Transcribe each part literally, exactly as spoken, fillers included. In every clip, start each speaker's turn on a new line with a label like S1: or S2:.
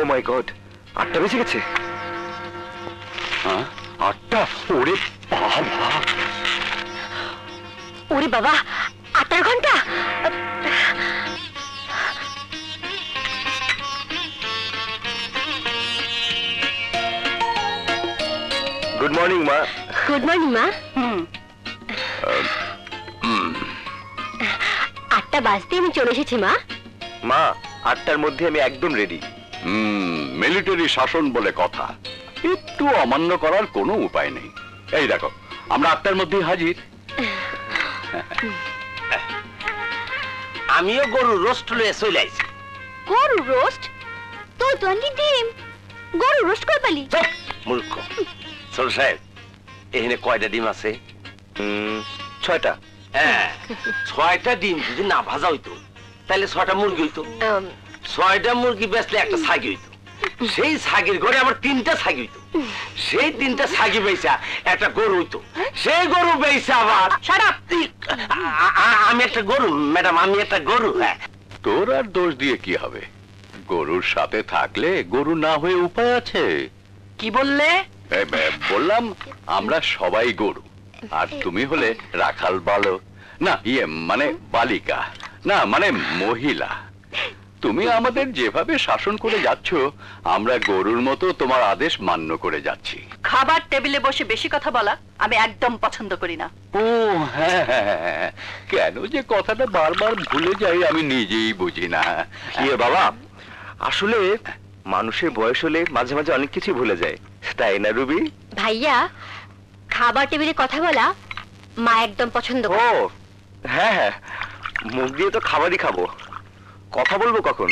S1: মাই god, আটটা বেজে গেছে।
S2: হ্যাঁ আটটা? ওরে বাবা,
S3: ওরে বাবা, আটটার ঘন্টা।
S1: গুড মর্নিং মা।
S3: গুড মর্নিং মা। আটটা বাজতে আমি চলে এসেছি মা।
S1: মা, আটটার মধ্যে আমি একদম রেডি।
S2: হুম, মিলিটারি শাসন বলে কথা, একটু অমান্য করার কোনো উপায় নেই। এই দেখো, আমরা আটটার মধ্যে হাজির।
S4: আমিও গরু রোস্ট লয়ে চলে আইছি।
S3: গরু রোস্ট? তুই তো আনলি ডিম, গরু রোস্ট কই পালি?
S4: মূর্খ। চল সাহেব, এখানে কয়টা ডিম আছে?
S1: ছয়টা।
S4: হ্যাঁ, ছয়টা ডিম যদি না ভাজা হইতো তাহলে ছয়টা মুরগি হইতো। ছয়টা মুরগি বেচলে একটা ছাগি হইতো, সেই ছাগির ঘরে আবার তিনটা ছাগি হইতো, সেই তিনটা ছাগি বেচা একটা গরু হইতো, সেই গরু বেচা আবার। আমি একটা গরু ম্যাডাম, আমি একটা গরু। হ্যাঁ,
S2: তোর আর দোষ দিয়ে কি হবে? গরুর সাথে থাকলে গরু না হয়ে উপায় আছে?
S4: কি বললে?
S2: বললাম আমরা সবাই গরু, আর তুমি হলে রাখাল বালক, না ইয়ে মানে বালিকা, না মানে মহিলা। তুমি আমাদের যেভাবে শাসন করে যাচ্ছ, আমরা গরুর মতো তোমার আদেশ মান্য করে যাচ্ছি।
S5: খাবার টেবিলে বসে বেশি কথা বলা আমি একদম পছন্দ করি না।
S2: ও হ্যাঁ, কেন যে কথাটা বারবার ভুলে যাই আমি নিজেই বুঝি না।
S1: ইয়ে বাবা, আসলে মানুষের বয়স হলে মাঝে মাঝে অনেক কিছু ভুলে যায়, তাই না রুবি?
S3: ভাইয়া, খাবার টেবিলে কথা বলা মা একদম পছন্দ করে।
S1: ও হ্যাঁ হ্যাঁ, মুখ দিয়ে তো খাবারই খাবো, কথা বলবো কখন?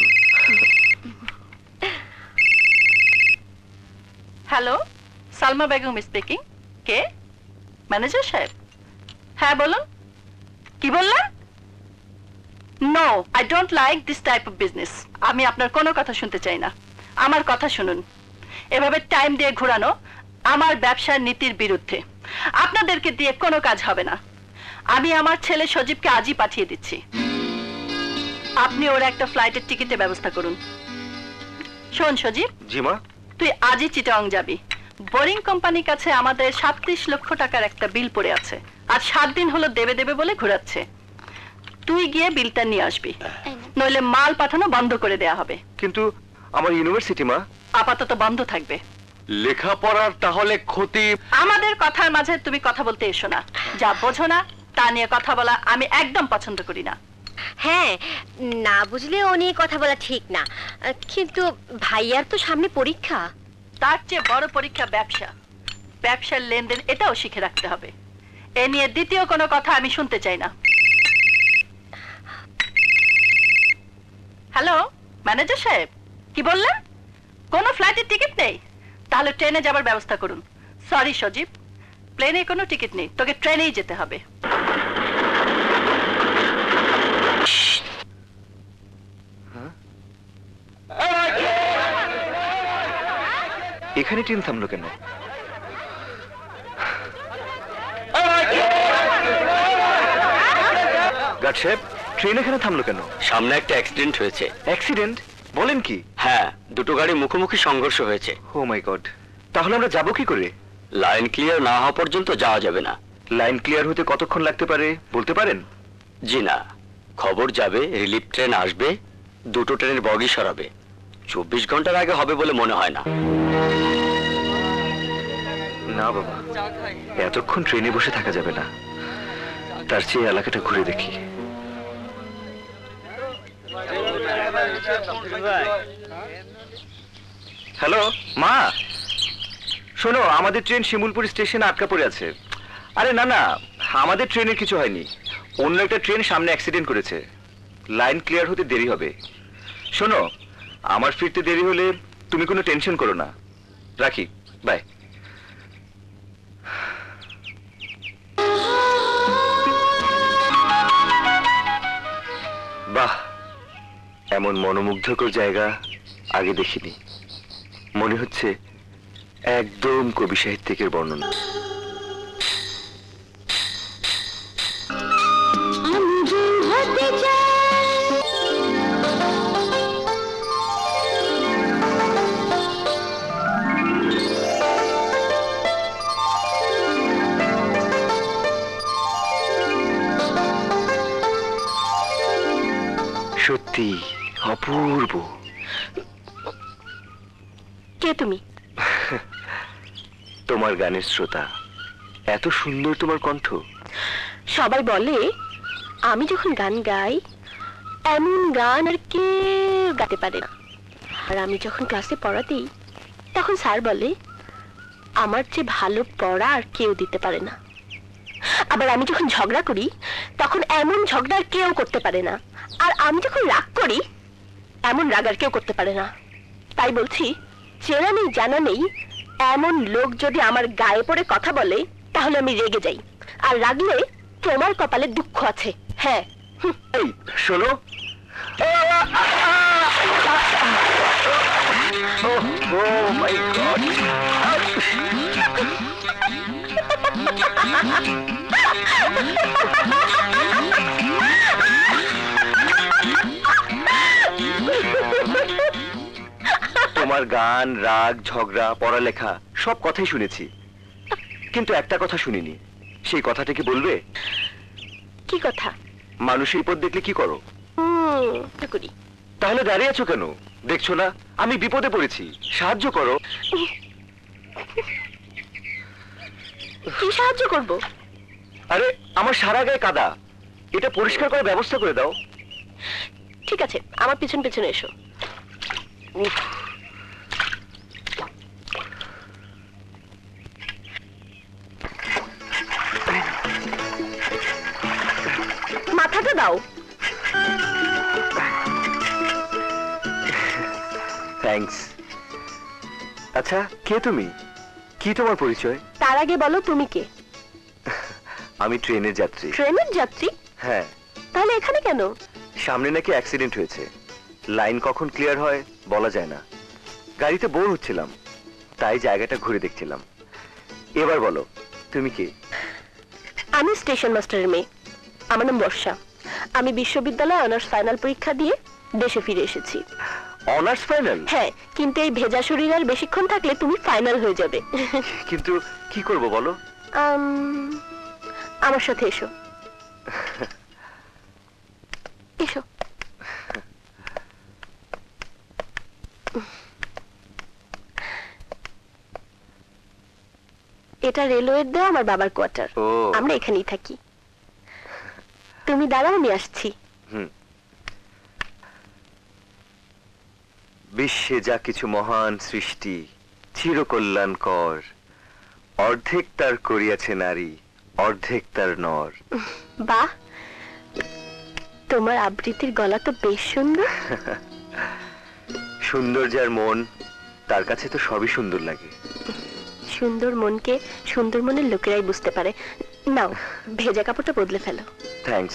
S5: Hello, Salma Begum speaking. কে? ম্যানেজার সাহেব? হ্যাঁ বলুন। কি বললেন? No, I don't like this type of business. আমি আপনার কোনো কথা শুনতে চাই না। আমার কথা শুনুন, এভাবে টাইম দিয়ে ঘোরানো আমার ব্যবসার নীতির বিরুদ্ধে। আপনাদেরকে দিয়ে কোনো কাজ হবে না। আমি আমার ছেলে সজীবকে আজই পাঠিয়ে দিচ্ছি। আপনি ওর একটা ফ্লাইটের টিকিটের ব্যবস্থা করুন। শোন সজীব,
S1: জি মা।
S5: তুই আজই চিটাং যাবি। বোরিং কোম্পানির কাছে আমাদের সাতত্রিশ লক্ষ টাকার একটা বিল পড়ে আছে, আর সাত দিন হলো দেবে দেবে বলে ঘোরাচ্ছে। তুই গিয়ে বিলটা নিয়ে আসবি, নইলে মাল পাঠানো বন্ধ করে দেয়া হবে।
S1: কিন্তু আমার ইউনিভার্সিটি মা।
S5: আপাতত বন্ধ থাকবে।
S2: লেখাপড়ার তাহলে ক্ষতি?
S5: আমাদের কথার মাঝে তুমি কথা বলতে এসো না। যা বোঝো না তা নিয়ে কথা বলা আমি একদম পছন্দ করি না।
S3: হ্যাঁ, না বুঝলে ও নিয়ে কথা বলা ঠিক না, কিন্তু ভাইয়ার তো সামনে পরীক্ষা।
S5: তার চেয়ে বড় পরীক্ষা ব্যবসা। ব্যবসার লেনদেন এটাও শিখে রাখতে হবে। এ নিয়ে দ্বিতীয় কোনো কথা আমি শুনতে চাই না। হ্যালো, ম্যানেজার সাহেব, কি বললেন? কোনো ফ্লাইটের টিকিট নেই? তাহলে ট্রেনে যাবার ব্যবস্থা করুন। সরি সজীব, প্লেনে কোনো টিকিট নেই, তোকে ট্রেনেই যেতে হবে।
S1: এখানে ট্রেন থামলো কেন? গার্ড সাহেব, ট্রেন এখানে থামলো কেন?
S4: সামনে একটা অ্যাক্সিডেন্ট হয়েছে।
S1: অ্যাক্সিডেন্ট? বলেন কি?
S4: হ্যাঁ, দুটো গাড়ি মুখোমুখি সংঘর্ষ হয়েছে।
S1: ও মাই গড, তাহলে আমরা যাবো কি করে?
S4: লাইন ক্লিয়ার না হওয়া পর্যন্ত যাওয়া যাবে না।
S1: লাইন ক্লিয়ার হতে কতক্ষণ লাগতে পারে বলতে পারেন?
S4: জি না, খবর যাবে রিলিফ ট্রেন আসবে, দুটো ট্রেনের বগি সরাবে। চব্বিশ ঘন্টার আগে হবে বলে মনে হয় না।
S1: না বাবা, এতক্ষণ ট্রেনে বসে থাকা যাবে না, তার চেয়ে এলাকাটা ঘুরে দেখি। হ্যালো মা, শোনো, আমাদের ট্রেন শিমুলপুর স্টেশনে আটকা পড়ে আছে। আরে না না, আমাদের ট্রেনের কিছু হয়নি, অন্য একটা ট্রেন সামনে অ্যাক্সিডেন্ট করেছে। লাইন ক্লিয়ার হতে দেরি হবে। শোনো, আমার ফিরতে দেরি হলে তুমি কোনো টেনশন করো না। রাখি, বাই। বাহ, এমন মনোমুগ্ধকর জায়গা আগে দেখিনি। মনে হচ্ছে একদম কবি সাহিত্যিকের বর্ণনা। সত্যি অপূর্ব।
S3: কে তুমি?
S1: তোমার গানের শ্রোতা। এত সুন্দর তোমার কণ্ঠ।
S3: সবাই বলে আমি যখন গান গাই এমন গান আর কেউ গাতে পারে না। আর আমি যখন ক্লাসে পড়া দিই তখন স্যার বলে আমার চেয়ে ভালো পড়া আর কেউ দিতে পারে না। আবার আমি যখন ঝগড়া করি তখন এমন ঝগড়া আর কেউ করতে পারে না। আর আমি যখন রাগ করি এমন রাগ আর কেউ করতে পারে না। তাই বলছি, চেনা নেই জানা নেই এমন লোক যদি আমার গায়ে পড়ে কথা বলে তাহলে আমি রেগে যাই। আর রাগলে তোমার কপালে দুঃখ আছে। হ্যাঁ,
S1: এই শোনো, oh my God! তোমার গান, রাগ, ঝগড়া, পড়ালেখা সব কথাই শুনেছি, কিন্তু একটা কথা শুনিনি। সেই কথাটা কি বলবে?
S3: কি কথা?
S1: মানুষের পথ দেখলে কি করো?
S3: হুম, করি।
S1: তাহলে দাঁড়িয়ে আছো কেন? দেখছো না আমি বিপদে পড়েছি, সাহায্য করো।
S3: কি সাহায্য করব?
S1: আরে আমার সারা গায়ে কাদা, এটা পরিষ্কার করার ব্যবস্থা করে দাও।
S3: ঠিক আছে, আমার পিছন পিছনে এসো।
S1: উফ,
S3: মাথাটা দাও।
S1: থ্যাঙ্কস। আচ্ছা, কে তুমি? কি তোমার পরিচয়?
S3: তার আগে বলো তুমি কে?
S1: আমি ট্রেনের যাত্রী।
S3: ট্রেনের যাত্রী?
S1: হ্যাঁ।
S3: তাহলে এখানে কেন?
S1: সামনে নাকি অ্যাক্সিডেন্ট হয়েছে, লাইন কখন ক্লিয়ার হয় বলা যায় না। গাড়িতে বোর হচ্ছিলাম, তাই জায়গাটা ঘুরে দেখছিলাম। এবার বলো তুমি কে?
S3: আমি স্টেশন মাস্টারের মেয়ে। আমার নাম বর্ষা। আমি বিশ্ববিদ্যালয়ে অনার্স ফাইনাল পরীক্ষা দিয়ে দেশে ফিরে এসেছি।
S1: Honours final?
S3: হ্যাঁ, কিন্তু এই ভেজা শরীর আর বেশিক্ষণ থাকলে তুমি ফাইনাল হয়ে যাবে।
S1: কিন্তু কি করব বলো?
S3: আম, আমার সাথে এসো। এসো। এটা রেলওয়ের দেওয়া আমার বাবার কোয়ার্টার।
S1: ও।
S3: আমরা এখানেই থাকি। তুমি দাঁড়াও, আমি আসছি।
S1: হুম। বিশ্বে যা কিছু মহান সৃষ্টি চিরকল্যাণকর, অর্ধেক তার করিয়াছে নারী, অর্ধেক তার নর।
S3: বাহ, তোমার আবৃত্তির গলা তো বেশ সুন্দর।
S1: সুন্দর যার মন, তার কাছে তো সবই সুন্দর লাগে।
S3: সুন্দর মনকে সুন্দর মনের লোকেরাই বুঝতে পারে। নাও, ভেজা কাপড়টা বদলে ফেলো।
S1: থ্যাঙ্কস।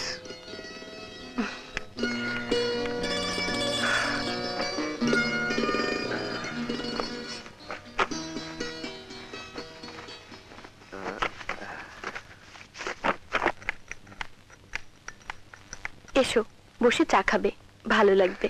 S3: এসো, বসে চা খাবে, ভালো লাগবে।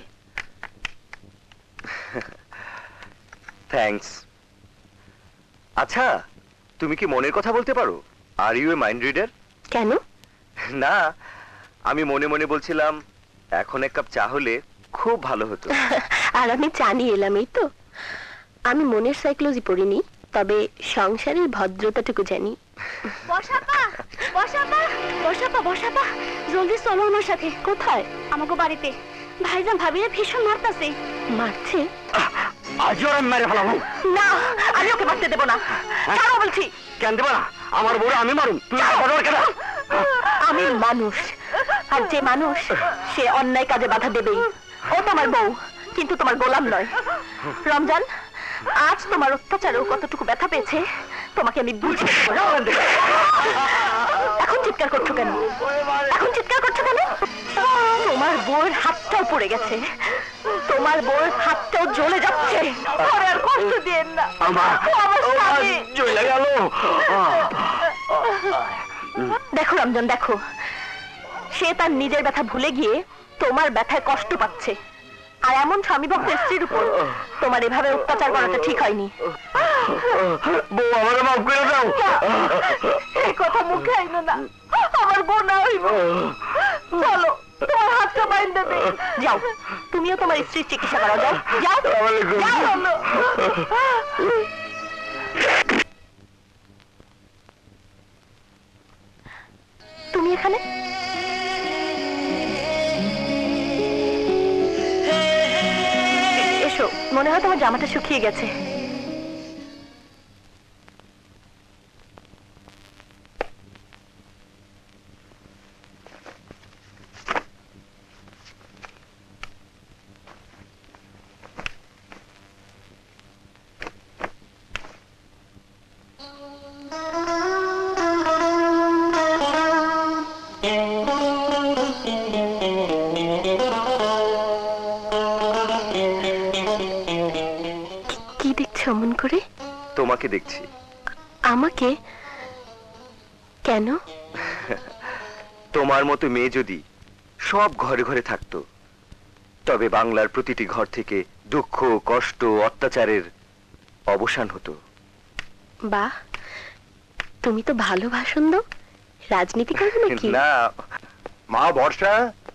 S1: থ্যাঙ্কস। আচ্ছা, তুমি কি মনের কথা বলতে পারো? Are you a mind reader?
S3: কেন?
S1: না, আমি মনে মনে বলছিলাম এখন এক কাপ চা হলে খুব ভালো হতো।
S3: আর আমি চা নিয়ে এলাম, এই তো। আমি মনের সাইকোলজি পড়িনি, তবে সংসারের ভদ্রতাটুকু জানি। বসাপা, বসাপা, বসাপা, বসাপা, জলদি চলো আমার সাথে। কোথায়? আমাকে বাড়িতে। ভাইজান ভাবিরা ভীষণ মারতাছে। মারছে?
S1: আজও আমি মেরে ফেলাবো।
S3: না, আমি ওকে মারতে দেবো না। ছাড়ো বলছি।
S1: কেন দেবো না? আমার বড় আমি মারুম, তুই কেন?
S3: আমি মানুষ, আর যে মানুষ সে অন্যায় কাজে বাধা দেবেই। ও তোমার বউ, কিন্তু তোমার গোলাম নয়। রমজান, আজ তোমার অত্যাচারেও কতটুকু ব্যথা পেয়েছে তোমাকে আমি বুঝিয়ে দেব। এখন চিৎকার করছো কেন? এখন চিৎকার করছো কেন? তোমার বউয়ের হাতটাও পড়ে গেছে, তোমার বউয়ের হাতটাও জ্বলে যাচ্ছে। ওরে আর কষ্ট দিয়েন না।
S1: আমার
S3: আমার স্বামী।
S1: জ্বলে গেল।
S3: দেখো রমজান, দেখো, সে তার নিজের ব্যথা ভুলে গিয়ে তোমার ব্যথায় কষ্ট পাচ্ছে। আর এমন স্বামী ভক্ত স্ত্রীর উপর তোমার এভাবে অত্যাচার করাটা ঠিক হয়নি।
S1: বউ, আমার মাফ করে দাও।
S3: এই কথা মুখে আইনো না, আমার বোন হইব। চলো, তোমার হাতটা বাইরে বাইন্ধে দে। যাও, তুমিও তোমার স্ত্রীর চিকিৎসা করো, যাও যাও যাও। তুমি এখানে? এসো, মনে হয় তোমার জামাটা শুকিয়ে গেছে। কি দেখছো অমন করে?
S1: তোমাকে দেখছি।
S3: আমাকে? কেন?
S1: তোমার মতো মেয়ে যদি সব ঘরে ঘরে থাকতো, তবে বাংলার প্রতিটি ঘর থেকে দুঃখ, কষ্ট, অত্যাচারের অবসান হতো।
S3: বাহ, তুমি তো ভালো ভাষণ দাও। রাজনীতি করবে নাকি?
S1: না
S6: মা বর্ষা,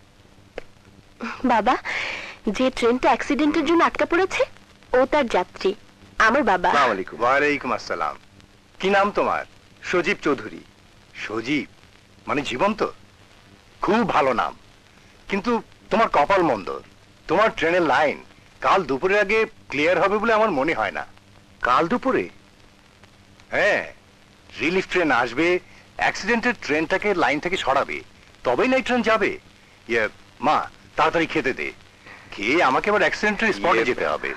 S3: বাবা, যে ট্রেনটা অ্যাক্সিডেন্টের জন্য আটকা পড়েছে ও তার যাত্রী, আমার বাবা।
S1: আসসালামু আলাইকুম।
S6: ওয়ালাইকুম আসসালাম। কি নাম তোমার?
S1: সজীব চৌধুরী।
S6: সজীব মানে জীবন্ত? খুব ভালো নাম, কিন্তু তোমার কপাল মন্দ। তোমার ট্রেনের লাইন কাল দুপুরের আগে ক্লিয়ার হবে বলে আমার মনে হয় না।
S1: কাল দুপুরে?
S6: হ্যাঁ, রিলিফ ট্রেন আসবে, অ্যাক্সিডেন্টের ট্রেনটাকে লাইন থেকে সরাবে, তবেই না এই ট্রেন যাবে। ইয়ে মা, তাড়াতাড়ি খেতে দে, খেয়ে আমাকে আবার অ্যাক্সিডেন্টের স্পটে
S1: ইয়ে,
S6: যেতে হবে।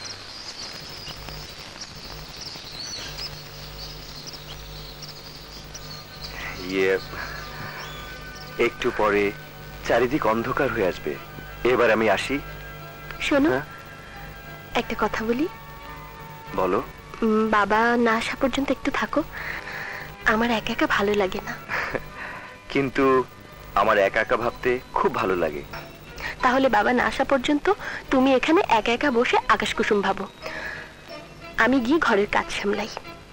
S1: ইয়ে, একটু পরে চারিদিক অন্ধকার হয়ে আসবে। এবার আমি আসি।
S3: শোনো,
S1: হ্যাঁ?
S3: একটা কথা বলি।
S1: বলো।
S3: উম, বাবা না আসা পর্যন্ত একটু থাকো, আমার একা একা ভালো লাগে না।
S1: কিন্তু আমার একা একা ভাবতে খুব ভালো লাগে।
S3: তাহলে বাবা না আসা পর্যন্ত তুমি এখানে একা একা বসে আকাশ কুসুম ভাবো, আমি গিয়ে ঘরের কাজ সামলাই।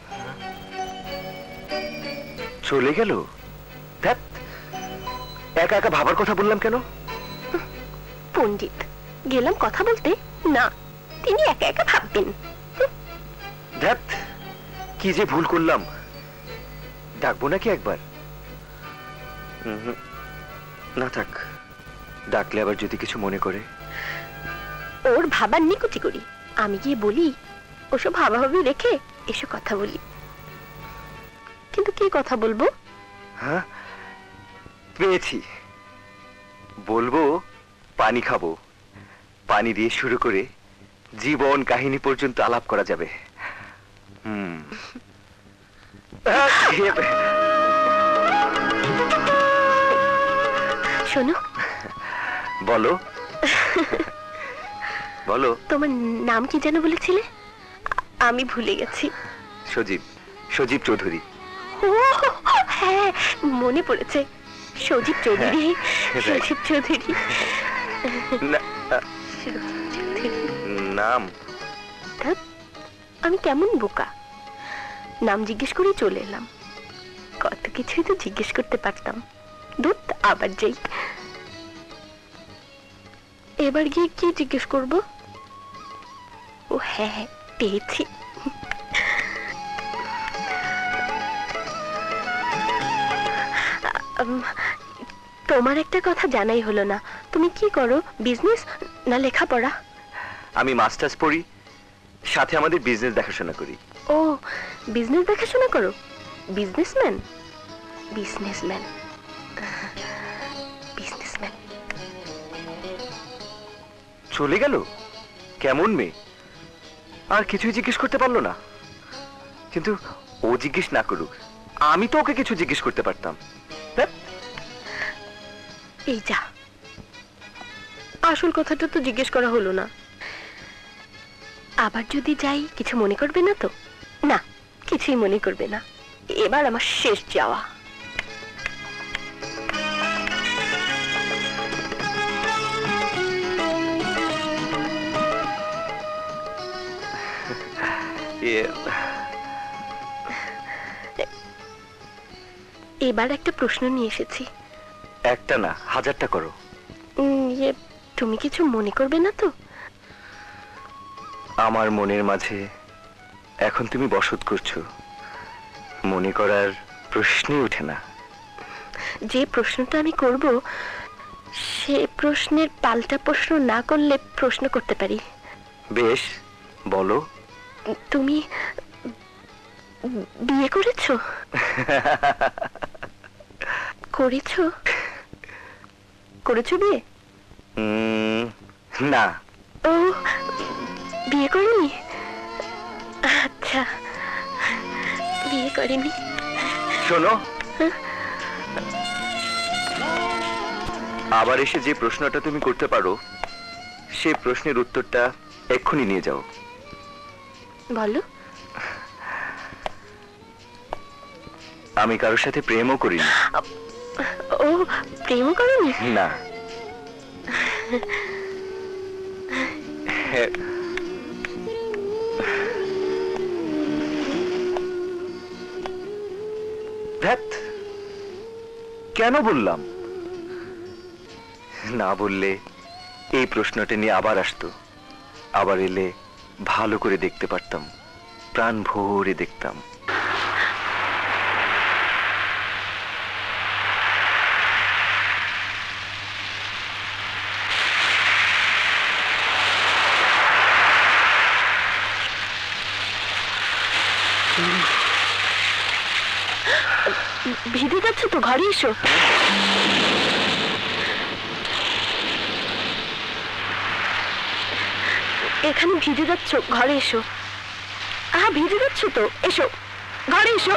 S1: চলে গেল? ধ্যাৎ, একা একা ভাবার কথা বললাম কেন?
S3: পণ্ডিত, গেলাম কথা বলতে, না তিনি একা একা ভাববেন।
S1: ধ্যাৎ, কি যে ভুল করলাম। ডাকবো নাকি একবার? উহুম, না থাক, ডাকলে আবার যদি কিছু মনে করে।
S3: ওর ভাবার নিকুচি করি, আমি গিয়ে বলি ওসব ভাবাভাবি রেখে এসে কথা বলি। কিন্তু কি কথা বলবো?
S1: হ্যাঁ, পেয়েছি। বলবো পানি খাবো, পানি দিয়ে শুরু করে জীবন কাহিনী পর্যন্ত আলাপ করা যাবে। হুম।
S3: শোনো,
S1: বলো বলো।
S3: তোমার নাম কি যেন বলেছিলে? আমি ভুলে গেছি।
S1: সজীব, সজীব চৌধুরী।
S3: ও হ্যাঁ, মনে পড়েছে, সজীব চৌধুরী।
S1: হ্যাঁ,
S3: সজীব চৌধুরী
S1: না, আহ,
S3: সজীব চৌধুরী।
S1: নাম?
S3: ধ্যাৎ, আমি কেমন বোকা, নাম জিজ্ঞেস করেই চলে এলাম। কত কিছুই তো জিজ্ঞেস করতে পারতাম। দুধ, আবার যাই। এবার গিয়ে কি জিজ্ঞেস করব? ও হ্যাঁ হ্যাঁ, পেয়েছি। উম, তোমার একটা কথা জানাই হলো না, তুমি কি করো? বিজনেস না লেখাপড়া?
S1: আমি মাস্টার্স পড়ি, সাথে আমাদের বিজনেস দেখাশোনা করি।
S3: ও, বিজনেস দেখাশোনা করো? বিজনেসম্যান? বিজনেসম্যান বিজনেসম্যান
S1: চলে গেল? কেমন মেয়ে, আর কিছুই জিজ্ঞেস করতে পারলো না। কিন্তু ও জিজ্ঞেস না করুক, আমি তো ওকে কিছু জিজ্ঞেস করতে পারতাম। ধ্যাৎ।
S3: এই যা, আসল কথাটা তো জিজ্ঞেস করা হলো না। আবার যদি যাই কিছু মনে করবে না তো? না, কিছুই মনে করবে না। এবার আমার শেষ যাওয়া। এবার একটা প্রশ্ন নিয়ে এসেছি।
S1: একটা না, হাজারটা করো।
S3: উম, ইয়ে, তুমি কিছু মনে করবে না তো?
S1: আমার মনের মাঝে এখন তুমি বসত করছো, মনে করার প্রশ্নই ওঠে না।
S3: যে প্রশ্নটা আমি করব সে প্রশ্নের পাল্টা প্রশ্ন না করলে প্রশ্ন করতে পারি।
S1: বেশ, বলো।
S3: তুমি বিয়ে করেছো? করেছো? করেছো বিয়ে?
S1: উম, না।
S3: ও, বিয়ে করেনি? আচ্ছা, বিয়ে করেনি।
S1: শোনো, আবার এসে যে প্রশ্নটা তুমি করতে পারো সেই প্রশ্নের উত্তরটা এক্ষুনি নিয়ে যাও।
S3: বলো।
S1: আমি কারোর সাথে প্রেমও করিনি।
S3: ও, প্রেমও করোনি?
S1: না। ধ্যাৎ, কেন বললাম? না বললে এই প্রশ্নটা নিয়ে আবার আসতো, আবার এলে ভালো করে দেখতে পারতাম, প্রাণ ভরে দেখতাম।
S3: ভিজে যাচ্ছে তো, ঘরে এসো। এখানে ভিজে যাচ্ছ, ঘরে এসো। আহা, ভিজে যাচ্ছ তো, এসো ঘরে এসো।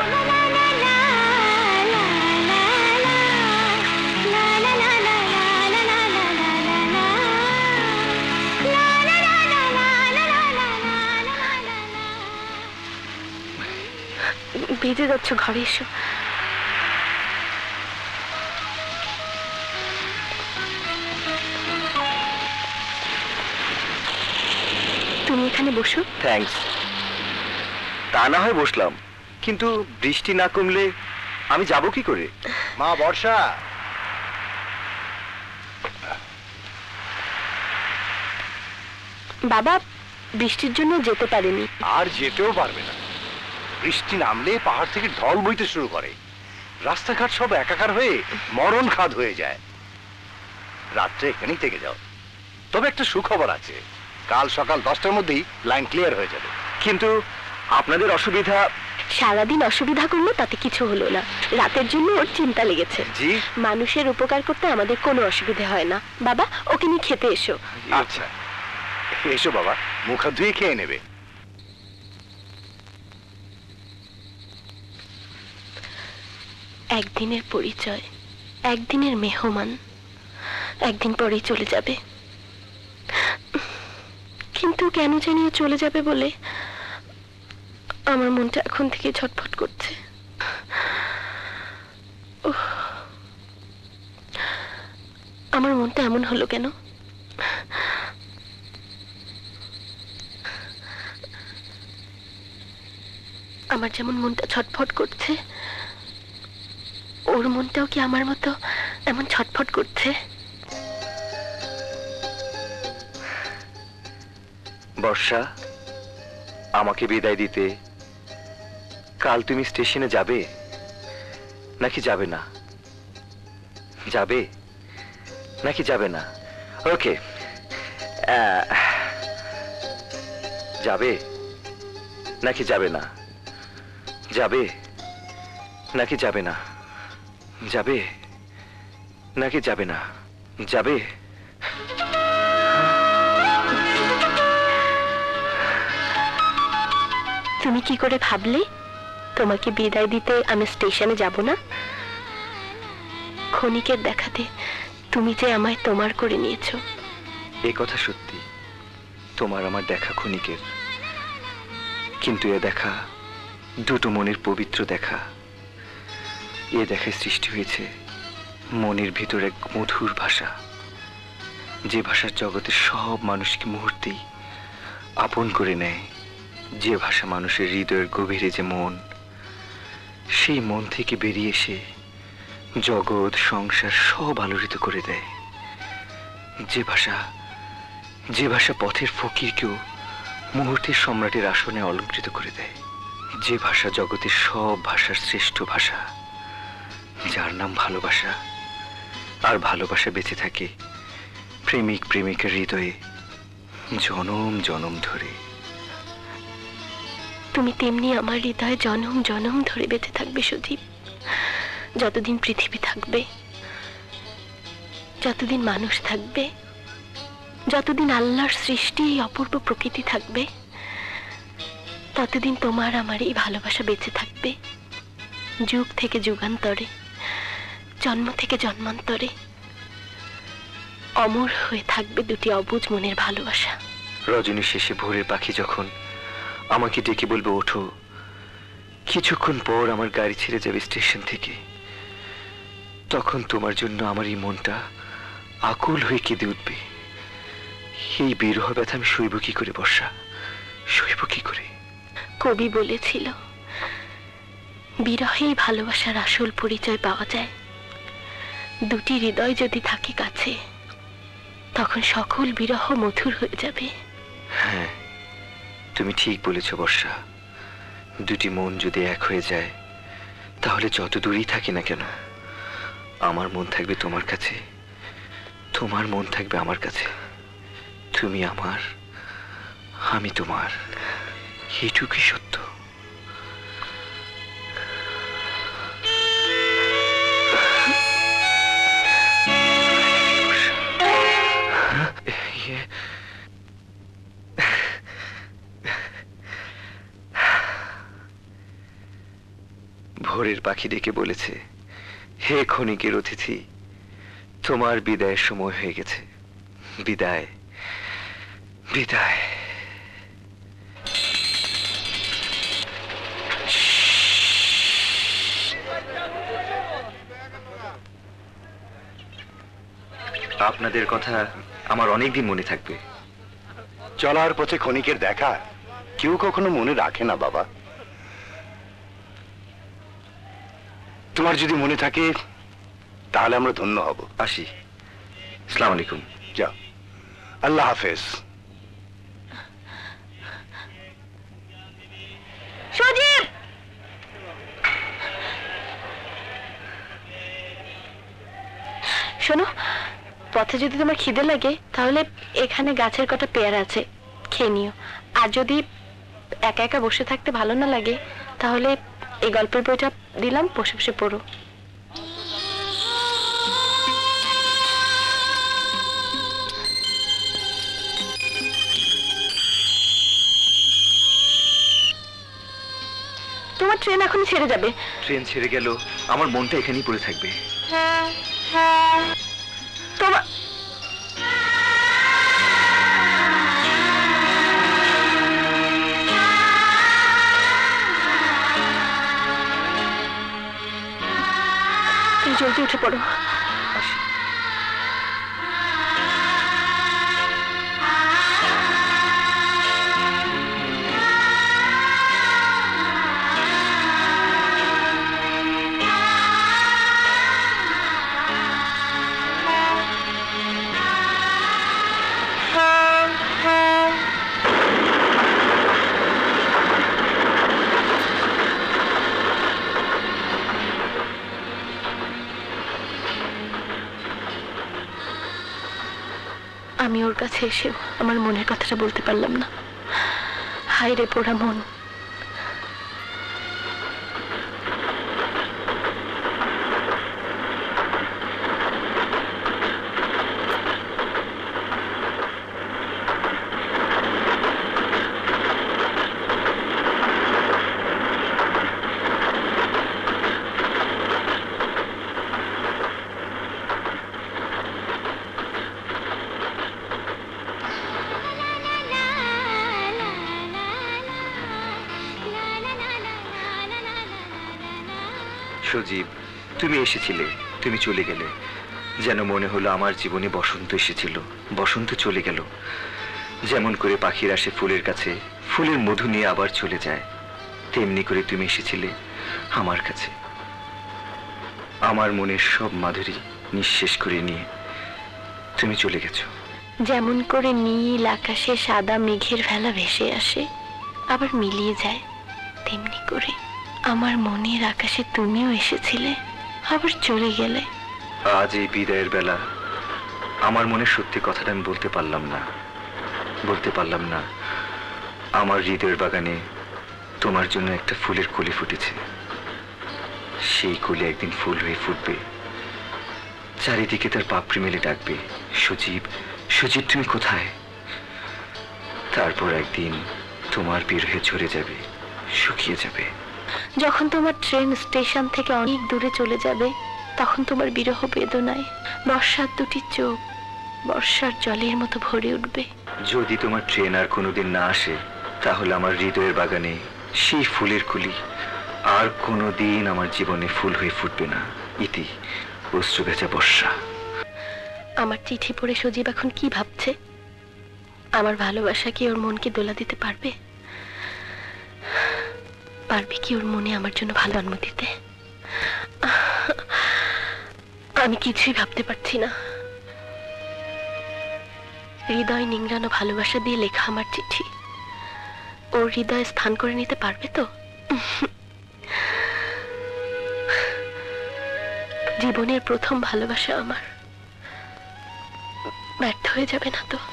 S3: ভিজে যাচ্ছ, ঘরে এসো। তুমি এখানে বসো।
S1: থ্যাঙ্কস। তা না হয় বসলাম, কিন্তু বৃষ্টি না কমলে আমি যাব কি করে?
S6: মা বর্ষা,
S3: বাবা বৃষ্টির জন্য যেতে পারেনি।
S6: আর যেতেও পারবে না। বৃষ্টি নামলে পাহাড় থেকে ঢল বইতে শুরু করে, রাস্তাঘাট সব একাকার হয়ে মরণ খাদ হয়ে যায়। রাত্রে এখানেই থেকে যাও। তবে একটা সুখবর আছে, কাল সকাল দশটার মধ্যেই লাইন ক্লিয়ার হয়ে যাবে।
S1: কিন্তু আপনাদের অসুবিধা?
S3: সারাদিন অসুবিধা করলো তাতে কিছু হলো না, রাতের জন্য ওর চিন্তা লেগেছে।
S1: জি।
S3: মানুষের উপকার করতে আমাদের কোনো অসুবিধা হয় না। বাবা, ওকে নিয়ে খেতে এসো।
S6: আচ্ছা, এসো বাবা, মুখ হাত ধুয়ে খেয়ে নেবে।
S3: একদিনের পরিচয়, একদিনের মেহমান, একদিন পরেই চলে যাবে। কিন্তু কেন জানিয়ে চলে যাবে বলে আমার মনটা এখন থেকে ছটফট করছে। উফ, আমার মনটা এমন হলো কেন? আমার যেমন মনটা ছটফট করছে, ওর মনটাও কি আমার মতো এমন ছটফট করছে?
S1: বর্ষা, আমাকে বিদায় দিতে কাল তুমি স্টেশনে যাবে নাকি যাবে না? যাবে নাকি যাবে না? ওকে, যাবে নাকি যাবে না? যাবে নাকি যাবে না? যাবে নাকি যাবে না? যাবে?
S3: তুমি কি করে ভাবলে তোমাকে বিদায় দিতে আমি স্টেশনে যাব না? ক্ষণিকের দেখাতে তুমি যে আমায় তোমার করে নিয়েছো।
S1: এই কথা সত্যি, তোমার আমার দেখা ক্ষণিকের, কিন্তু এ দেখা দুটো মনের পবিত্র দেখা। এ দেখায় সৃষ্টি হয়েছে মনের ভিতর এক মধুর ভাষা, যে ভাষার জগতের সব মানুষকে মুহূর্তেই আপন করে নেয়, যে ভাষা মানুষের হৃদয়ের গভীরে যে মন, সেই মন থেকে বেরিয়ে এসে জগৎ সংসার সব আলোড়িত করে দেয়। যে ভাষা যে ভাষা পথের ফকিরকেও মুহূর্তের সম্রাটের আসনে অলঙ্কৃত করে দেয়, যে ভাষা জগতের সব ভাষার শ্রেষ্ঠ ভাষা, যার নাম ভালোবাসা, আর ভালোবাসা বেঁচে থাকে প্রেমিক প্রেমিকার হৃদয়ে জনম জনম ধরে।
S3: তুমি তেমনি আমার হৃদয়ে জনম জনম ধরে বেঁচে থাকবে সুদীপ। যতদিন পৃথিবী থাকবে, যতদিন মানুষ থাকবে, যতদিন আল্লাহর সৃষ্টি এই অপূর্ব প্রকৃতি থাকবে, ততদিন তোমার আমার এই ভালোবাসা বেঁচে থাকবে। যুগ থেকে যুগান্তরে, জন্ম থেকে জন্মান্তরে অমর হয়ে থাকবে দুটি অবুঝ মনের ভালোবাসা।
S1: রজনী শেষে ভোরের পাখি যখন আমাকে ডেকে বলবে ওঠো, কিছুক্ষণ পর আমার গাড়ি ছেড়ে যাবে স্টেশন থেকে, তখন তোমার জন্য আমার এই মনটা আকুল হয়ে কেঁদে উঠবে। এই বিরহ ব্যথা আমি সইব কি করে বর্ষা, সইব কি করে?
S3: কবি বলেছিল, বিরহেই ভালোবাসার আসল পরিচয় পাওয়া যায়। দুটি হৃদয় যদি থাকে কাছে, তখন সকল বিরহ মধুর হয়ে যাবে।
S1: হ্যাঁ, তুমি ঠিক বলেছ বর্ষা। দুটি মন যদি এক হয়ে যায়, তাহলে যত দূরেই থাকি না কেন, আমার মন থাকবে তোমার কাছে, তোমার মন থাকবে আমার কাছে। তুমি আমার, আমি তোমার, এইটুকুই সত্য। ভোরের পাখি ডেকে বলেছে, হে ক্ষণিকের অতিথি, তোমার বিদায়ের সময় হয়ে গেছে। বিদায়, বিদায়। আপনাদের কথা আমার অনেকদিন মনে থাকবে।
S6: চলার পথে ক্ষণিকের দেখা কেউ কখনো মনে রাখে না বাবা। তোমার যদি মনে থাকে তাহলে আমরা ধন্য হব।
S1: আসি, আসসালামু আলাইকুম।
S6: যাও, আল্লাহ হাফেজ।
S3: সুদীপ, শোনো, পথে যদি তোমার খিদে লাগে তাহলে এখানে গাছের কটা পেয়ারা আছে, খেয়ে নিও। আর যদি একা একা বসে থাকতে ভালো না লাগে, তাহলে এই গল্পের বইটা দিলাম, বসে বসে পড়ো। তোমার ট্রেন এখন ছেড়ে যাবে।
S1: ট্রেন ছেড়ে গেল, আমার মনটা এখানেই পড়ে থাকবে।
S3: তোমার তুমি জলদি উঠে পড়ো।
S1: আসি।
S3: আমি ওর কাছে এসেও আমার মনের কথাটা বলতে পারলাম না। হায় রে পোড়া মন।
S1: সজীব, তুমি এসেছিলে, তুমি চলে গেলে, যেন মনে হলো আমার জীবনে বসন্ত এসেছিল, বসন্ত চলে গেল। যেমন করে পাখির আসে ফুলের কাছে, ফুলের মধু নিয়ে আবার চলে যায়, তেমনি করে তুমি এসেছিলে আমার কাছে, আমার মনের সব মাধুরী নিঃশেষ করে নিয়ে তুমি চলে গেছো।
S3: যেমন করে নীল আকাশে সাদা মেঘের ভেলা ভেসে আসে আবার মিলিয়ে যায়, তেমনি করে আমার মনের আকাশে তুমিও এসেছিলে আবার চলে গেলে।
S1: আজ এই বিদায়ের বেলা আমার মনে সত্যি কথাটা আমি বলতে পারলাম না, বলতে পারলাম না আমার হৃদয়ের বাগানে তোমার জন্য একটা ফুলের কলি ফুটেছে। সেই কলি একদিন ফুল হয়ে ফুটবে, চারিদিকে তার পাপড়ি মেলে ডাকবে, সজীব সজীব তুমি কোথায়। তারপর একদিন তোমার বিরহে ঝরে যাবে, শুকিয়ে যাবে।
S3: যখন তোমার ট্রেন স্টেশন থেকে অনেক দূরে চলে যাবে তখন তোমার বিরহ বেদনায় বর্ষার দুটি চোখ বর্ষার জলের মতো ভরে উঠবে।
S1: যদি তোমার ট্রেন আর কোনোদিন না আসে তাহলে আমার হৃদয়ের বাগানে সেই ফুলের কলি আর কোনোদিন আমার জীবনে ফুল হয়ে ফুটবে না। ইতি অশ্রু ভেজা বর্ষা।
S3: আমার চিঠি পড়ে সজীব এখন কি ভাবছে? আমার ভালোবাসা কি ওর মনকে দোলা দিতে পারবে? পারবে কি ওর মনে আমার জন্য ভালো জন্ম দিতে? আমি কিছুই ভাবতে পারছি না। হৃদয় নিংড়ানো ভালোবাসা দিয়ে লেখা আমার চিঠি ওর হৃদয়ে স্থান করে নিতে পারবে তো? জীবনের প্রথম ভালোবাসা আমার ব্যর্থ হয়ে যাবে না তো?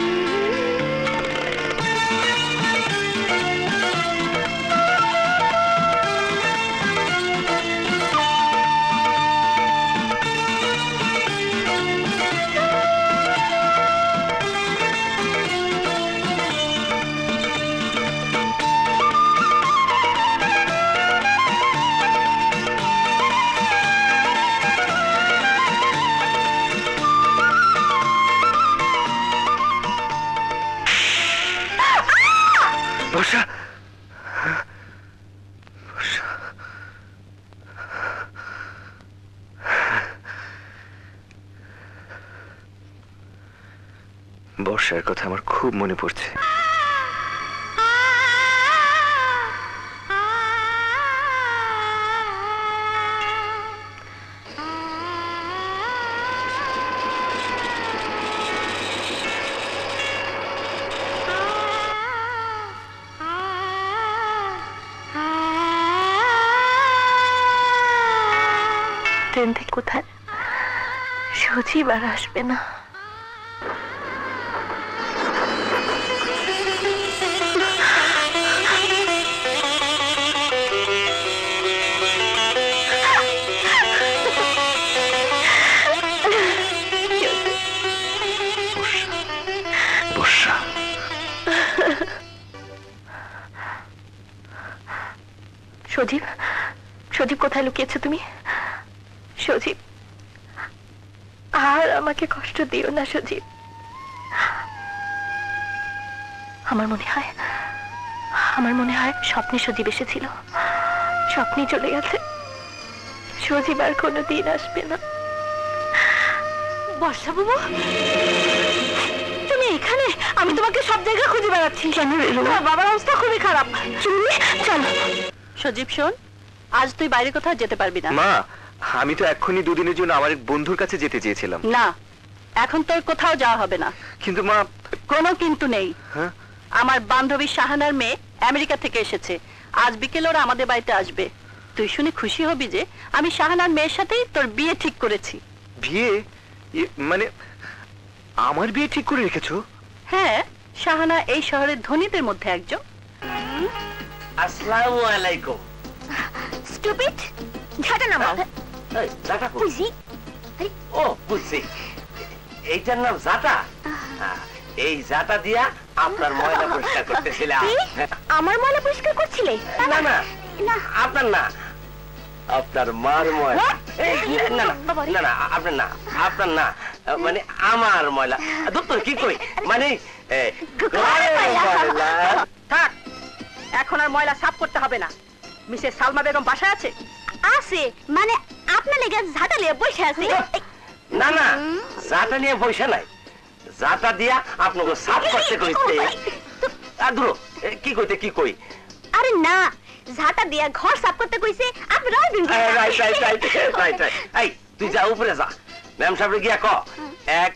S1: বর্ষা, বর্ষার কথা আমার খুব মনে পড়ছে।
S3: ট্রেন থেকে কোথায় সজীব আর আসবে না।
S1: বর্ষা,
S3: সজীব, সজীব কোথায় লুকিয়েছো তুমি? সজীব, আর আমাকে কষ্ট দিও না সজীব। আমার মনে হয় আমার মনে হয় স্বপ্নে সজীব এসেছিল, স্বপ্নে চলে গেছে। সজীব আর কোনোদিন আসবে না। বর্ষা বাবু, তুমি এখানে? আমি তোমাকে সব জায়গায় খুঁজে বেড়াচ্ছি। কেন? বাবার অবস্থা খুবই খারাপ। চুনি, চলো।
S5: সজীব শোন, আজ তুই বাইরে কোথাও যেতে পারবি না।
S1: মা, আমি তো এক্ষুনি দুদিনের জন্য আমার এক বন্ধুর কাছে যেতে চেয়েছিলাম।
S5: না, এখন তোর কোথাও যাওয়া হবে না।
S1: কিন্তু মা।
S5: কোনো কিন্তু নেই।
S1: হ্যাঁ?
S5: আমার বান্ধবী শাহানার মেয়ে আমেরিকা থেকে এসেছে, আজ বিকেলে ওরা আমাদের বাড়িতে আসবে। তুই শুনে খুশি হবি যে আমি শাহানার মেয়ের সাথেই তোর বিয়ে ঠিক করেছি।
S1: বিয়ে? এ- মানে আমার বিয়ে ঠিক করে রেখেছো?
S5: হ্যাঁ, শাহানা এই শহরের ধনীদের মধ্যে একজন।
S4: আসসালামু আলাইকুম।
S3: স্টুপিড, ঝাঁটা নামাও।
S4: এই, জাটা কই?
S3: বুঝি
S4: ও, বুঝছি। এইটার নাম জাটা। হ্যাঁ, এই জাটা দিয়া আপনার ময়লা পরিষ্কার করতেছিলাম।
S3: আমার ময়লা পরিষ্কার করছিলে?
S4: না না,
S3: না,
S4: আপনার না, আপনার মার ময়লা। এই, না না না না, আপনার না, আপনার না, মানে আমার ময়লা। দোস্ত কি কই, মানে এ, ঘরের ময়লা।
S5: থাক, এখন আর ময়লা সাফ করতে হবে না। মিসেস সালমা বেগম বাসায় আছে?
S3: আছে, মানে আপনার লেগে ঝাঁটা নিয়ে বসে আছে।
S4: না না, জাটা নিয়ে পয়সা নাই, জাটা দিয়া আপনাকে সাফ করতে কইতে। আর ধরো, এ, কি কইতে কি কই?
S3: আরে না, ঝাঁটা দিয়া ঘর সাফ করতে কইছে। আপনি রাইবেন কি?
S4: Right right right right right. এই, তুই যা উপরে যা, ম্যাম সাহেব গিয়া ক এক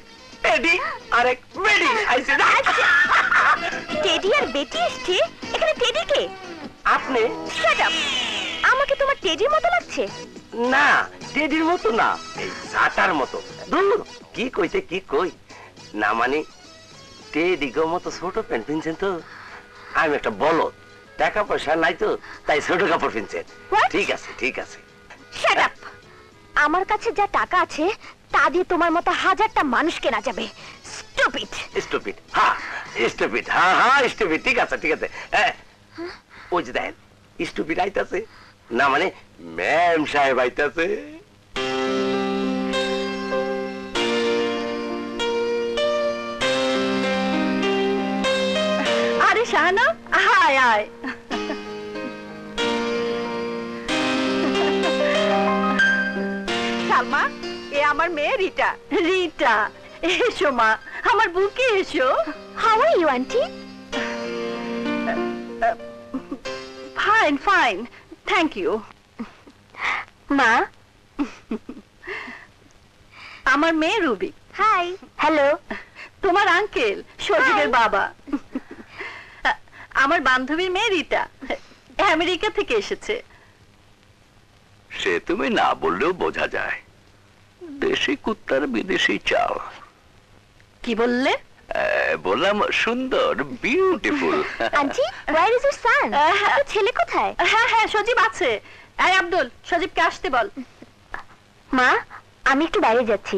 S4: টেডি আরেক বেডি আইছে না
S3: টেডি আর বেটি এসছে, এখানে টেডি কে?
S4: আপনি
S3: শাট আপ, আমাকে তোমার টেডির মতো লাগছে।
S4: না টেডির মতো না, এই সাটার মতো। দূর কি কইতে কি কই না, মানে টেডি গো মতো ছোট প্যান্ট পিনছেন তো, আমি একটা বলদ, টাকা পয়সা নাই তো তাই ছোট কাপড় পিনছেন।
S3: What?
S4: ঠিক আছে ঠিক আছে।
S3: শাট আপ, আমার কাছে যা টাকা আছে তা দিয়ে তোমার মতো হাজারটা মানুষ কেনা যাবে। স্টুপিড।
S4: স্টুপিড, হ্যাঁ স্টুপিড, হ্যাঁ হ্যাঁ স্টুপিড, ঠিক আছে ঠিক আছে। হ্যাঁ ওই যে দেখেন স্টুপিড আইতাছে, না মানে ম্যাম সাহেব আইতাছে।
S5: আরে শাহানা, আয় আয়। সালমা, এ আমার মেয়ে রিটা। রিটা, এসো মা, আমার বুকে এসো।
S3: How are you aunty?
S5: Fine fine, thank you.
S3: মা,
S5: আমার মেয়ে রুবি।
S3: হাই। হ্যালো।
S5: তোমার আঙ্কেল সজীবের
S3: Hi.
S5: বাবা। আমার বান্ধবীর মেয়ে রিটা, আমেরিকা থেকে এসেছে।
S2: সে তুমি না বললেও বোঝা যায়, দেশি কুত্তার বিদেশি চাল।
S5: কি বললে?
S2: আহ, বললাম সুন্দর, beautiful.
S3: Aunty, where is your son? আপনার ছেলে কোথায়?
S5: হ্যাঁ হ্যাঁ, সজীব আছে। এই আব্দুল, সজীবকে আসতে বল।
S3: মা, আমি একটু বাইরে যাচ্ছি।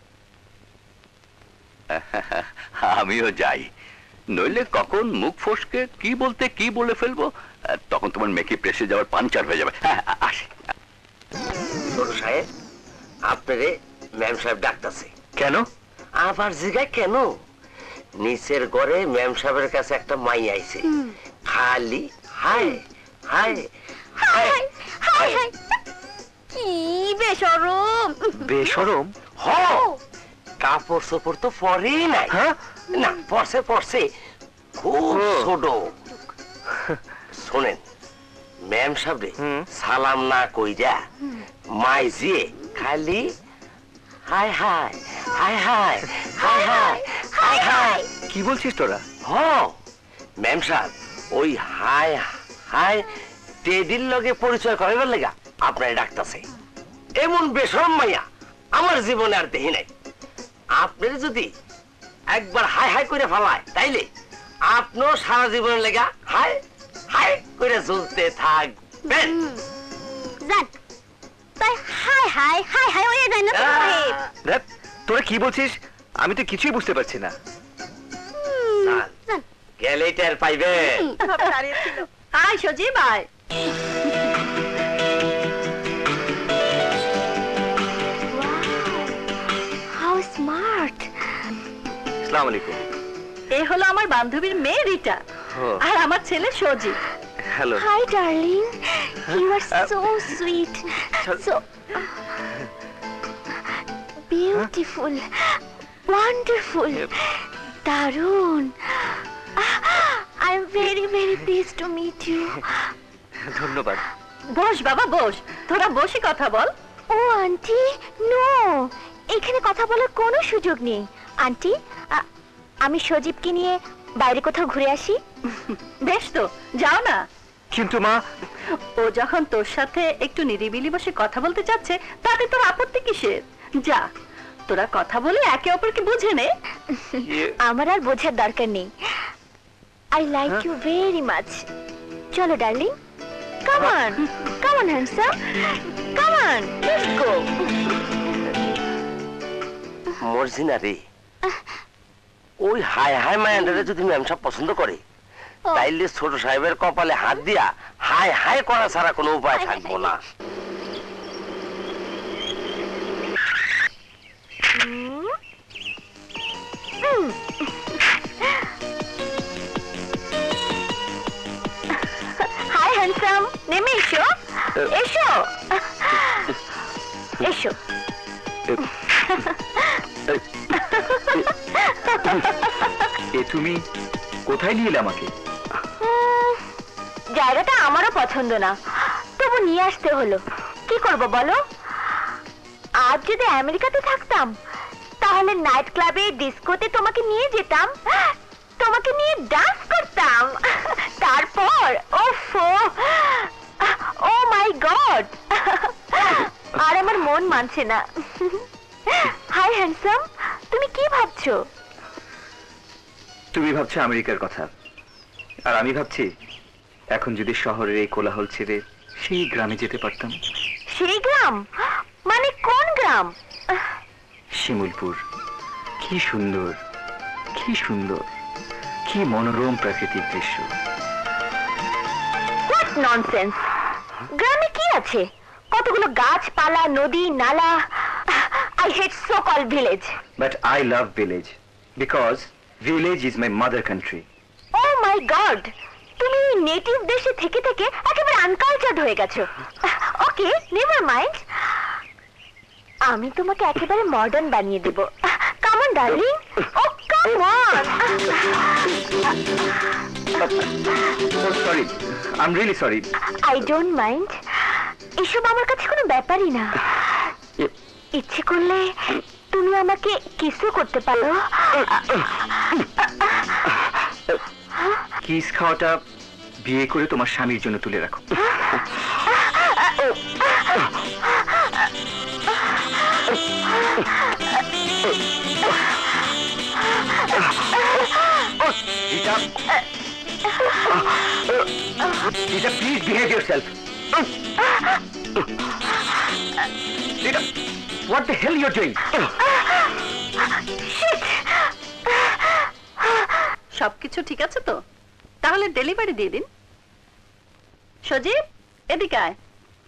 S2: আমিও যাই, নইলে কখন মুখ ফসকে কি বলতে কি বলে ফেলবো, আহ, তখন তোমার মেকি প্রেসে যাওয়ার পাঞ্চার হয়ে যাবে। হ্যাঁ, আসি।
S4: ছোট সাহেব, আপনারে ম্যাম সাহেব ডাকতাছে।
S1: কেন?
S4: আবার জিগায় কেন? নিচের ঘরে ম্যাম সাহেবের কাছে একটা মাই আইছে, খালি hi hi hi
S3: hi hi, কি বেশরম।
S1: বেশরম?
S4: হ কাপড় চোপড় তো পরেই নাই।
S1: হ্যাঁ?
S4: না পরছে পরছে, খুব
S1: ও।
S4: ছোট। শোনেন, ম্যাম সাহেব
S1: হুম।
S4: সালাম না কইরা মাই জিয়ে খালি hi hi hi hi hi hi hi hi.
S1: কি বলছিস তোরা?
S4: হ ম্যাম সাহেব ওই হাই হাই টেডির লগে পরিচয় করাইবার লেগা আপনার ডাকতাছে। এমন বেশরম মাইয়া আমার জীবনে আর দেখি নাই। আপনার যদি একবার হাই হাই করে ফেলায় তাইলে আপনিও সারা জীবনের লেগা হাই হাই করে চলতে থাকবেন।
S3: জান, তাই হাই হাই হাই হাই হয়ে যায় না তো সাহেব?
S1: দেখ, তোরা কি বলছিস আমি তো কিছুই বুঝতে পারছি না।
S4: জান,
S3: জান।
S4: গেলেই টের পাইবেন।
S5: আয় সজীব, আয়।
S3: How smart.
S1: আসসালামু আলাইকুম।
S5: এ হলো আমার বান্ধবীর মেয়ে রিটা,
S1: ও।
S5: আর আমার ছেলে Sajib.
S1: Hello.
S3: Hi darling, you are so sweet, so beautiful, wonderful, দারুণ। I am very very pleased to meet you.
S1: ধন্যবাদ।
S5: বস বাবা বস, তোরা বসে কথা বল।
S3: ও আন্টি, নো, এখানে কথা বলার কোনো সুযোগ নেই। আন্টি, আ- আমি সজীবকে নিয়ে বাইরে কোথাও ঘুরে আসি।
S5: বেশ তো, যাও না।
S1: কিন্তু মা,
S5: ও যখন তোর সাথে একটু নিরিবিলি বসে কথা বলতে চাচ্ছে, তাতে তোর আপত্তি কিসের? যা, তোরা কথা বলে একে অপরকে বুঝে নে।
S3: আমার আর বোঝার দরকার নেই। I like you very much. চলো darling, come on, come on handsome, come on, let's go.
S4: Morjina রে, ওই হাই হাই মায়ান্ডারে যদি ম্যাম সাহেব পছন্দ করে তাইলে ছোট সাহেবের কপালে হাত দিয়া হাই হাই করা ছাড়া কোনো উপায় থাকবো না।
S3: হাই হ্যান্ডসাম, নেমে এসো, এসো, এসো।
S1: এ তুমি কোথায় নিয়ে এলে আমাকে?
S3: উম, জায়গাটা আমারও পছন্দ না, তবু নিয়ে আসতে হলো। কি করব বলো? আজ যদি আমেরিকাতে থাকতাম তাহলে তাহলে নাইট ক্লাবে ডিস্কোতে তোমাকে নিয়ে যেতাম, তোমাকে নিয়ে ডান্স করতাম, তারপর ওফো ও মাই গড, আর আমার মন মানছে না। হাই হ্যান্ডসাম, তুমি কি ভাবছো?
S1: তুমি ভাবছো আমেরিকার কথা, আর আমি ভাবছি এখন যদি শহরের এই কোলাহল ছেড়ে সেই গ্রামে যেতে পারতাম।
S3: সেই গ্রাম মানে কোন গ্রাম?
S1: শিমুলপুর, কি সুন্দর, কি সুন্দর, কি মনোরম প্রাকৃতিক দৃশ্য।
S3: What nonsense! গ্রামে কি আছে? কতগুলো গাছপালা, নদী, নালা। I hate so call village.
S1: But I love village because village is my mother country.
S3: Oh my God, তুমি নেটিভ দেশে থেকে থেকে একেবারে আনকালচার্ড হয়ে গেছো। ওকে, নেভার মাইন্ড, আমি তোমাকে একেবারে মডার্ন বানিয়ে দেব। Come on darling, oh come on.
S1: Sorry, I am really sorry.
S3: I don't mind, এসব আমার কাছে কোনো ব্যাপারই না। ইচ্ছে করলে তুমি আমাকে কিসও করতে পারো।
S1: কিস খাওয়াটা বিয়ে করে তোমার স্বামীর জন্য তুলে রাখো। Rita, Rita, please behave yourself. Rita, what the hell you're doing?
S5: সবকিছু ঠিক আছে তো? তাহলে ডেলিভারি দিয়ে দিন। সজীব, এদিকে আয়।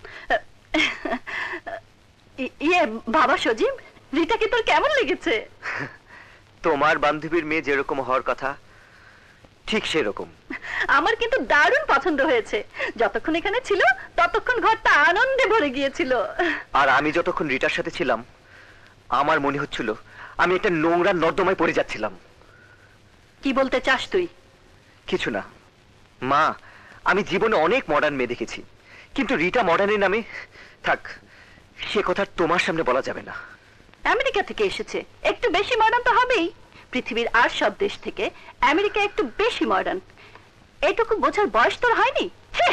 S5: ই- ইয়ে বাবা সজীব, রিটাকে তোর কেমন লেগেছে?
S1: তোমার বান্ধবীর মেয়ে যেরকম হওয়ার কথা ঠিক সেরকম।
S5: আমার কিন্তু দারুণ পছন্দ হয়েছে। যতক্ষণ এখানে ছিল ততক্ষণ ঘরটা আনন্দে ভরে গিয়েছিল।
S1: আর আমি যতক্ষণ রিটার সাথে ছিলাম আমার মনে হচ্ছিল আমি একটা নোংরা নর্দমায় পড়ে যাচ্ছিলাম।
S5: কি বলতে চাস তুই?
S1: কিছু না মা, আমি জীবনে অনেক মডার্ন মেয়ে দেখেছি, কিন্তু রিটা মডার্নের নামে থাক, সে কথা তোমার সামনে বলা যাবে না।
S5: আমেরিকা থেকে এসেছে, একটু বেশি মডার্ন তো হবেই। পৃথিবীর আর সব দেশ থেকে আমেরিকা একটু বেশি মডার্ন। এটুকু বোঝার বয়স তোর হয়নি? ছি!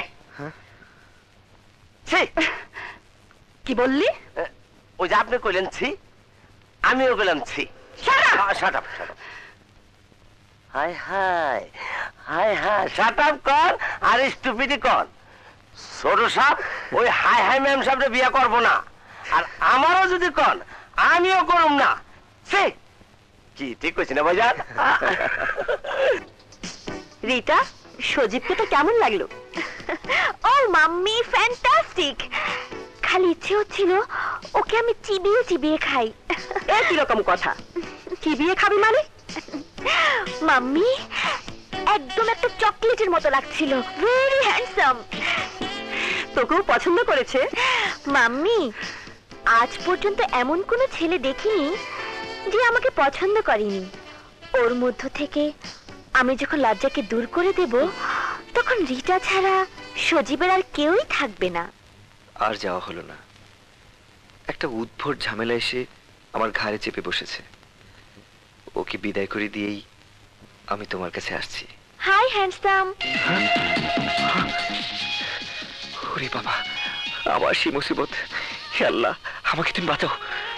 S4: ছি!
S5: কি বললি?
S4: ওই যে আপনি কইলেন ছি, আমিও কইলাম ছি।
S5: Shut up!
S4: Shut up, shut up. Hi hi hi hi, shut up কর আর স্টুপিডি কর। ছোট সাপ ওই হাই হাই ম্যাম সাহেবরে বিয়ে করব না, আর আমারও যদি কন আমিও করুম না। ছি! কি ঠিক কইছি না ভাইজান?
S3: রিটা, সজীবকে তো কেমন লাগলো? Oh mummy, fantastic. খালি ইচ্ছে হচ্ছিল ওকে আমি চিবিয়ে চিবিয়ে খাই।
S5: এ কিরকম কথা? চিবিয়ে খাবি মানে?
S3: মাম্মি, একদম একটা চকলেটের মতো লাগছিল, ভেরি হ্যান্ডসাম।
S5: তোকেও পছন্দ করেছে?
S3: মাম্মি, আজ পর্যন্ত এমন কোনো ছেলে দেখিনি যে আমাকে পছন্দ করেনি। ওর মধ্য থেকে আমি যখন লজ্জাকে দূর করে দেব, তখন রিটা ছাড়া সজীবের আর কেউই থাকবে না।
S1: আর যাওয়া হলো না। একটা উদ্ভট ঝামেলা এসে আমার ঘাড়ে চেপে বসেছে। ওকে বিদায় করে দিয়েই আমি তোমার কাছে আসছি।
S3: Hi handsome.
S1: ওরে বাবা, আবার সেই মুসিবত। হে আল্লাহ, আমাকে তুমি বাঁচাও।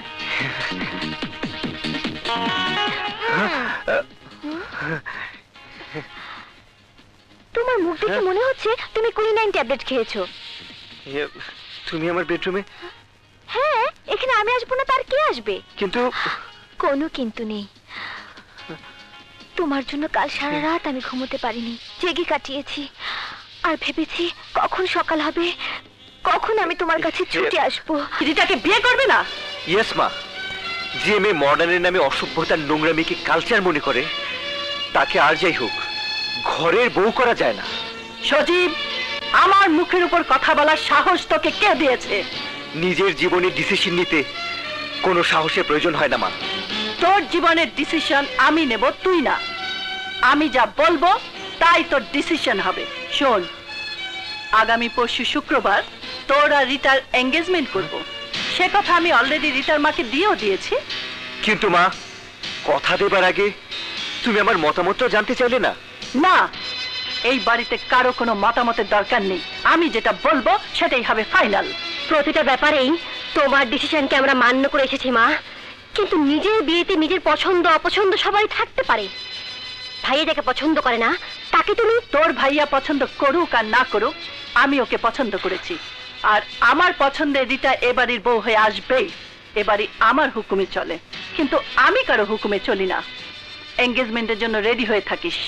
S3: তোমার মুখ দেখে মনে হচ্ছে তুমি কুইনাইন ট্যাবলেট খেয়েছো।
S1: এ, তুমি আমার বেডরুমে?
S3: হ্যাঁ, এখানে আমি আসবো না তার কে আসবে?
S1: কিন্তু
S3: কোনো কিন্তু নেই। তোমার জন্য কাল সারা রাত আমি ঘুমোতে পারিনি, জেগে কাটিয়েছি। আর ভেবেছি কখন সকাল হবে, কখন আমি তোমার কাছে ছুটে আসবো।
S5: রিটাকে বিয়ে করবে না?
S1: ইয়েস মা, যে মেয়ে মডার্নের নামে অসভ্যতার নোংরামিকে কালচার মনে করে তাকে আর যাই হোক ঘরের বউ করা যায় না।
S5: সজীব, আমার মুখের উপর কথা বলার সাহস তোকে কে দিয়েছে?
S1: নিজের জীবনের ডিসিশন নিতে কোনো সাহসের প্রয়োজন হয় না মা।
S5: তোর জীবনের ডিসিশন আমি নেব, তুই না। আমি যা বলবো তাই তোর ডিসিশন হবে। শোন, আগামী পরশু শুক্রবার তোর আর রিটার এঙ্গেজমেন্ট করব। সে কথা আমি অলরেডি রিটার মাকে দিয়েও দিয়েছি।
S1: কিন্তু মা, কথা দেবার আগে তুমি আমার মতামতটা জানতে চাইলে না?
S5: না, এই বাড়িতে কারো কোনো মতামতের দরকার নেই। আমি যেটা বলবো সেটাই হবে ফাইনাল।
S3: প্রতিটা ব্যাপারেই তোমার ডিসিশনকে আমরা মান্য করে এসেছি মা, কিন্তু নিজের বিয়েতে নিজের পছন্দ অপছন্দ সবাই থাকতে পারে। ভাইয়া যাকে পছন্দ করে না তাকে তুমি।
S5: তোর ভাইয়া পছন্দ করুক আর না করুক, আমি ওকে পছন্দ করেছি, আর আমার পছন্দের রিতা এবাড়ির বউ হয়ে আসবেই। এবারই আমার হুকুমে চলে, কিন্তু আমি কারো হুকুমে চলি না। এঙ্গেজমেন্টের জন্য রেডি হয়ে থাকিস।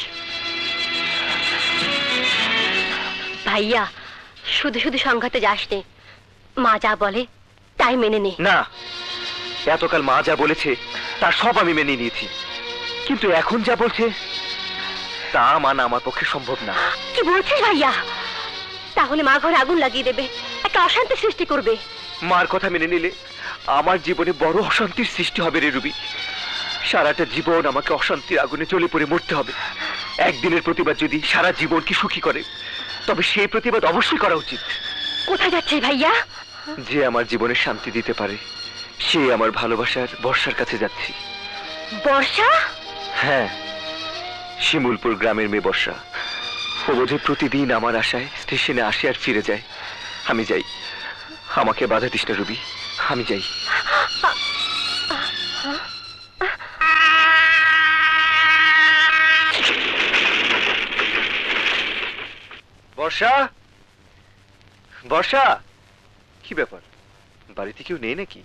S3: ভাইয়া শুধু শুধু সংঘাতে যাস নে, মা যা বলে তাই মেনে নে।
S1: না, এতকাল মা যা বলেছে তার সব আমি মেনে নিয়েছি, কিন্তু এখন যা বলছে তা মানা আমার পক্ষে সম্ভব না।
S3: কি বলছিস ভাইয়া? তাহলে মা ঘরে আগুন লাগিয়ে দেবে, একটা অশান্তি সৃষ্টি করবে।
S1: মার কথা মেনে নিলে আমার জীবনে বড় অশান্তির সৃষ্টি হবে রে রুবি। সারাটা জীবন আমাকে অশান্তির আগুনে জ্বলে পড়ে মরতে হবে। একদিনের প্রতিবাদ যদি সারা জীবনকে সুখী করে, তবে সেই প্রতিবাদ অবশ্যই করা উচিত।
S3: কোথায় যাচ্ছিস ভাইয়া?
S1: যে আমার জীবনে শান্তি দিতে পারে সে আমার ভালোবাসার বর্ষার কাছে যাচ্ছি।
S3: বর্ষা?
S1: হ্যাঁ, শিমুলপুর গ্রামের মেয়ে বর্ষা। ও বোধে প্রতিদিন আমার আশায় স্টেশনে আসে আর ফিরে যায়। আমি যাই, আমাকে বাধা দিস না রুবি, আমি যাই। বর্ষা, বর্ষা, কি ব্যাপার? বাড়িতে কেউ নেই নাকি?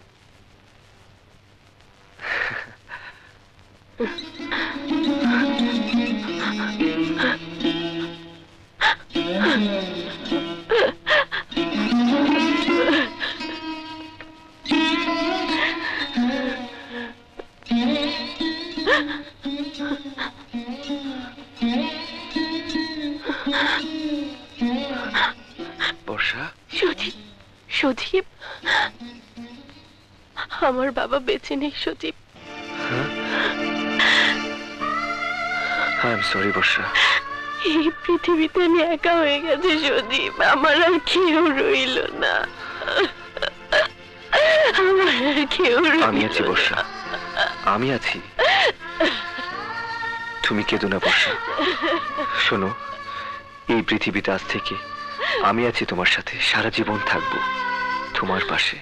S1: বর্ষা,
S3: সজীব, সজীব, আমার বাবা বেঁচে নেই Sajib.
S1: I am sorry Barsha.
S3: এই পৃথিবীতে আমি একা হয়ে গেছি সজীব, আমার আর কেউ রইল না। আমার আর কেউ রইল না।
S1: আমি আছি বর্ষা, আমি আছি। তুমি কেঁদো না বর্ষা। শোনো, এই পৃথিবীতে আজ থেকে আমি আছি তোমার সাথে, সারা জীবন থাকবো তোমার পাশে।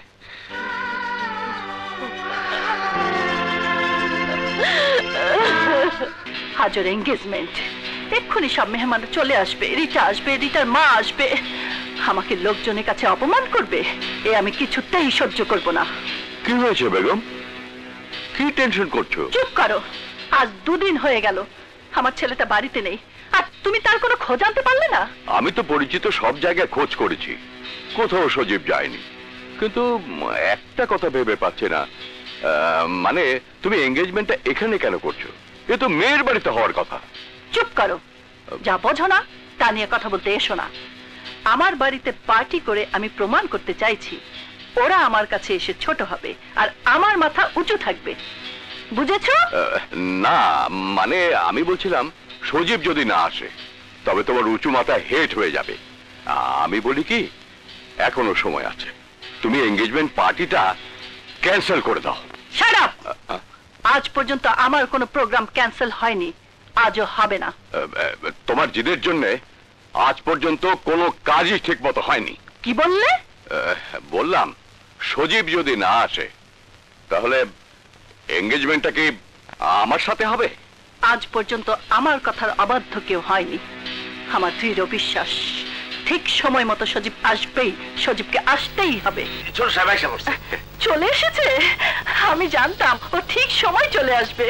S5: হাজার এঙ্গেজমেন্ট, এক্ষুনি সব মেহমান চলে আসবে, রিতা আসবে, রিতার মা আসবে, আমাকে লোকজনের কাছে অপমান করবে। এ আমি কিছুতেই সহ্য করব না।
S2: কি হয়েছে বেগম? কি টেনশন করছো?
S5: চুপ করো। আজ দুদিন হয়ে গেল আমার ছেলেটা বাড়িতে নেই, আর তুমি তার কোনো খোঁজ আনতে পারলে না?
S2: আমি তো পরিচিত সব জায়গায় খোঁজ করেছি, কোথাও সজীব যায়নি। কিন্তু একটা কথা ভেবে পাচ্ছি না, আহ, মানে তুমি এঙ্গেজমেন্টটা এখানে কেন করছো? এ তো মেয়ের বাড়িতে হওয়ার কথা।
S5: চুপ করো, যা বোঝো না তা নিয়ে কথা বলতে এসো না। আমার বাড়িতে পার্টি করে আমি প্রমাণ করতে চাইছি ওরা আমার কাছে এসে ছোট হবে আর আমার মাথা উঁচু থাকবে, বুঝেছো?
S2: আহ, না, মানে আমি বলছিলাম সজীব যদি না আসে তবে তোমার উঁচু মাথা হেট হয়ে যাবে। আমি বলি কি, এখনো সময় আছে, তুমি এঙ্গেজমেন্ট পার্টিটা ক্যান্সেল করে দাও।
S5: Shut up! আজ পর্যন্ত আমার কোনো প্রোগ্রাম ক্যান্সেল হয়নি, আজও হবে না।
S2: তোমার জিদের জন্য আজ পর্যন্ত কোনো কাজই ঠিক মতো হয়নি।
S5: কি বললে?
S2: বললাম সজীব যদি না আসে তাহলে এঙ্গেজমেন্টটা কি আমার সাথে হবে?
S5: আজ পর্যন্ত আমার কথার অবাধ্য কেউ হয়নি। আমার দৃঢ় বিশ্বাস ঠিক সময় মতো সজীব আসবেই, সজীবকে আসতেই হবে।
S4: ছোট সাহেব এসে পড়ছে।
S5: চলে এসেছে? আমি জানতাম ও ঠিক সময় চলে আসবে।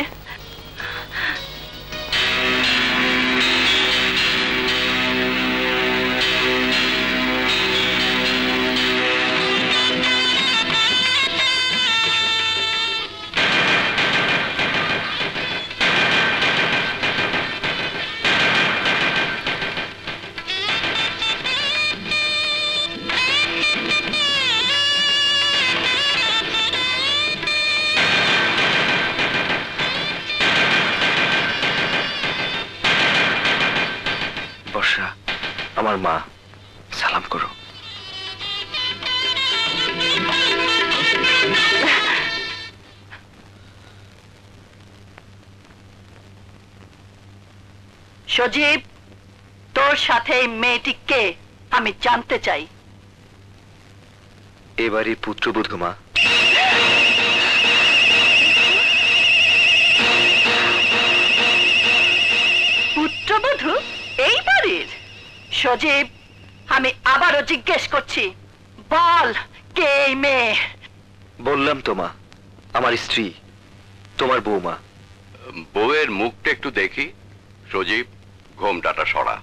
S1: বর্ষা, আমার মা, সালাম করো।
S5: সজীব, তোর সাথে এই মেয়েটি কে আমি জানতে চাই।
S1: এবারে পুত্রবধূ মা।
S5: পুত্রবধূ এই বাড়ির? সজীব, আমি আবারও জিজ্ঞেস করছি, বল কে এই মেয়ে?
S1: বললাম তো মা, আমার স্ত্রী, তোমার বৌমা।
S2: বউয়ের মুখটা একটু দেখি। সজীব, ঘোমটাটা সরা।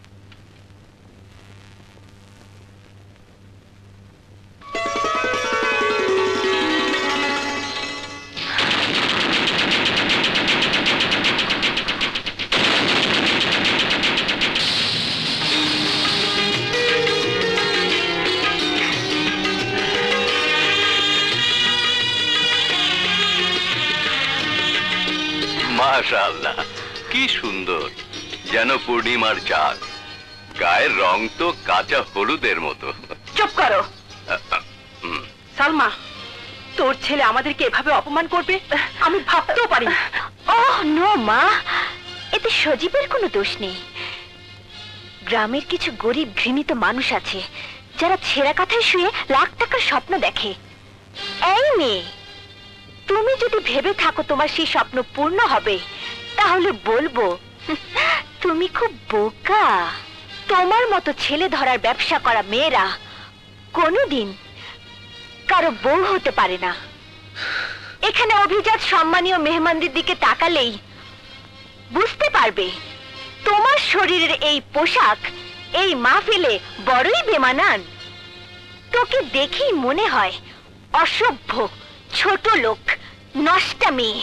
S2: মাশাআল্লাহ, কি সুন্দর, যেন পূর্ণিমার চাঁদ। গায়ের রং তো কাঁচা হলুদের মতো।
S5: চুপ করো।
S2: হুম।
S5: সালমা, তোর ছেলে আমাদেরকে এভাবে অপমান করবে আমি ভাবতেও পারি।
S3: ওহ নো মা, এতে সজীবের কোনো দোষ নেই। গ্রামের কিছু গরিব ঘৃণিত মানুষ আছে যারা ছেঁড়া কাঁথায় শুয়ে লাখ টাকার স্বপ্ন দেখে। এই মেয়ে, তুমি যদি ভেবে থাকো তোমার সেই স্বপ্ন পূর্ণ হবে, তাহলে বলবো তুমি খুব বোকা। তোমার মতো ছেলে ধরার ব্যবসা করা মেয়েরা কোনোদিন কারো বউ হতে পারে না। এখানে অভিজাত সম্মানীয় মেহমানদের দিকে তাকালেই বুঝতে পারবে তোমার শরীরের এই পোশাক এই মাহফিলে বড়ই বেমানান। তোকে দেখেই মনে হয় অসভ্য, ছোট লোক, নষ্টা মেয়ে।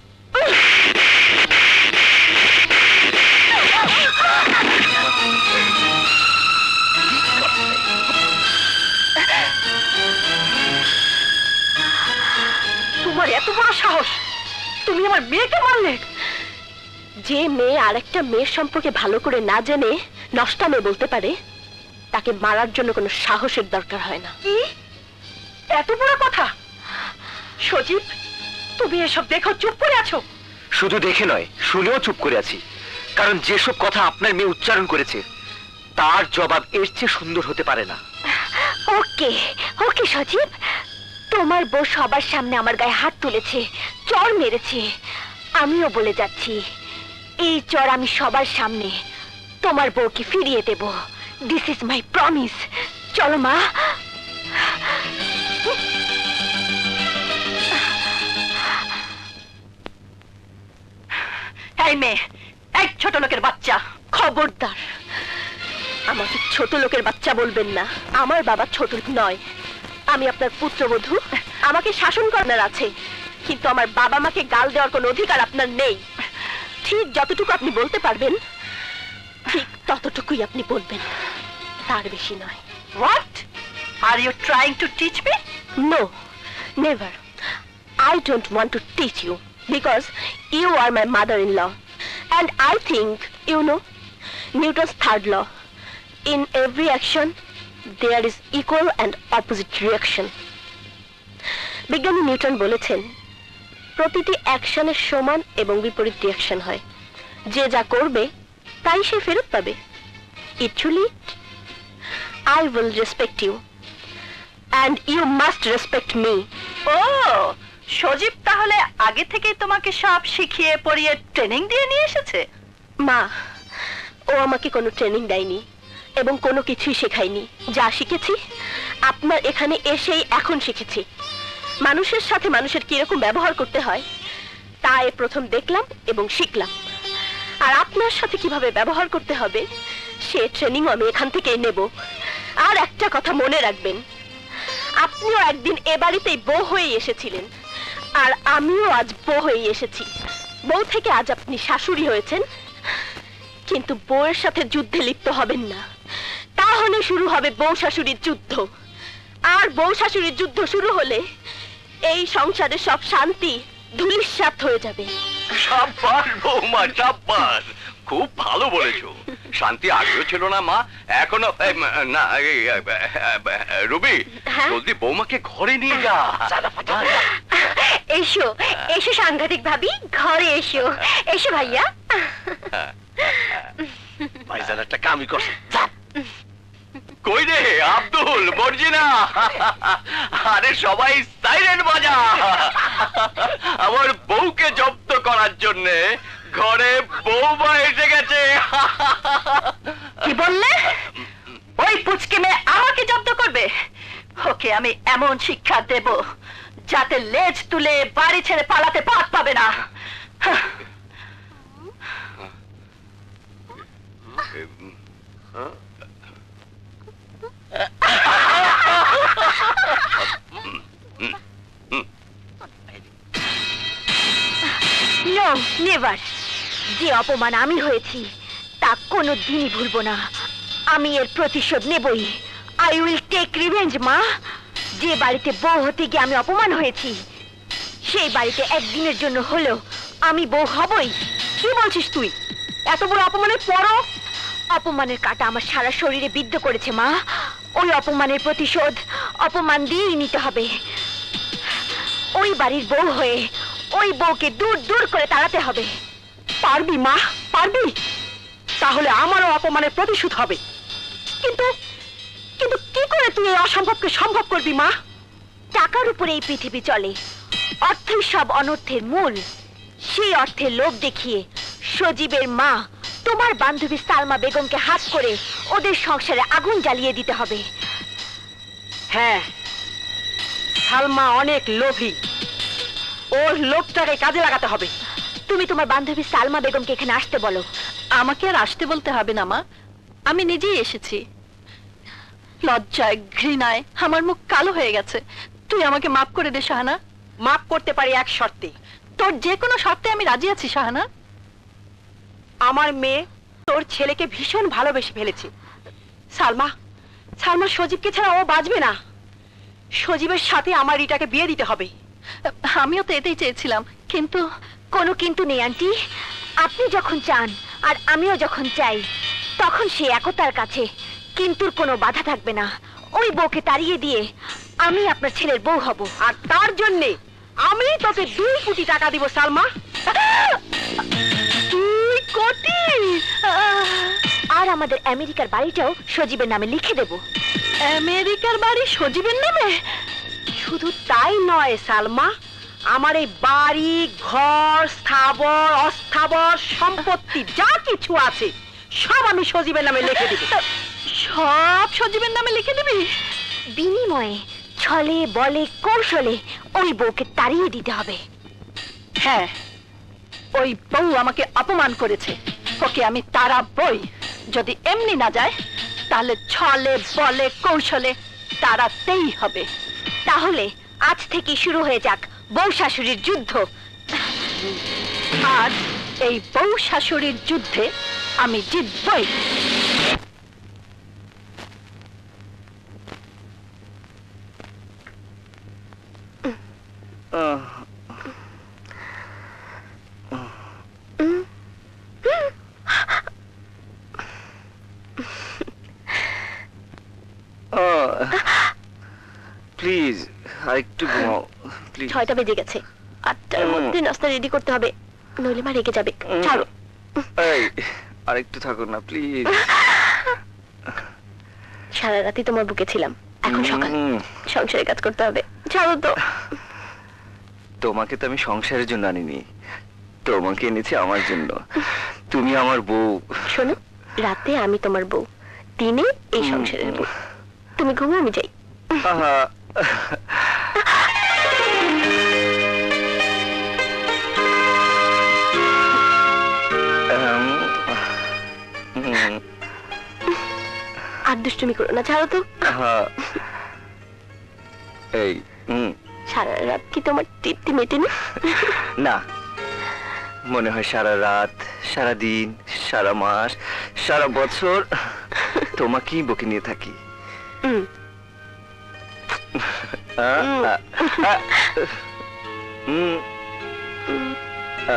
S5: তোমার এত বড় সাহস, তুমি আমার মেয়েকে মারলে?
S3: যে মেয়ে আরেকটা মেয়ের সম্পর্কে ভালো করে না জেনে নষ্টা মেয়ে বলতে পারে, তাকে মারার জন্য কোনো সাহসের দরকার হয় না।
S5: কি এত বড় কথা? সজীব, তুমি এসব দেখো চুপ করে আছো?
S1: শুধু দেখে নয়, শুনেও চুপ করে আছি, কারণ যেসব কথা আপনার মেয়ে উচ্চারণ করেছে তার জবাব এর চেয়ে সুন্দর হতে পারে না।
S3: ওকে ওকে সজীব, তোমার বউ সবার সামনে আমার গায়ে হাত তুলেছে, চড় মেরেছে। আমিও বলে যাচ্ছি, এই চড় আমি সবার সামনে তোমার বউকে ফিরিয়ে দেব। This is my promise. চলো মা।
S5: এই মেয়ে, এক ছোট লোকের বাচ্চা,
S3: খবরদার, আমাকে ছোট লোকের বাচ্চা বলবেন না। আমার বাবা ছোট লোক নয়, আমি আপনার পুত্রবধূ। আমাকে শাসন করার আছে, কিন্তু আমার বাবা মাকে গাল দেওয়ার কোনো অধিকার আপনার নেই। ঠিক যতটুকু আপনি বলতে পারবেন ঠিক ততটুকুই আপনি বলবেন, তার বেশি নয়।
S5: What are you trying to teach me?
S3: No, never. I don't want to teach you because you are my mother-in-law. And I think you know Newton's third law. In every action, there is equal and opposite reaction. বিজ্ঞানী Newton বলেছেন, প্রতিটি অ্যাকশনের সমান এবং বিপরীত reaction হয়। যে যা করবে তাই সে ফেরত পাবে। Actually, I will respect you. And you must respect me.
S5: ও, সজীব তাহলে আগে থেকেই তোমাকে সব শিখিয়ে পড়িয়ে ট্রেনিং দিয়ে নিয়ে এসেছে?
S3: মা, ও আমাকে কোনো ট্রেনিং দেয়নি এবং কোনো কিছুই শেখায়নি। যা শিখেছি আপনার এখানে এসেই এখন শিখেছি। মানুষের সাথে মানুষের কিরকম ব্যবহার করতে হয় তা এ প্রথম দেখলাম এবং শিখলাম। আর আপনার সাথে কিভাবে ব্যবহার করতে হবে সে ট্রেনিং আমি এখান থেকেই নেব। আর একটা কথা মনে রাখবেন, আপনিও একদিন এ বাড়িতেই বউ হয়ে এসেছিলেন, আর আমিও আজ বউ হয়ে এসেছি। বউ থেকে আজ আপনি শাশুড়ি হয়েছেন, কিন্তু বউয়ের সাথে যুদ্ধে লিপ্ত হবেন না, তাহলে শুরু হবে বউ শাশুড়ির যুদ্ধ। আর বউ শাশুড়ির যুদ্ধ শুরু হলে এই সংসারে সব শান্তি ধূলিসাৎ হয়ে যাবে।
S2: সাব্বাস বৌমা, সাব্বাস, খুব ভালো বলেছো। শান্তি আগেও ছিল না মা, এখনো এই, না এই, রুবি,
S3: হ্যাঁ?
S2: জলদি বৌমাকে ঘরে নিয়ে যা।
S3: এসো এসো সাংঘাতিক ভাবি, ঘরে এসো। এসো ভাইয়া।
S4: ভাইজান একটা কামই করছে চাপ।
S2: কই রে আব্দুল মর্জিনা, আরে সবাই সাইরেন বাজা, আমার বউকে জব্দ করার জন্য ঘরে বউমা এসে গেছে।
S5: কি বললে? ওই পুচকে মেয়ে আমাকে জব্দ করবে? ওকে আমি এমন শিক্ষা দেব যাতে লেজ তুলে বাড়ি ছেড়ে পালাতে পাত পাবে না।
S3: No never. যে অপমান আমি হয়েছি তা কোনো দিনই ভুলবো না। আমি এর প্রতিশোধ নেবই। আই উইল টেক রিভেঞ্জ মা। যে বাড়িতে বউ হতে গিয়ে আমি অপমান হয়েছি সেই বাড়িতে একদিনের জন্য হলেও আমি বউ হবই। কি বলছিস তুই? এত বড় অপমানের পরও? অপমানের কাঁটা আমার সারা শরীরে বিদ্ধ করেছে মা। ওই অপমানের প্রতিশোধ অপমান দিয়েই নিতে হবে। ওই বাড়ির বউ হয়ে ওই বউকে দূর দূর করে তাড়াতে হবে। পারবি মা, পারবি? তাহলে আমারও অপমানের প্রতিশোধ হবে। কিন্তু কিন্তু কি করে তুই এই অসম্ভবকে সম্ভব করবি মা? টাকার উপরে এই পৃথিবী চলে, অর্থই সব অনর্থের মূল। সেই অর্থের লোভ দেখিয়ে সজীবের মা তোমার বান্ধবী সালমা বেগমকে হাত করে ওদের সংসারে আগুন জ্বালিয়ে দিতে হবে। হ্যাঁ, সালমা অনেক লোভী, ওর লোভটাকে কাজে লাগাতে হবে। তুমি তোমার বান্ধবী সালমা বেগমকে এখানে আসতে বলো।
S5: আমাকে আর আসতে বলতে হবে না মা, আমি নিজেই এসেছি। লজ্জায় ঘৃণায় আমার মুখ কালো হয়ে গেছে। তুই আমাকে মাফ করে দে শাহানা।
S3: মাফ করতে পারি এক শর্তে।
S5: তোর যে কোনো শর্তে আমি রাজি আছি শাহানা।
S3: আমার মেয়ে তোর ছেলেকে ভীষণ ভালোবেসে ফেলেছে। সালমা, সালমা সজীবকে ছাড়া ও বাঁচবে না। সজীবের সাথে আমার রিটাকে বিয়ে দিতে হবে।
S5: আমিও তো এটাই চেয়েছিলাম, কিন্তু
S3: কোনো কিন্তু নেই আন্টি। আপনি যখন চান আর আমিও যখন চাই তখন সে একতার কাছে কিন্তুর কোনো বাধা থাকবে না। ওই বউকে তাড়িয়ে দিয়ে আমি আপনার ছেলের বউ হব, আর তার জন্য আমি তোকে দুই কোটি টাকা দিব সালমা। দুই কোটি? আর আমাদের আমেরিকার বাড়িটাও সজীবের নামে লিখে দেব।
S5: আমেরিকার বাড়ি সজীবের নামে?
S3: শুধু তাই নয় সালমা, আমার এই বাড়ি ঘর স্থাবর অস্থাবর সম্পত্তি যা কিছু আছে সব আমি সজীবের নামে লিখে দেব।
S5: সব সজীবের নামে লিখে দিবি?
S3: বিনিময়ে ছলে বলে কৌশলে ওই বউকে তাড়িয়ে দিতে হবে।
S5: হ্যাঁ, ওই বউ আমাকে অপমান করেছে, ওকে আমি তাড়াবই। যদি এমনি না যায় তাহলে ছলে বলে কৌশলে তাড়াতেই হবে।
S3: তাহলে আজ থেকে শুরু হয়ে যাক বউ শাশুড়ির যুদ্ধ।
S5: আজ এই বউ শাশুড়ির যুদ্ধে আমি জিতবই।
S1: প্লিজ আর একটু ঘুমাও প্লিজ।
S3: ছয়টা বেজে গেছে, আটটার
S1: হুম।
S3: মধ্যে নাস্তা রেডি করতে হবে, নইলে মা রেগে যাবে। ছাড়ো।
S1: এই আর একটু থাকো না প্লিজ।
S3: সারা রাতি তোমার বুকে ছিলাম, এখন সকাল,
S1: হুম।
S3: সংসারে কাজ করতে হবে। ছাড়ো তো।
S1: তোমাকে তো আমি সংসারের জন্য আনিনি, তোমাকে এনেছি আমার জন্য। তুমি আমার বউ।
S3: শোনো, রাতে আমি তোমার বউ, দিনে এই সংসারের বউ। তুমি ঘুমো, আমি যাই।
S1: আহা, আম, হুম,
S3: আর দুষ্টুমি করো না, ছাড়ো তো।
S1: আহা, এই হুম,
S3: সারা রাত কি তোমার তৃপ্তি মেটেনি?
S1: না, মনে হয় সারা রাত সারা দিন সারা মাস সারা বছর তোমাকেই বকে নিয়ে থাকি।
S3: হুম।
S1: আ, আ, আ, হুম, আ,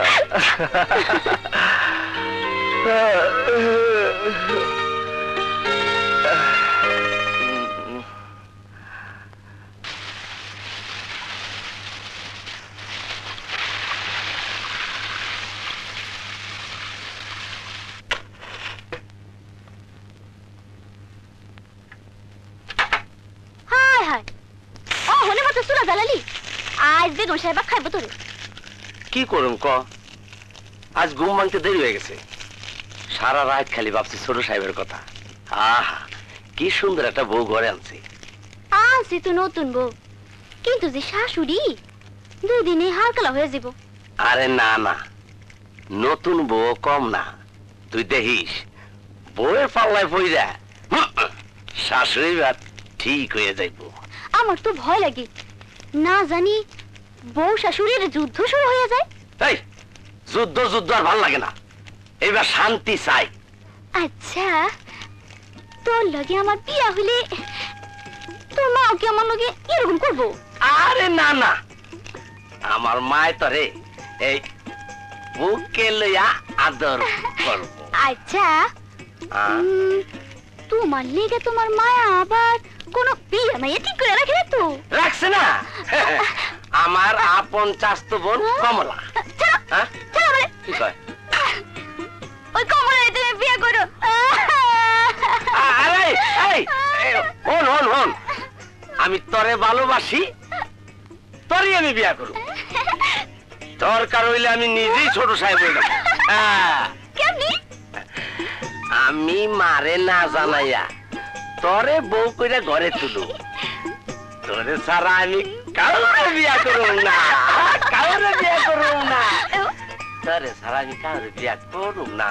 S3: বেগম সাহেব খাইবো তোরে।
S4: কি করুম ক, আজ ঘুম ভাঙতে দেরি হয়ে গেছে। সারা রাত খালি ভাবছি ছোট সাহেবের কথা। আহা কি সুন্দর একটা বউ ঘরে আনছে।
S3: আনছি তো নতুন বউ, কিন্তু যে শাশুড়ি দুই দিনে হালকালা হয়ে যাব।
S4: আরে না না, নতুন বউ কম না, তুই দেখিস বউয়ের পাল্লায় পইরা শাশুড়ি বাদ ঠিক হয়ে যাইব।
S3: আমার তো ভয় লাগে, না জানি বউ শাশুড়ির যুদ্ধ শুরু হয়ে যায়।
S4: এই যুদ্ধ যুদ্ধ আর ভাল লাগে না, এবার শান্তি চাই।
S3: আচ্ছা তোর লগে আমার বিয়া হইলে তোর মা কি আমার লগে এরকম করবো?
S4: আরে না না, আমার মায় তরে এই বুকে লইয়া আদর করব।
S3: আচ্ছা উম, তোমার লেগে তোমার মায়া আবার কোন বিয়া মাইয়া ঠিক করে রাখে না তো?
S4: রাখছে না আমার আপন চাস্তো বোন কমলা।
S3: চলো,
S4: হ্যাঁ
S3: চলো বলে।
S4: কি কয়?
S3: ওই কমলারে তুমি বিয়া করো।
S4: আ- আরে এই এই, হন হন হন, আমি তরে ভালোবাসি, তরই আমি বিয়া করব। দরকার হইলে আমি নিজেই ছোট সাহেব হয়ে যাব। হ্যাঁ,
S3: কেমনি?
S4: আমি মারে না জানাইয়া তরে বউ কইরা ঘরে তুলু। তোরে ছাড়া আমি কাউরে বিয়া করব না, কাউরে বিয়া করব না, তোরে ছাড়া আমি কাউরে বিয়া করব না।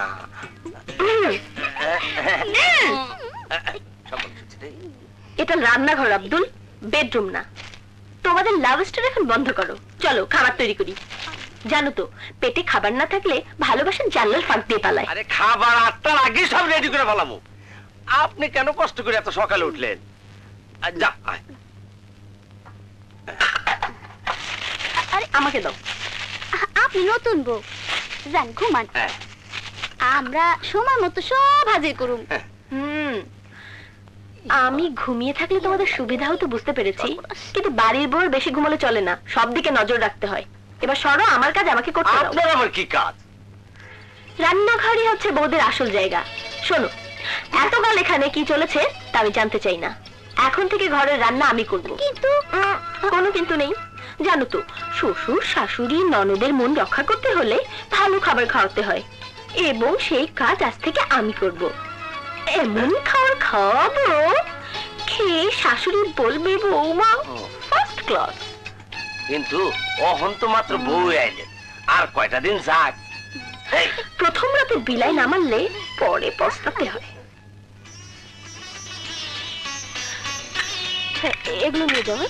S3: এটা রান্নাঘর আব্দুল, বেডরুম না। তোমাদের লাভ স্টোরি এখন বন্ধ করো, চলো খাবার তৈরি করি। জানো তো পেটে খাবার না থাকলে ভালোবাসার জানলার ফাঁক দিয়ে পালায়।
S4: আরে খাবার আটটার আগে সব রেডি করে ফেলামু। আপনি কেন কষ্ট করে এত সকালে উঠলেন? আ, যা আয়।
S3: আরে আমাকে দাও। আপনি নতুন বউ, যান ঘুমান,
S4: হ্যাঁ,
S3: আমরা সময় মতো সব হাজির করুম। হুম, আমি ঘুমিয়ে থাকলে তোমাদের সুবিধা হতো বুঝতে পেরেছি, কিন্তু বাড়ির বউর বেশি ঘুমালে চলে না, সব দিকে নজর রাখতে হয়। এবার সরো, আমার কাজ আমাকে করতে দাও।
S4: আপনার আমার কি কাজ?
S3: রান্নাঘরই হচ্ছে বউদের আসল জায়গা। শোনো, এতকাল এখানে কি চলেছে তা আমি জানতে চাই না। এখন থেকে ঘরের রান্না আমি করব। কিন্তু কোনো কিন্তু নেই। জানো তো শ্বশুর শাশুড়ি ননদের মন রক্ষা করতে হলে ভালো খাবার খাওয়াতে হয়, এবং সেই কাজ আজ থেকে আমি করব। এমন খাবার খাওয়াবো খেয়ে শাশুড়ি বলবে বৌমা ফার্স্ট ক্লাস।
S4: কিন্তু অহন তো মাত্র বউ আইলেন, আর কয়টা দিন যাক। এই,
S3: প্রথম রাতে বিলাই না মানলে পরে পস্তাতে হয়। হ্যাঁ, এগুলো নিয়ে যাও।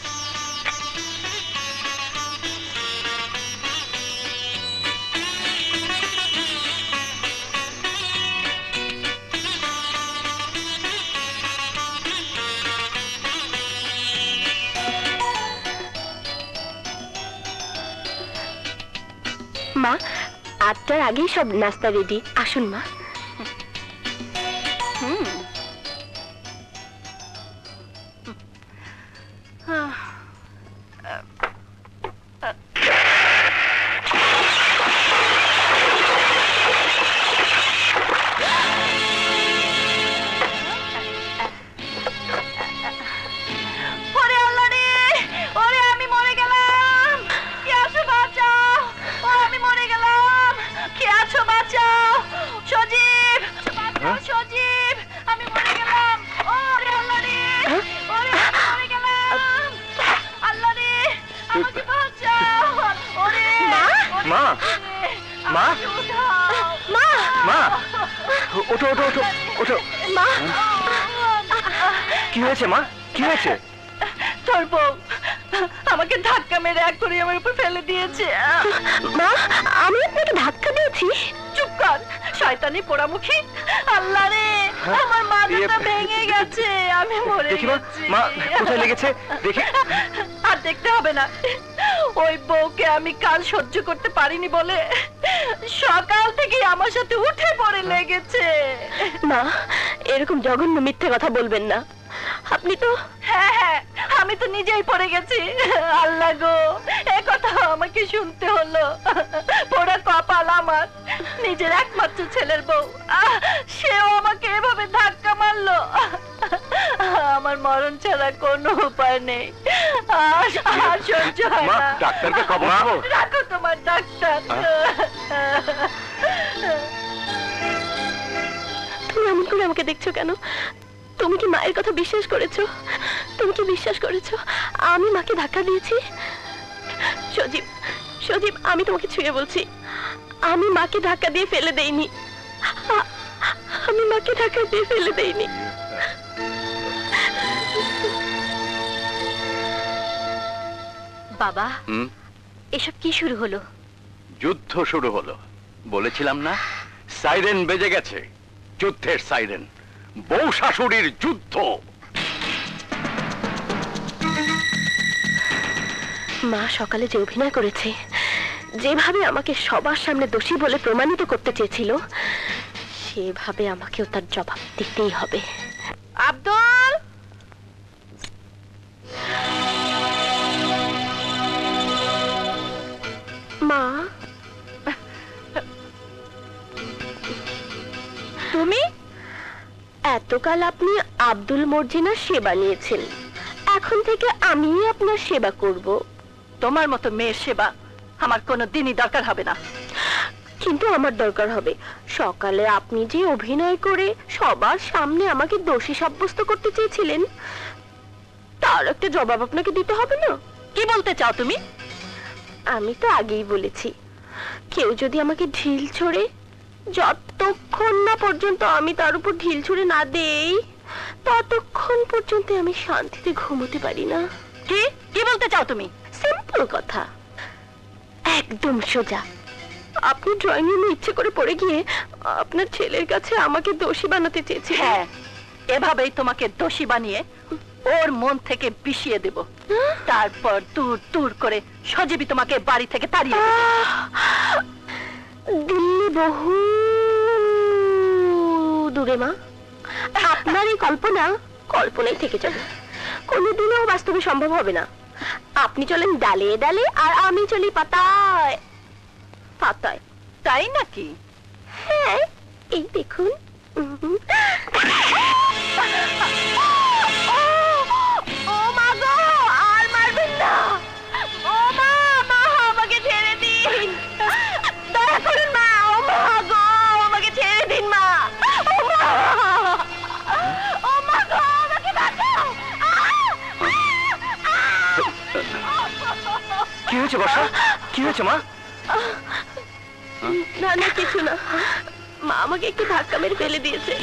S3: মা, আটটার আগেই সব নাস্তা রেডি, আসুন মা।
S5: হুম ওরে আল্লাহ রে, ওরে আমি মরে গেলাম, কে আছো বাঁচাও, ও আমি মরে গেলাম, কে আছো বাঁচাও, সজীব বাঁচাও, সজীব আমি মরে গেলাম, ওরে আল্লাহ রে, ওরে আমি মরে গেলাম, আল্লাহ রে আমাকে বাঁচাও, ওরে
S1: মা, মা, মা,
S5: আমাকে উঠাও,
S3: মা,
S1: মা, ওঠো ওঠো ওঠো ওঠো।
S3: মা,
S1: কি হয়েছে মা, কি হয়েছে?
S5: তোর বউ আমাকে ধাক্কা মেরে এক করে আমার উপর ফেলে দিয়েছে।
S3: মা, আমি আপনাকে ধাক্কা দিয়েছি?
S5: চুপ কর শয়তানি পোড়ামুখী। আল্লাহ রে,
S1: হ্যাঁ?
S5: আমার মাথাটা
S1: ইয়ে-
S5: ভেঙে গেছে, আমি মরে
S1: দেখি মা,
S5: গেছি।
S1: মা কোথায় লেগেছে দেখি।
S5: আর দেখতে হবে না, ওই বউকে আমি কাল সহ্য করতে পারিনি বলে সকাল থেকে আমার সাথে উঠে পড়ে লেগেছে।
S3: মা, এরকম জঘন্য মিথ্যে কথা বলবেন না। আপনি তো
S5: হ্যাঁ হ্যাঁ, আমি তো নিজেই পড়ে গেছি। আল্লাহ গো, এ কথা আমাকে শুনতে হলো। পোড়া কপাল আমার, নিজের একমাত্র ছেলের বউ, আহ, সেও আমাকে এভাবে ধাক্কা মারলো। আমার মরণ ছাড়া কোনো উপায় নেই, আর আর সহ্য হয়
S1: মা,
S5: না।
S2: ডাক্তারকে খবর দেবো?
S5: রাখো তোমার ডাক্তার।
S3: তুমি এমন করে আমাকে দেখছো কেন? তুমি কি মায়ের কথা বিশ্বাস করেছো? তুমি কি বিশ্বাস করেছো আমি মাকে ধাক্কা দিয়েছি? সজীব, সজীব, আমি তোমাকে ছুঁয়ে বলছি, আমি মাকে ধাক্কা দিয়ে ফেলে দেইনি। আ- আমি মাকে ধাক্কা দিয়ে ফেলে দেইনি। বাবা,
S2: হুম?
S3: এসব কি শুরু হলো?
S2: যুদ্ধ শুরু হলো। বলেছিলাম না, সাইরেন বেজে গেছে, যুদ্ধের সাইরেন, বউ শাশুড়ির যুদ্ধ।
S3: মা সকালে যে অভিনয় করেছে, যেভাবে আমাকে সবার সামনে দোষী বলে প্রমাণিত করতে চেয়েছিল, সেভাবে আমাকেও তার জবাব দিতেই হবে।
S5: আব্দুল,
S3: মা,
S5: তুমি?
S3: এতকাল আপনি আব্দুল মর্জিনার সেবা নিয়েছেন, এখন থেকে আমিই আপনার সেবা করব।
S5: তোমার মতো মেয়ের সেবা আমার কোনো দিনই দরকার হবে না।
S3: কিন্তু আমার দরকার হবে। সকালে আপনি যে অভিনয় করে সবার সামনে আমাকে দোষী সাব্যস্ত করতে চেয়েছিলেন, তার একটা জবাব আপনাকে দিতে হবে না?
S5: কি বলতে চাও তুমি?
S3: আমি তো আগেই বলেছি, কেউ যদি আমাকে ঢিল ছোড়ে, যতক্ষণ না পর্যন্ত আমি তার উপর ঢিল ছুঁড়ে না দেই, ততক্ষণ পর্যন্ত আমি শান্তিতে ঘুমোতে পারি না।
S5: কি কি বলতে চাও তুমি?
S3: সিম্পল কথা, একদম সোজা। আপনি ড্রয়িং রুমে ইচ্ছে করে পড়ে গিয়ে আপনার ছেলের কাছে আমাকে দোষী বানাতে চেয়েছি।
S5: হ্যাঁ, এভাবেই তোমাকে দোষী বানিয়ে ওর মন থেকে বিষিয়ে দেব, তারপর দূর দূর করে সজীবী তোমাকে বাড়ি থেকে তাড়িয়ে দেবে।
S3: দিল্লি বহু দূরে মা, আপনার এই কল্পনা কল্পনাই থেকে যাবে, কোনোদিনও বাস্তবে সম্ভব হবে না। আপনি চলেন ডালে ডালে, আর আমি চলি পাতায় পাতায়।
S5: তাই নাকি?
S3: হ্যাঁ, এই দেখুন। উহুম। ও মা গো, আর মারবেন না। ও মা, মা আমাকে ছেড়ে দিন, দয়া করুন মা। ও মা গো, আমাকে ছেড়ে দিন মা। ও মা, ও মা গো, আমাকে বাঁচাও।
S1: কি হয়েছে বর্ষা? কি হয়েছে মা?
S3: না না, কিছু না। মা আমাকে একটু ধাক্কা মেরে ফেলে দিয়েছে।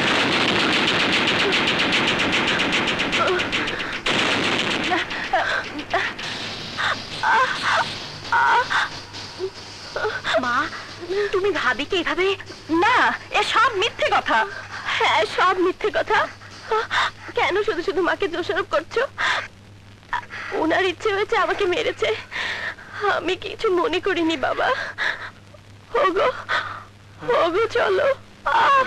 S3: মা, তুমি ভাবিকে এভাবে?
S5: না, এ সব মিথ্যে কথা।
S3: হ্যাঁ, সব মিথ্যে কথা। কেন শুধু শুধু মাকে দোষারোপ করছো? ওনার ইচ্ছে হয়েছে আমাকে মেরেছে, আমি কিছু মনে করিনি বাবা। ওগো, ওগো চলো। আহ!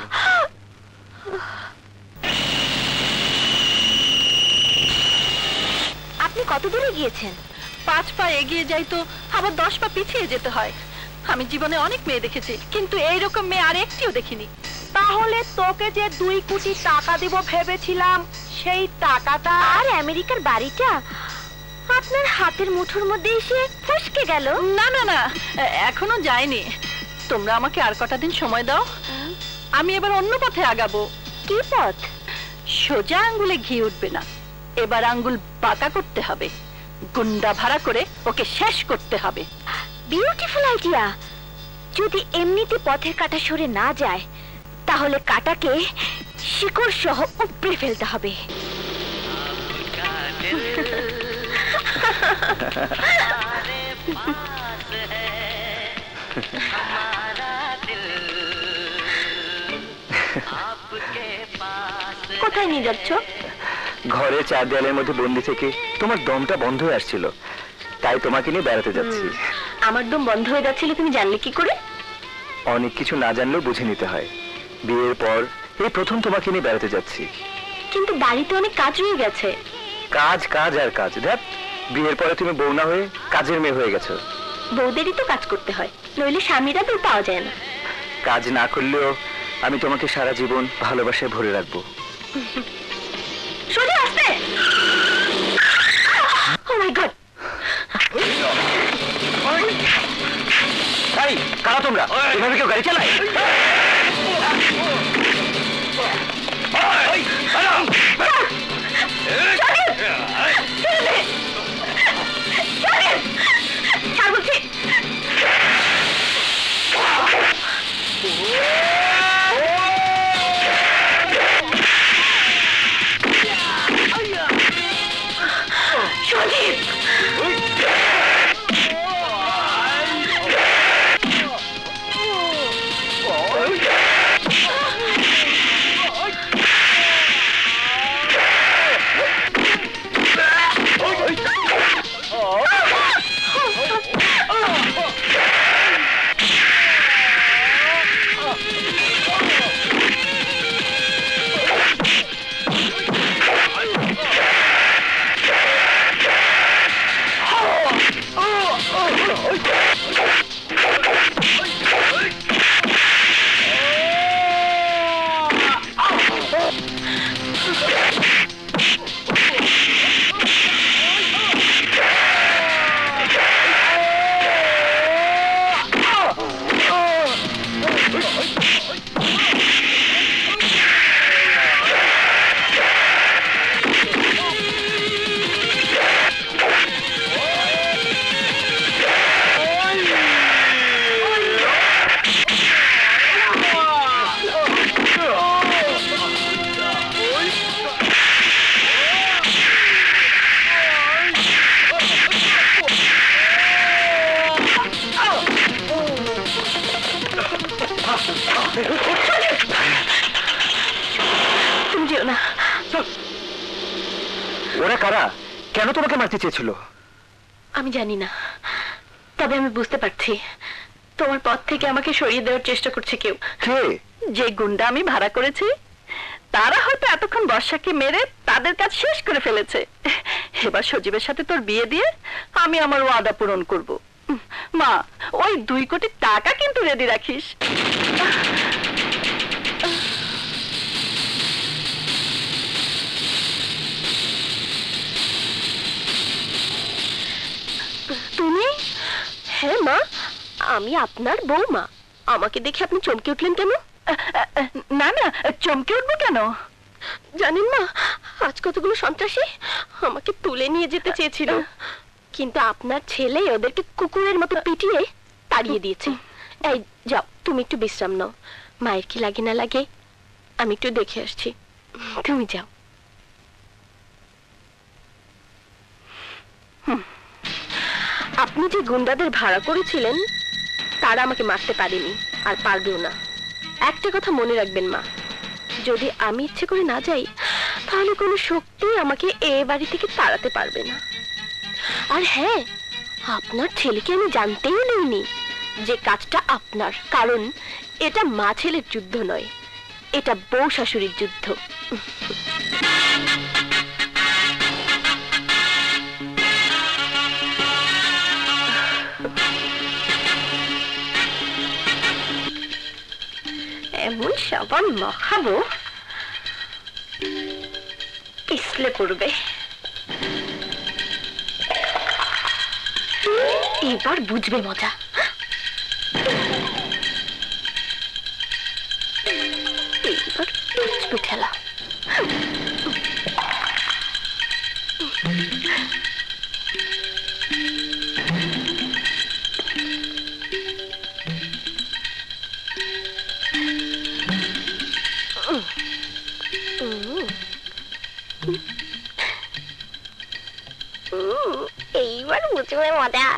S3: আপনি কত দূরে গিয়েছেন?
S5: পাঁচ পা এগিয়ে যাই তো আবার দশ পা পিছিয়ে যেতে হয়। আমি জীবনে অনেক মেয়ে দেখেছি, কিন্তু এইরকম মেয়ে আর একটিও দেখিনি।
S3: তাহলে তোকে যে দুই কোটি টাকা দিব ভেবেছিলাম, সেই টাকাটা আর আমেরিকার বাড়িটা আপনার হাতের মুঠোর মধ্যে এসে ফসকে গেল।
S5: না না না, এখনো যায়নি। তোমরা আমাকে আর কটা দিন সময় দাও, আমি এবার অন্য পথে আগাবো।
S3: কি পথ?
S5: সোজা আঙ্গুলে ঘি উঠবে না, এবার আঙ্গুল বাঁকা করতে হবে, গুন্ডা ভাড়া করে ওকে শেষ করতে হবে।
S3: Beautiful idea. যদি এমনিতে পথের কাঁটা সরে না যায়, তাহলে কাঁটাকে শিকড় সহ উপড়ে ফেলতে হবে। কোথায় নিয়ে যাচ্ছ?
S1: ঘরে চার দেয়ালের মধ্যে বন্দি থেকে তোমার দমটা বন্ধ হয়ে আসছিল, তাই তোমাকে নিয়ে বেড়াতে যাচ্ছি।
S3: আমার দম বন্ধ হয়ে যাচ্ছিল, তুমি জানলে কি করে?
S1: অনেক কিছু না জানলেও বুঝে নিতে হয়। বিয়ের পর এই প্রথম তোমাকে নিয়ে বেড়াতে যাচ্ছি।
S3: কিন্তু বাড়িতে অনেক কাজ রয়ে গেছে।
S1: কাজ কাজ আর কাজ। দেখ, বিয়ের পরে তুমি বউ না হয়ে কাজের মেয়ে হয়ে গেছো।
S3: বউদেরই তো কাজ করতে হয়, নইলে স্বামীরা তো পাওয়া যায় না।
S1: কাজ না করলেও আমি তোমাকে সারা জীবন ভালোবাসায় ভরে রাখবো।
S3: সোজা আসতে। ও মাই গড,
S1: এই কারা তোমরা? এভাবে কেউ গাড়ি চালায়?
S3: ছাড় বলছি। সজীব, তুমি যেও না।
S1: ওরা কারা? কেন তোমাকে মারতে চেয়েছিল?
S3: আমি জানি না, তবে আমি বুঝতে পারছি তোমার পথ থেকে আমাকে সরিয়ে দেওয়ার চেষ্টা করছে কেউ।
S1: কে?
S5: যে গুন্ডা আমি ভাড়া করেছি তারা হয়তো এতক্ষণ বর্ষাকে মেরে তাদের কাজ শেষ করে ফেলেছে। এবার সজীবের সাথে তোর বিয়ে দিয়ে আমি আমার ওয়াদা পূরণ করব। মা, ওই দুই কোটি টাকা কিন্তু রেডি রাখিস।
S3: তুমি? হ্যাঁ মা, আমি আপনার বৌমা। আমাকে দেখে আপনি চমকে উঠলেন কেন?
S5: না না, চমকে উঠবো কেন?
S3: জানেন মা, আজ কতগুলো সন্ত্রাসী আমাকে তুলে নিয়ে যেতে চেয়েছিল, কিন্তু আপনার ছেলে ওদেরকে কুকুরের মতো পিটিয়ে তাড়িয়ে দিয়েছে। এই যাও, তুমি একটু বিশ্রাম নাও। মায়ের কি লাগে না লাগে আমি একটু দেখে আসছি, তুমি যাও। আপনি যে গুন্ডাদের ভাড়া করেছিলেন তারা আমাকে মারতে পারেনি, আর পারবেও না। একটা কথা মনে রাখবেন মা, যদি আমি ইচ্ছে করে না যাই তাহলে কোনো শক্তি আমাকে এ বাড়ি থেকে তাড়াতে পারবে না। আর হ্যাঁ, আপনার ছেলেকে আমি জানতেই দিইনি যে কাজটা আপনার, কারণ এটা মা ছেলের যুদ্ধ নয়, এটা বউ শাশুড়ির যুদ্ধ। এমন সাবান মাখাবো পিছলে পড়বে। এবার বুঝবে মজা। এবার বুঝবে ঠেলা। এইবার বুঝবে মজা।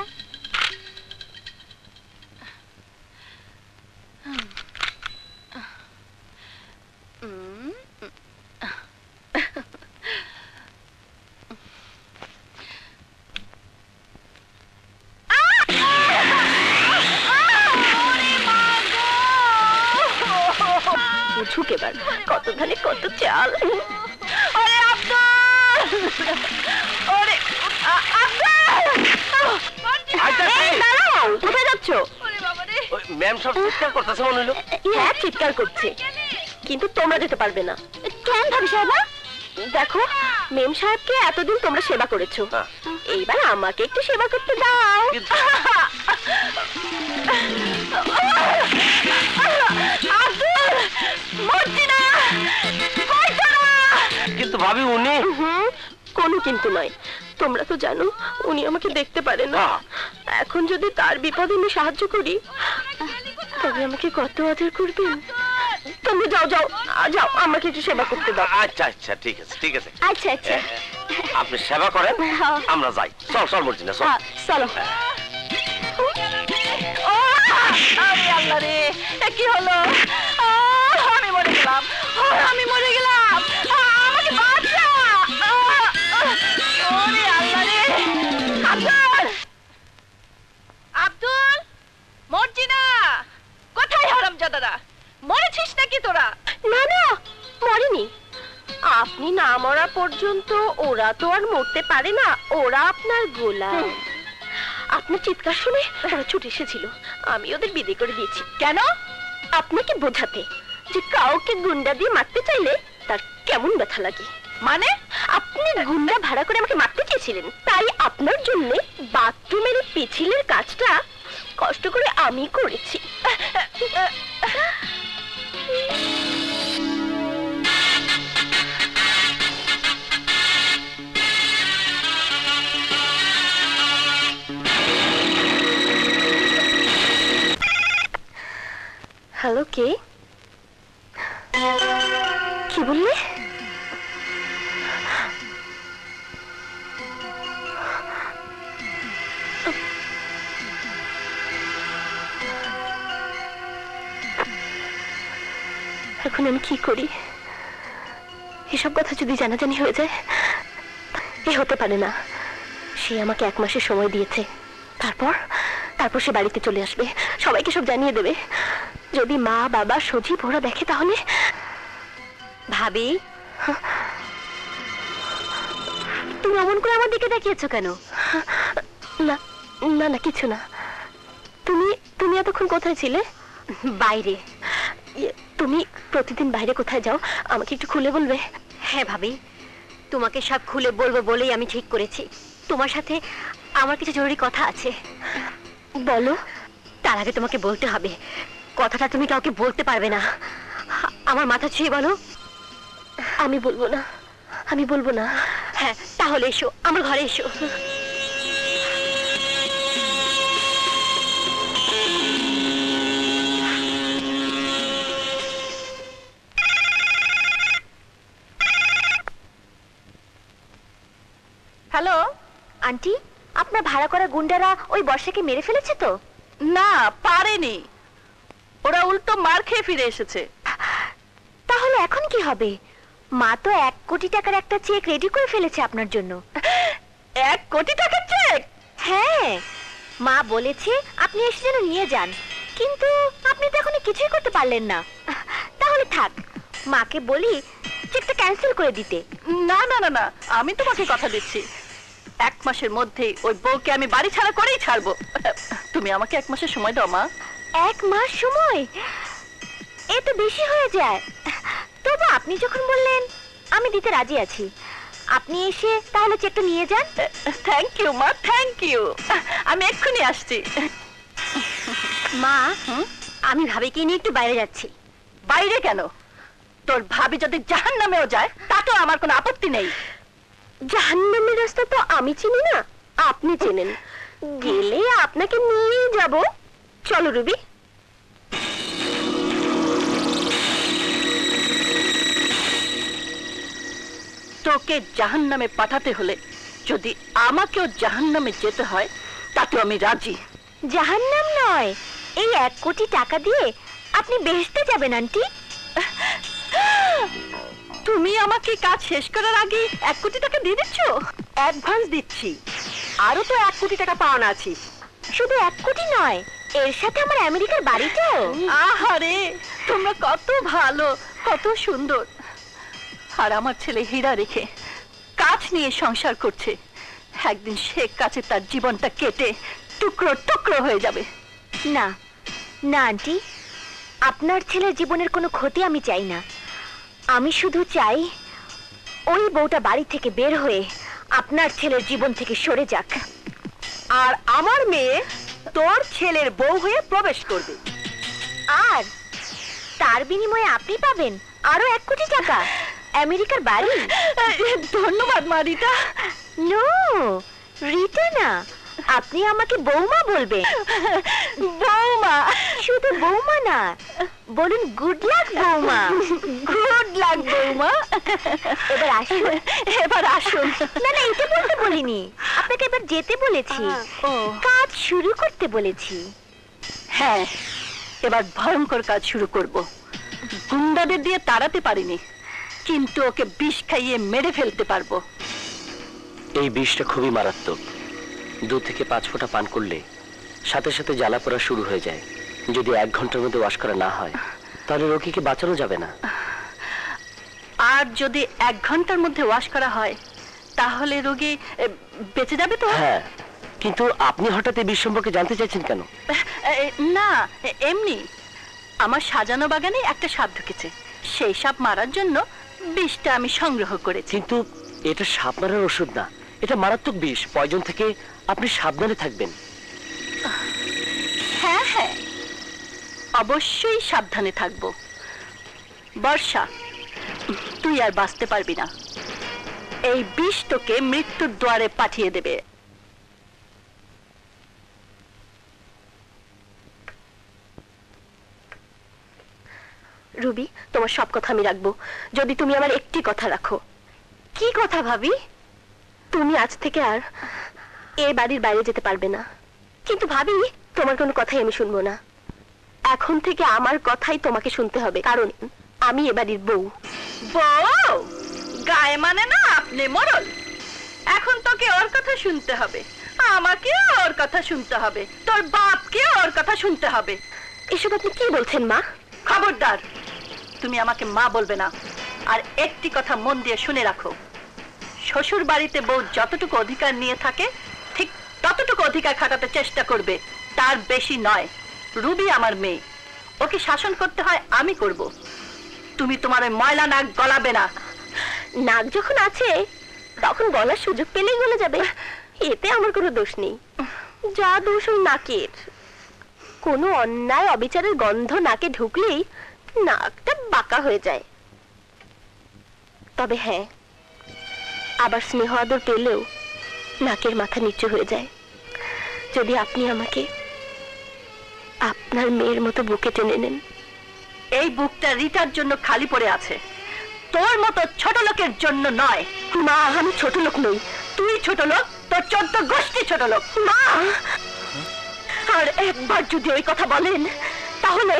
S3: বুঝুক এবার কত ধানে কত চাল। ওরে আব্দুল, ওরে কোথায় যাচ্ছ?
S4: ম্যাম সব চিৎকার করতেছে মনে হলো।
S3: হ্যাঁ চিৎকার করছে, কিন্তু তোমরা যেতে পারবে না। কেন ভাবি সাহেবা? দেখো মেম সাহেবকে এতদিন তোমরা সেবা করেছো,
S4: হ্যাঁ।
S3: এইবার আমাকে একটু সেবা করতে দাও।
S4: কিন্তু-
S3: আব্দুল, মর্জিনা, কই তোরা?
S4: কিন্তু ভাবি উনি
S3: হুম, কোনো কিন্তু নয়। তোমরা তো জানো উনি আমাকে দেখতে পারে না।
S4: না।
S3: এখন যদি তার বিপদে আমি সাহায্য করি তবে আমাকে কত আদর করবেন। তোমরা যাও যাও যাও, আমাকে একটু সেবা করতে দাও।
S4: আচ্ছা আচ্ছা ঠিক আছে ঠিক আছে
S3: আচ্ছা আচ্ছা,
S4: আপনি সেবা করেন,
S3: হ্যাঁ।
S4: আমরা যাই। চল চল মর্জিনা চল।
S3: হ্যাঁ, চলো।
S5: আরে আল্লাহ রে, এ কি হলো? আহ, আমি মরে গেলাম, আহ, আমি মরে গেলাম, আহ, আমাকে বাঁচা। আহ, আহ, ওরে আল্লাহ রে। আব্দুল, আব্দুল, মর্জিনা, কোথায় হারামজাদারা? মরেছিস নাকি তোরা?
S3: না না, মরেনি। আপনি না মরা পর্যন্ত ওরা তো আর মরতে পারে না, ওরা আপনার গোলাম। আপনার চিৎকার শুনে ওরা ছুটে এসেছিল, আমি ওদের বিদে করে দিয়েছি।
S5: কেন?
S3: আপনাকে বোঝাতে যে কাউকে গুন্ডা দিয়ে মারতে চাইলে তার কেমন ব্যথা লাগে।
S5: মানে
S3: আপনি গুন্ডা ভাড়া করে আমাকে মারতে চেয়েছিলেন, তাই আপনার জন্য বাথরুমের পিছিলের কাজটা কষ্ট করে আমি করেছি। হ্যালো, কে? কি বললে? এখন আমি কি করি? এসব কথা যদি জানাজানি হয়ে যায়, এ হতে পারে না। সে আমাকে এক মাসের সময় দিয়েছে, তারপর তারপর সে বাড়িতে চলে আসবে, সবাইকে সব জানিয়ে দেবে। যদি মা বাবা সজীব ওরা দেখে তাহলে। ভাবি, তুমি অমন করে আমার দিকে তাকিয়েছো কেন? না না না, কিছু না। তুমি তুমি এতক্ষণ কোথায় ছিলে? বাইরে। তুমি প্রতিদিন বাইরে কোথায় যাও আমাকে একটু খুলে বলবে? হ্যাঁ ভাবি, তোমাকে সব খুলে বলবো বলেই আমি ঠিক করেছি। তোমার সাথে আমার কিছু জরুরি কথা আছে। বলো। তার আগে তোমাকে বলতে হবে, কথাটা তুমি কাউকে বলতে পারবে না। আমার মাথা ছুঁয়ে বলো। আমি বলবো না, আমি বলবো না। হ্যাঁ, তাহলে এসো, আমার ঘরে এসো।
S5: হ্যালো
S3: আন্টি, আপনার ভাড়া করা গুন্ডারা ওই বর্ষাকে মেরে ফেলেছে তো?
S5: না, পারেনি, ওরা উল্টো মার খেয়ে ফিরে এসেছে।
S3: তাহলে এখন কি হবে? মা তো এক কোটি টাকার একটা চেক রেডি করে ফেলেছে আপনার জন্য।
S5: এক কোটি টাকার চেক?
S3: হ্যাঁ, মা বলেছে আপনি এসে যেন নিয়ে যান, কিন্তু আপনি তো এখনো কিছুই করতে পারলেন না। তাহলে থাক, মাকে বলি চেকটা ক্যান্সেল করে দিতে।
S5: না না না না, আমি তোমাকে কথা দিচ্ছি, এক মাসের মধ্যে ওই বউকে আমি বাড়ি ছাড়া করেই ছাড়বো। তুমি আমাকে এক মাসের সময় দাও মা।
S3: এক মাস সময়? এ তো বেশি হয়ে যায়। তবু আপনি যখন বললেন আমি দিতে রাজি আছি। আপনি এসে তাহলে চেকটা নিয়ে যান।
S5: থ্যাংক ইউ মা, থ্যাংক ইউ, আমি এক্ষুনি আসছি।
S3: মা, আমি ভাবিকে নিয়ে একটু বাইরে যাচ্ছি।
S5: বাইরে কেন? তোর ভাবি যদি জাহান্নামেও যায় তাতেও আমার কোনো আপত্তি নেই।
S3: জাহান্নামের রাস্তা তো আমি চিনি না, আপনি চেনেন। গেলে আপনাকে নিয়ে যাব। চলো রুবি।
S5: তোকে জাহান্নামে পাঠাতে হলে যদি আমাকেও জাহান্নামে যেতে হয় তাতেও আমি রাজি।
S3: জাহান্নাম নয়, এই এক কোটি টাকা দিয়ে আপনি বেহেশতে যাবেন আন্টি।
S5: তুমি আমাকে কাজ শেষ করার আগে এক কোটি টাকা দিয়ে দিচ্ছ? অ্যাডভান্স দিচ্ছি, আরো তো এক কোটি টাকা পাওনা আছে।
S3: শুধু এক কোটি নয়, এর সাথে আমার আমেরিকার বাড়িটাও।
S5: আহারে, তোমরা কত ভালো, কত সুন্দর। আর আমার ছেলে হীরা রেখে কাজ নিয়ে সংসার করছে, একদিন সে কাছে তার জীবনটা কেটে টুকরো টুকরো হয়ে যাবে।
S3: না না আন্টি, আপনার ছেলের জীবনের কোনো ক্ষতি আমি চাই না। আমি শুধু চাই ওই বউটা বাড়ি থেকে বের হয়ে আপনার ছেলের জীবন থেকে সরে যাক,
S5: আর আমার মেয়ে তোর ছেলের বউ হয়ে প্রবেশ করবে।
S3: আর তার বিনিময়ে আপনি পাবেন আরো এক কোটি টাকা, আমেরিকার বাড়ি।
S5: ধন্যবাদ মা রিতা।
S3: নো, রিতা না, আপনি আমাকে বৌমা বলবেন।
S5: বৌমা?
S3: শুধু বৌমা না, বলুন গুড লাক বৌমা।
S5: গুড লাক বৌমা।
S3: এবার আসুন।
S5: এবার আসুন।
S3: না না, এটা বলতে বলিনি, আপনাকে এবার যেতে বলেছি,
S5: ও
S3: কাজ শুরু করতে বলেছি।
S5: হ্যাঁ, এবার ভয়ঙ্কর কাজ শুরু করব। গুন্ডাদের দিয়ে তাড়াতে পারিনি, কিন্তু ওকে বিষ খাইয়ে মেরে ফেলতে পারবো।
S7: এই বিষটা খুবই মারাত্মক। দু থেকে পাঁচ ফোঁটা পান করলে সাথে সাথে জ্বালা পোড়া শুরু হয়ে যায়। যদি এক ঘন্টার মধ্যে ওয়াশ করা না হয় তাহলে রোগীকে বাঁচানো যাবে না।
S5: আর যদি এক ঘন্টার মধ্যে ওয়াশ করা হয় তাহলে রোগী এ, বেঁচে যাবে তো?
S7: হ্যাঁ, কিন্তু আপনি হঠাৎ এই বিষ সম্পর্কে জানতে চাইছেন কেন?
S5: এ, না, এ, এমনি আমার সাজানো বাগানে একটা সাপ ঢুকেছে, সেই সাপ মারার জন্য বিষটা আমি সংগ্রহ করেছি।
S7: কিন্তু এটা সাপ মারার ওষুধ না, এটা মারাত্মক বিষ। পয়জন থেকে আপনি সাবধানে থাকবেন।
S5: হ্যাঁ হ্যাঁ, অবশ্যই সাবধানে থাকবো। বর্ষা, তুই আর বাঁচতে পারবি না। এই বিষ তোকে মৃত্যুর দ্বারে পাঠিয়ে দেবে।
S3: রুবি, তোমার সব কথা আমি রাখবো যদি তুমি আমার একটি কথা রাখো। কি কথা ভাবি? তুমি আজ থেকে আর এ বাড়ির বাইরে যেতে পারবে না। কিন্তু ভাবি, তোমার কোনো কথাই আমি শুনবো না। এখন থেকে আমার কথাই তোমাকে শুনতে হবে, কারণ আমি এ বাড়ির বউ।
S5: বউ? গায়ে মানে না আপনি মরল। এখন তোকে ওর কথা শুনতে হবে, আমাকে ওর কথা শুনতে হবে, তোর বাপকে ওর কথা শুনতে হবে।
S3: এসব আপনি কি বলছেন মা?
S5: খবরদার, তুমি আমাকে মা বলবে না। আর একটি কথা মন দিয়ে শুনে রাখো, শ্বশুর বাড়িতে বউ যতটুকু অধিকার নিয়ে থাকে ঠিক ততটুকু অধিকার খাটাতে চেষ্টা করবে, তার বেশি নয়। রুবি আমার মেয়ে, ওকে শাসন করতে হয় আমি করব। তুমি তোমার ওই ময়লা নাক গলাবে না।
S3: নাক যখন আছে তখন গলার সুযোগ পেলেই গলে যাবে, এতে আমার কোনো দোষ নেই। যা দোষ ওই নাকের। কোনো অন্যায় অবিচারের গন্ধ নাকে ঢুকলেই নাকটা বাঁকা হয়ে যায়। তবে হ্যাঁ, আবার স্নেহ আদর পেলেও নাকের মাথা নিচু হয়ে যায় যদি আপনি আমাকে আপনার মেয়ের মতো বুকে টেনে নেন।
S5: এই বুকটা রিতার জন্য খালি পড়ে আছে, তোর মতো ছোট লোকের জন্য নয়।
S3: মা, আমি ছোট লোক নই।
S5: তুই ছোট লোক, তোর চোদ্দ গোষ্ঠী ছোট লোক।
S3: মা, আর একবার যদি ওই কথা বলেন তাহলে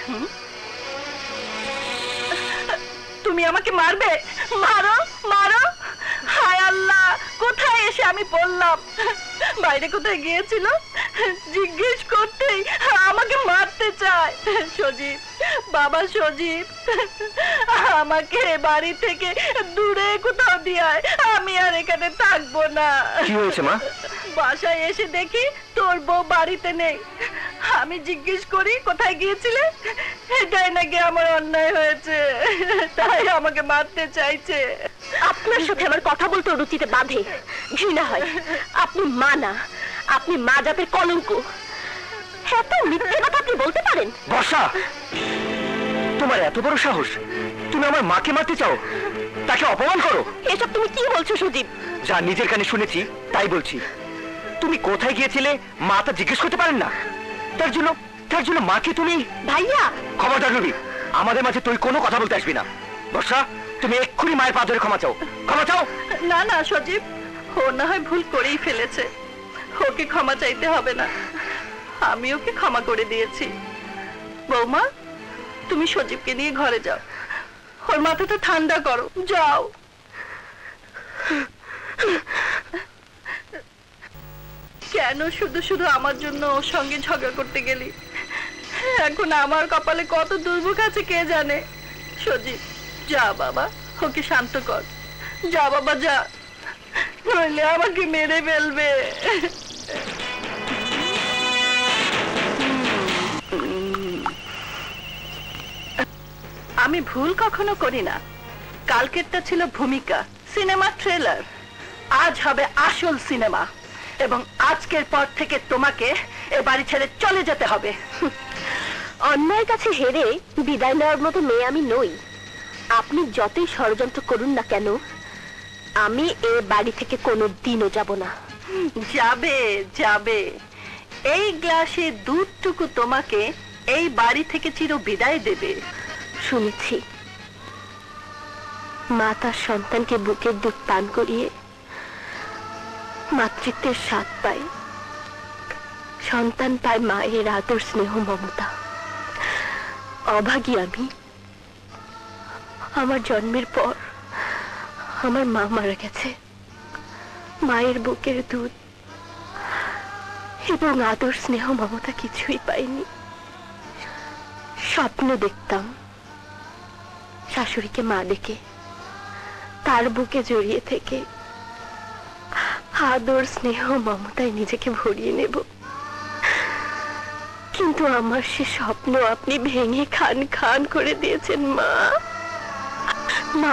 S5: তুমি আমাকে মারবে? মারো মারো। হায় আল্লাহ, কোথায় এসে আমি বললাম? বাইরে কোথায় গিয়েছিল জিজ্ঞেস করতেই আমাকে মারতে চায়। সজীব, বাবা সজীব, আমাকে বাড়ি থেকে দূরে কোথাও দিয়ে আয়, আমি আর এখানে থাকবো না।
S1: কি হয়েছে মা?
S5: বাসায় এসে দেখি তোর বউ বাড়িতে নেই। আমি জিজ্ঞেস করি কোথায় গিয়েছিলে, এটাই নাকি আমার অন্যায় হয়েছে, তাই আমাকে মারতে চাইছে।
S3: আপনার সাথে আমার কথা বলতে রুচিতে বাঁধে, ঘৃণা হয়। আপনি মা না, আপনি মা জাতের কলঙ্ক। এত মিথ্যে কথা আপনি বলতে পারেন?
S1: বর্ষা, তোমার এত বড় সাহস, তুমি আমার মাকে মারতে চাও, তাকে অপমান করো।
S3: এসব তুমি কি বলছো সজীব?
S1: যা নিজের কানে শুনেছি তাই বলছি। তুমি কোথায় গিয়েছিলে মা তা জিজ্ঞেস করতে পারেন না? তার জন্য তার জন্য মাকে তুমি...
S3: ভাইয়া,
S1: খবরদার রবি, আমাদের মাঝে তুই কোনো কথা বলতে আসবি না। বর্ষা, তুমি এক্ষুনি মায়ের পা ধরে ক্ষমা চাও, ক্ষমা চাও।
S5: না না সজীব, ও না হয় ভুল করেই ফেলেছে, ওকে ক্ষমা চাইতে হবে না, আমি ওকে ক্ষমা করে দিয়েছি। বৌমা, তুমি সজীবকে নিয়ে ঘরে যাও, ওর মাথাটা ঠান্ডা করো, যাও। কেন শুধু শুধু আমার জন্য ওর সঙ্গে ঝগড়া করতে গেলি? এখন আমার কপালে কত দুর্ভোগ আছে কে জানে। সজীব, যা বাবা, ওকে শান্ত কর, যা বাবা যা, নইলে আমাকে মেরে ফেলবে। আমি ভুল কখনো করি না, কালকেরটা ছিল ভূমিকা, সিনেমা ট্রেলার, আজ হবে আসল সিনেমা, এবং আজকের পর থেকে তোমাকে এ বাড়ি ছেড়ে চলে যেতে হবে।
S3: অন্যায়ের কাছে হেরে বিদায় নেওয়ার মতো মেয়ে আমি নই। আপনি যতই ষড়যন্ত্র করুন না কেন, আমি এ বাড়ি থেকে কোনো দিনও যাব না।
S5: যাবে যাবে, এই গ্লাসে দুধটুকু তোমাকে এই বাড়ি থেকে চির বিদায় দেবে।
S3: শুনেছি মা তার সন্তানকে বুকের দুধ পান করিয়ে মাতৃত্বের স্বাদ পায়, সন্তান পায় মায়ের আদর স্নেহ মমতা। অভাগী আমি। আমার জন্মের পর আমার মা মারা গেছে। মায়ের বুকের দুধ এবং আদর স্নেহ মমতা কিছুই পাইনি। স্বপ্ন দেখতাম শাশুড়িকে মা ডেকে তার বুকে জড়িয়ে থেকে আদর স্নেহ মমতায় নিজেকে ভরিয়ে নেব, কিন্তু আমার সে স্বপ্ন আপনি ভেঙে খান খান করে দিয়েছেন। মা মা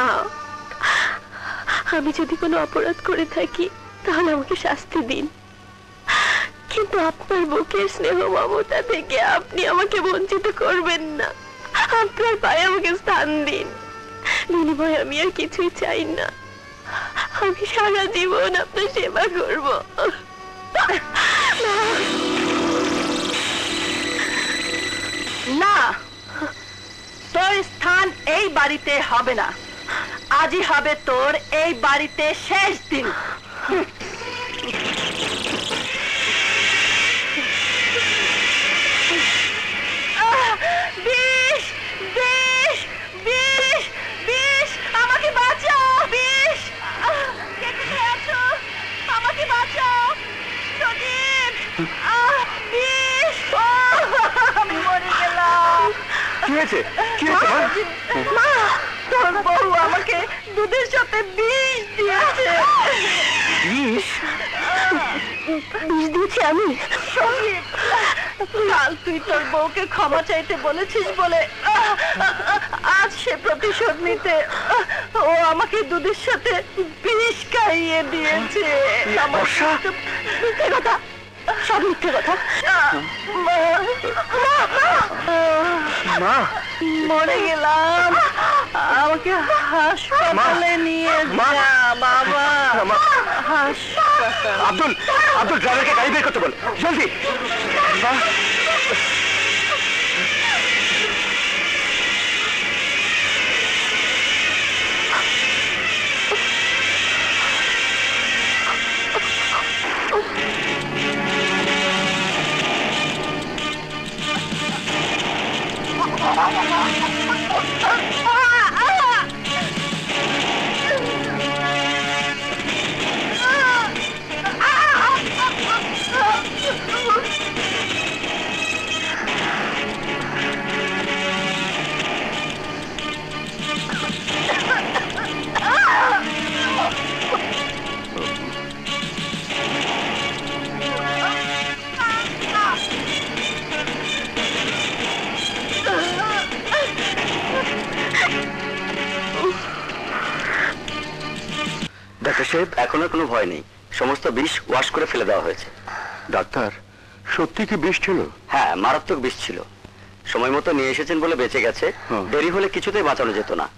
S3: আমি যদি কোনো অপরাধ করে থাকি তাহলে আমাকে শাস্তি দিন, কিন্তু আপনার বুকের স্নেহ মমতা থেকে আপনি আমাকে বঞ্চিত করবেন না। আপনার পায়ে আমাকে স্থান দিন। বিনিময়ে আমি আর কিছুই চাই না। আমি সারা জীবন আপনার সেবা করব।
S5: না, তোর স্থান এই বাড়িতে হবে না। আজই হবে তোর এই বাড়িতে শেষ দিন। বিষ বিষ বিষ বিষ, আমাকে বাঁচাও। বিষ, কে কোথায় আছো? আমাকে বাঁচাও। প্রদীপ, বিষ, আমি মরে গেলাম।
S1: কি হয়েছে? কি হয়েছে মা?
S5: মা, তোর বউ আমাকে দুধের সাথে বিষ দিয়েছে।
S1: বিষ?
S3: বিষ দিয়েছি আমি?
S5: সঙ্গীত, কাল তুই তোর বউকে ক্ষমা চাইতে বলেছিস বলে আজ সে প্রতিশোধ নিতে ও আমাকে দুধের সাথে বিষ খাইয়ে দিয়েছে। আমার মিথ্যে কথা, সব মিথ্যে কথা। মা,
S1: মা
S5: মরে গেলাম, আমাকে হাসপাতালে নিয়ে যা বাবা। হাসপাতাল।
S1: আব্দুল, আব্দুল ড্রাইভারকে গাড়ি বের করতে বল, জলদি। মা, ডাক্তার সাহেব, এখন আর কোনো ভয় নেই। সমস্ত বিষ ওয়াশ করে ফেলে দেওয়া হয়েছে।
S6: ডাক্তার, সত্যি কি বিষ ছিল?
S1: হ্যাঁ, মারাত্মক বিষ ছিল। সময় মতো নিয়ে এসেছেন বলে বেঁচে গেছে, দেরি হলে কিছুতেই বাঁচানো যেত না।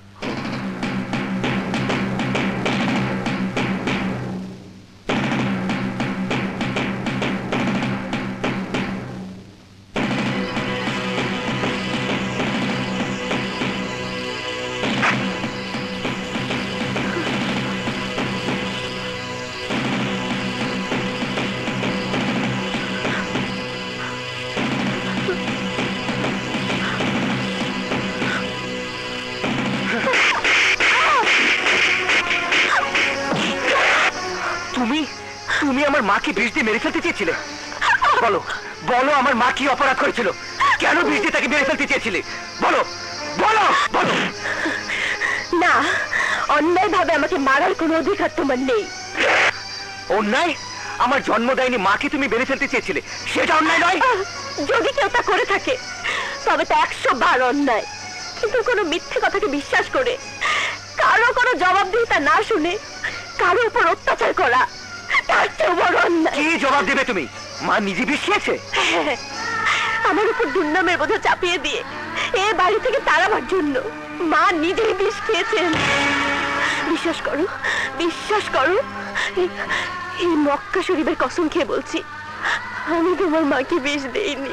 S1: তুমি তুমি আমার মাকে বিষ দিয়ে মেরে ফেলতে চেয়েছিলে? বলো বলো, আমার মা কি অপরাধ করেছিল? কেন বিষ দিয়ে তাকে মেরে ফেলতে চেয়েছিলে? বলো বলো বলো।
S3: না, অন্যায় ভাবে আমাকে মারার কোনো অধিকার তোমার নেই।
S1: অন্যায়? আমার জন্ম দেয়নি মাকে তুমি মেরে ফেলতে চেয়েছিলে, সেটা অন্যায় নয়?
S3: যদি কেউ তা করে থাকে তবে তা একশো বার অন্যায়, কিন্তু কোনো মিথ্যে কথাকে বিশ্বাস করে কারো কোনো জবাবদিহিতা না শুনে কারোর উপর অত্যাচার করা তার চেয়ে বড় অন্যায়।
S1: কি জবাব দেবে তুমি? মা নিজে বিষ খেয়েছে।
S3: আমার উপর দুর্নামের বোঝা চাপিয়ে দিয়ে এ বাড়ি থেকে তাড়াবার জন্য মা নিজেই বিষ খেয়েছেন। বিশ্বাস করো, বিশ্বাস করো, এই- এই মক্কা শরীফের কসম খেয়ে বলছি, আমি তোমার মাকে বিষ দেইনি।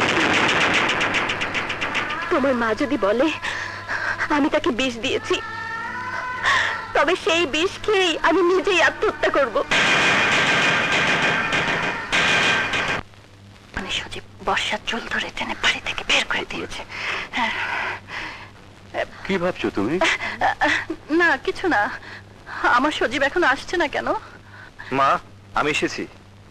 S3: তোমার মা যদি বলে আমি তাকে বিষ দিয়েছি, তবে সেই বিষ খেয়েই আমি নিজেই আত্মহত্যা করব। মানে সজীব বর্ষার চুল ধরে টেনে বাড়ি থেকে বের করে দিয়েছে।
S2: কি ভাবছো তুমি?
S5: না কিছু না, আমার সজীব এখন আসছে না কেন?
S1: মা আমি এসেছি।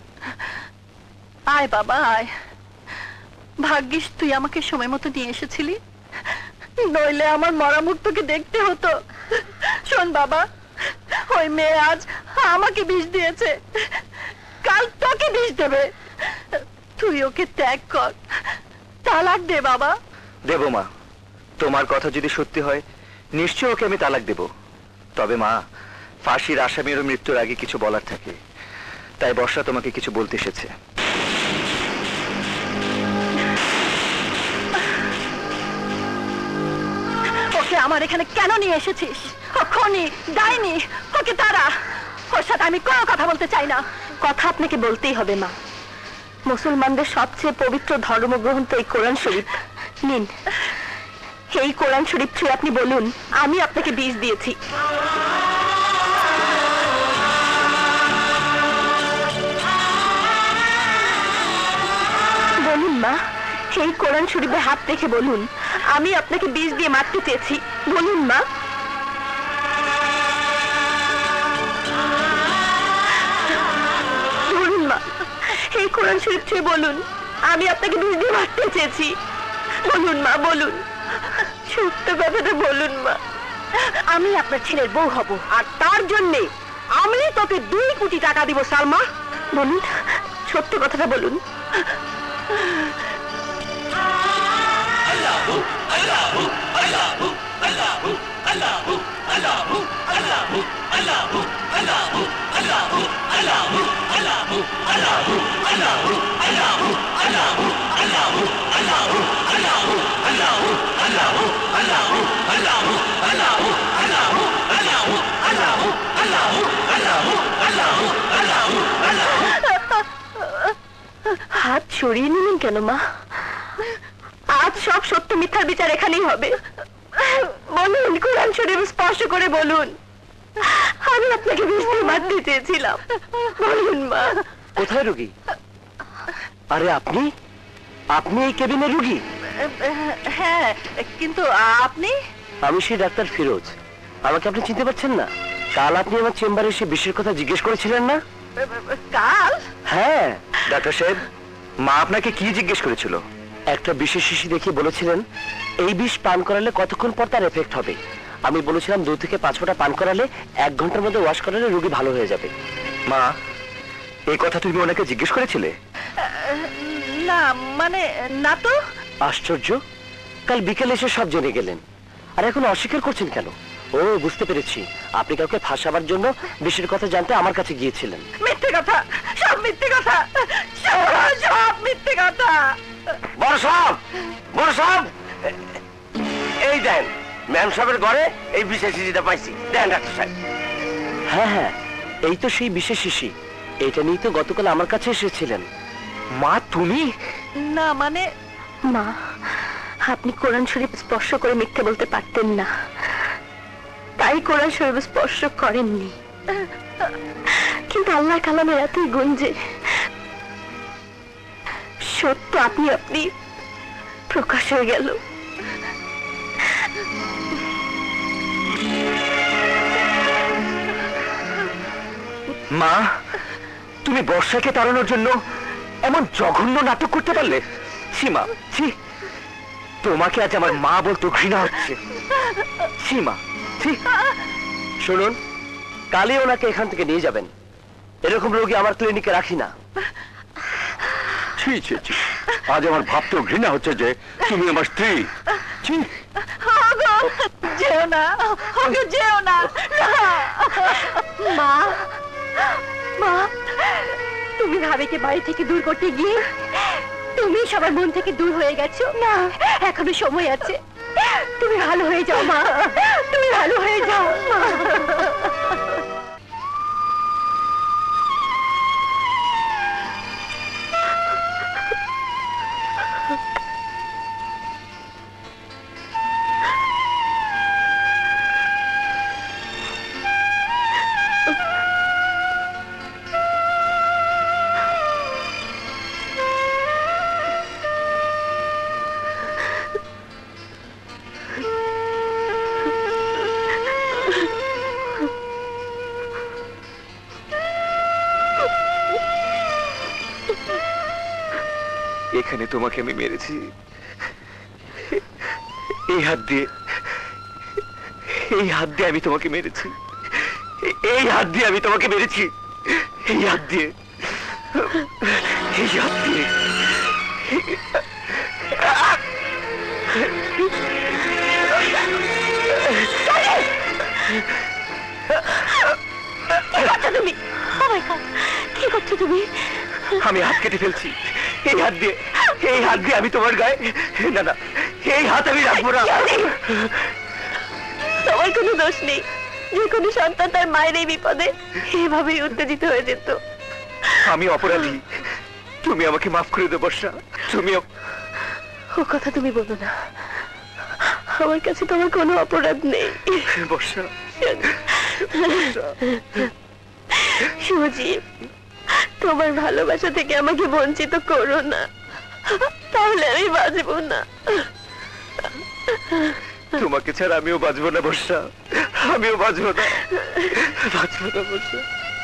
S5: আয় বাবা আয়, ভাগ্যিস তুই আমাকে সময় মতো নিয়ে এসেছিলি, নইলে আমার মরা মুখ তোকে দেখতে হতো। শোন বাবা, ওই মেয়ে আজ আমাকে বিষ দিয়েছে, কাল তোকে বিষ দেবে। তুই ওকে ত্যাগ কর, তালাক দে বাবা।
S1: দেব মা, তোমার কথা যদি সত্যি হয় নিশ্চয় ওকে আমি তালাক দেব। তবে মা, ফাঁসির আসামিরও মৃত্যুর আগে কিছু বলার থাকে, তাই বর্ষা তোমাকে কিছু বলতে এসেছে।
S5: ওকে আমার এখানে কেন নিয়ে এসেছিস? ও খনি, ডাইনি, ওকে তারা, ওর সাথে আমি কোনো কথা বলতে চাই না।
S3: কথা আপনাকে বলতেই হবে মা, মুসলমানদের সবচেয়ে পবিত্র ধর্মগ্রন্থ এই কোরআন শরীফ। নিন, এই কোরআন শরীফ ছুঁয়ে আপনি বলুন আমি আপনাকে বিষ দিয়েছি। বলুন মা, এই কোরআন শরীফে হাত রেখে বলুন আমি আপনাকে বিষ দিয়ে মারতে চেয়েছি। বলুন মা। বলুন মা, এই কোরআন শরীফ ছুঁয়ে বলুন আমি আপনাকে বিষ দিয়ে মারতে চেয়েছি। বলুন মা, বলুন, সত্য কথাটা বলুন মা। আমি আপনার ছেলের বউ হব, আর তার জন্যে আমি তোকে দুই কোটি টাকা দিব সালমা। বলুন, সত্য কথাটা বলুন। হাত সরিয়ে নিলেন কেন মা? আজ সব সত্য মিথ্যার বিচার এখানেই হবে। বলুন, কোরআন শরীফ স্পর্শ করে বলুন আমি আপনাকে বিষ দিয়ে মারতে চেয়েছিলাম। বলুন মা।
S7: কোথায় রুগী? আরে আপনি আপনি এই কেবিনের রুগী?
S5: হ্যাঁ, কিন্তু আপনি?
S7: আমি সেই ডাক্তার ফিরোজ। আমাকে আপনি চিনতে পারছেন না? কাল আপনি আমার চেম্বারে এসে বিষের কথা জিজ্ঞেস করেছিলেন না?
S5: কাল?
S7: হ্যাঁ।
S1: ডাক্তার সাহেব, মা আপনাকে কি জিজ্ঞেস করেছিল?
S7: একটা বিষের শিশি দেখিয়ে বলেছিলেন এই বিষ পান করালে কতক্ষণ পর তার এফেক্ট হবে। আমি বলেছিলাম দু থেকে পাঁচ ফোঁটা পান করালে এক ঘন্টার মধ্যে ওয়াশ করালে রোগী ভালো হয়ে যাবে।
S1: মা, এই কথা তুমি ওনাকে জিজ্ঞেস করেছিলে?
S5: না মানে না তো।
S7: আশ্চর্য, কাল বিকেলে এসে সব জেনে গেলেন, আর এখন অস্বীকার করছেন কেন? ও বুঝতে পেরেছি, আপনি কাউকে ফাঁসাবার জন্য বিষের কথা জানতে আমার কাছে গিয়েছিলেন।
S5: মিথ্যে কথা, সব মিথ্যে কথা, সব সব মিথ্যে কথা।
S4: বড় সাহেব, বড় সাহেব, এই দেন ম্যাম সাহেবের ঘরে এই বিশেষ চিঠিটা পাইছি, দেন ডাক্তার সাহেব।
S7: হ্যাঁ হ্যাঁ, এই তো সেই বিশেষ শিশি। এটা নিয়ে তো গতকাল আমার কাছে এসেছিলেন।
S1: মা তুমি?
S5: না মানে
S3: মা, আপনি কোরআন শরীফ স্পর্শ করে মিথ্যে বলতে পারতেন না, তাই কোরআন শরীফ স্পর্শ করেননি। কিন্তু আল্লাহ কালামের এতই গুণ যে সত্য আপনি আপনি প্রকাশ হয়ে গেল।
S1: মা, তুমি বর্ষাকে তাড়ানোর জন্য এমন জঘন্য নাটক করতে পারলে? সীমা, ছি, তোমাকে আজ আমার মা বলতে ঘৃণা হচ্ছে। সীমা, ছি।
S7: শুনুন, কালই ওনাকে এখান থেকে নিয়ে যাবেন। এরকম রোগী আমার ক্লিনিকে রাখি না।
S2: ছি ছি ছি, আজ আমার ভাবতেও ঘৃণা হচ্ছে যে তুমি আমার স্ত্রী। ছি।
S5: ওগো, যে যেও না, ওকে যেও না।
S3: মা মা তুমি ভাবিকে বাড়ি থেকে দূর করতে গিয়ে তুমি সবার মন থেকে দূর হয়ে গেছো। না, এখনো সময় আছে, তুমি ভালো হয়ে যাও মা, তুমি ভালো হয়ে যাও।
S1: এখানে তোমাকে আমি মেরেছি, এই হাত দিয়ে, এই হাত দিয়ে আমি তোমাকে মেরেছি, এই হাত দিয়ে আমি তোমাকে মেরেছি, এই হাত দিয়ে, এই হাত দিয়ে।
S3: তুমি কি করছো তুমি?
S1: আমি হাত কেটে ফেলছি, এই হাত দিয়ে, এই হাত দিয়ে আমি তোমার গায়ে, না না, এই হাত আমি রাখবো না।
S3: তোমার কোনো দোষ নেই, যে কোনো সন্তান তার মায়ের এই বিপদে এভাবেই উত্তেজিত হয়ে যেত।
S1: আমি অপরাধী, তুমি আমাকে মাফ করে দেবো বর্ষা, তুমি।
S3: ও কথা তুমি বলো না, আমার কাছে তোমার কোনো অপরাধ নেই।
S1: বর্ষা,
S3: সুজীব, তোমার ভালোবাসা থেকে আমাকে বঞ্চিত করো না, তাহলে আমি বাঁচবো না।
S1: তোমাকে ছাড়া আমিও বাঁচবো না বর্ষা, আমিও বাঁচবো না, বাঁচবো না বর্ষা।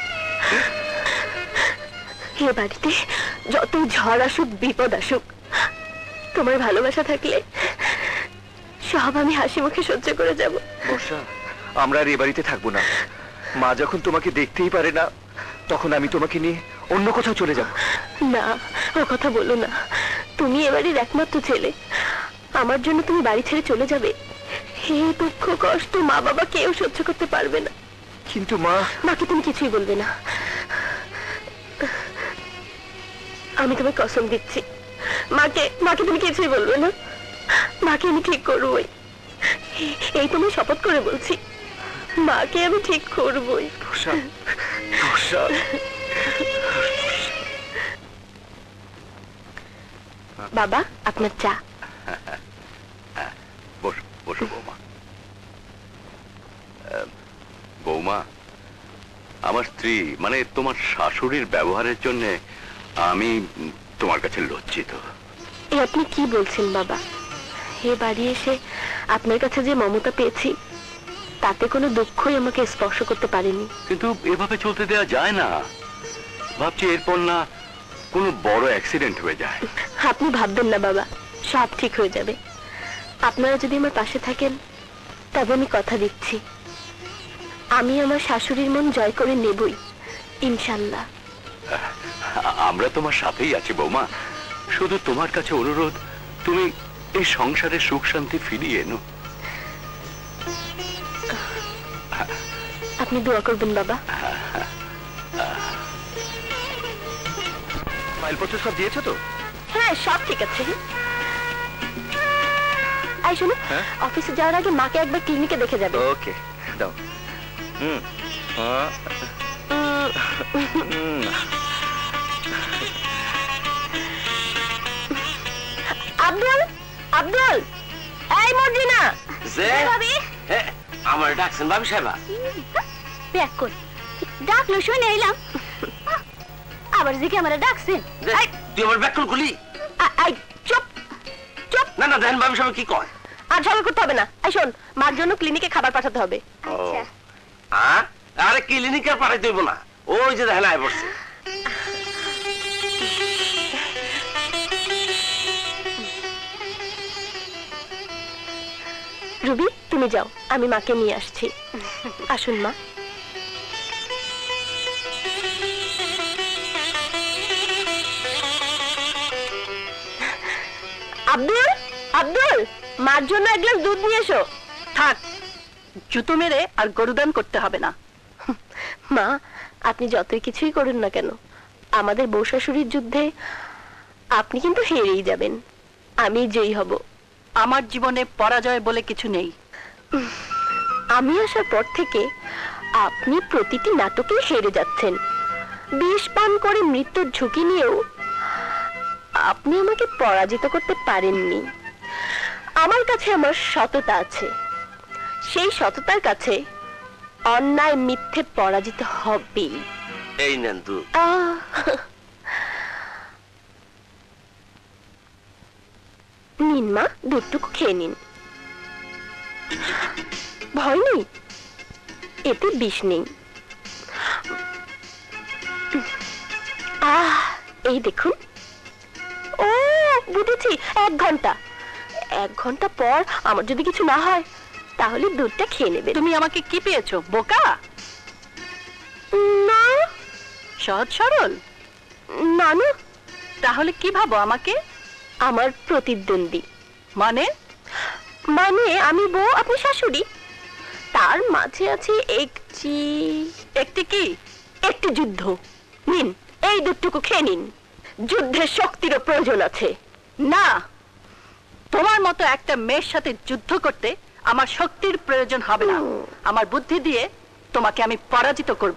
S3: এ বাড়িতে যত ঝড় আসুক, বিপদ আসুক, তোমার ভালোবাসা থাকলে সব আমি হাসি মুখে সহ্য করে যাব।
S1: বর্ষা, আমরা আর এ বাড়িতে থাকবো না। মা যখন তোমাকে দেখতেই পারে না, তখন আমি তোমাকে নিয়ে অন্য কোথাও চলে যাব।
S3: না, ও কথা বলো না, তুমি এ বাড়ির একমাত্র ছেলে, আমার জন্য তুমি বাড়ি ছেড়ে চলে যাবে, এই দুঃখ কষ্ট মা বাবা কেউ সহ্য করতে পারবে না।
S1: কিন্তু মা,
S3: মাকে তুমি কিছুই বলবে না, আমি তোমায় কসম দিচ্ছি, মাকে মাকে তুমি কিছুই বলবে না, মাকে আমি ঠিক করবই, এই তুমি শপথ করে বলছি, মাকে আমি ঠিক করবই।
S1: বর্ষা, বর্ষা।
S3: বাবা, আপনার চা।
S2: বসো বসো বৌমা। আহ, বৌমা, আমার স্ত্রী মানে তোমার শাশুড়ির ব্যবহারের জন্য আমি তোমার কাছে লজ্জিত।
S3: এ আপনি কি বলছেন বাবা? এ বাড়ি এসে আপনার কাছে যে মমতা পেয়েছি, তাতে কোনো দুঃখই আমাকে স্পর্শ করতে পারেনি।
S2: কিন্তু এভাবে চলতে দেওয়া যায় না, ভাবছি এরপর না কোনো বড় অ্যাক্সিডেন্ট হয়ে যায়।
S3: আপনি ভাববেন না বাবা, সব ঠিক হয়ে যাবে। আপনারা যদি আমার পাশে থাকেন, তবে আমি কথা দিচ্ছি, আমি আমার শাশুড়ির মন জয় করে নেবই, ইনশাল্লাহ।
S2: আমরা তোমার সাথেই আছি বৌমা, শুধু তোমার কাছে অনুরোধ, তুমি এই সংসারে সুখ শান্তি ফিরিয়ে এনো।
S3: আপনি দোয়া করবেন বাবা।
S1: মাইলপত্র সব দিয়েছো তো?
S3: হ্যাঁ, সব ঠিক আছে। আই শোনো,
S1: হ্যাঁ?
S3: অফিসে যাওয়ার আগে মাকে একবার ক্লিনিকে দেখে যাবে।
S1: ওকে, দাও। হুম।
S3: আব্দুল, আব্দুল, এই মর্জিনা।
S4: যে
S3: ভাবি,
S4: এ, আমার ডাকছেন ভাবি সাহেবা?
S3: ব্যাক কর, ডাকলো শুনে এলাম, আবার যে কি আমার ডাকছেন?
S4: যে, তুই আমার ব্যাক করলি?
S3: আই চুপ চুপ।
S4: না না, দেখেন ভাবি সাহেব কি কয়।
S3: আর ঝগড়া করতে হবে না। এই শোন, মার জন্য ক্লিনিকে খাবার পাঠাতে হবে।
S4: আচ্ছা। আরে ক্লিনিকে আর পাঠাইতে হইব না, ওই যে দেখেন আয় পড়ছে।
S3: রুবি, তুমি যাও, আমি মাকে নিয়ে আসছি। আসুন মা। আব্দুল, আব্দুল, মার জন্য এক গ্লাস দুধ নিয়ে এসো। থাক,
S5: জুতো মেরে আর গরুদান করতে হবে না।
S3: মা, আপনি যতই কিছুই করুন না কেন, আমাদের বউ শাশুড়ির যুদ্ধে আপনি কিন্তু হেরেই যাবেন, আমি জয়ী হব।
S5: আমার জীবনে পরাজয় বলে কিছু নেই।
S3: আমি আসার পর থেকে আপনি প্রতিটি নাটকে হেরে যাচ্ছেন। বিষ পান করে মৃত্যুর ঝুঁকি নিয়েও আপনি আমাকে পরাজিত করতে পারেননি। আমার কাছে আমার সততা আছে, সেই সততার কাছে অন্যায় মিথ্যে পরাজিত হবেই।
S4: এই নেন দুধ।
S3: আহ, নিন মা, দুধটুকু খেয়ে নিন। ভয় নেই, এতে বিষ নেই। আহ, এই দেখুন। ও বুঝেছি, এক ঘন্টা এক ঘন্টা পর আমার যদি কিছু না হয় তাহলে দুধটা খেয়ে নেবে।
S5: তুমি আমাকে কি পেয়েছো, বোকা?
S3: না
S5: সহজ সরল?
S3: না না,
S5: তাহলে কি ভাবো আমাকে?
S3: আমার প্রতিদ্বন্দ্বী।
S5: মানে?
S3: মানে আমি বউ, আপনি শাশুড়ি, তার মাঝে আছে একটি
S5: একটি কি?
S3: একটি যুদ্ধ। নিন, এই দুধটুকু খেয়ে নিন। যুদ্ধের শক্তিরও প্রয়োজন আছে।
S5: না, তোমার মতো একটা মেয়ের সাথে যুদ্ধ করতে আমার শক্তির প্রয়োজন হবে না। আমার বুদ্ধি দিয়ে তোমাকে আমি পরাজিত করব।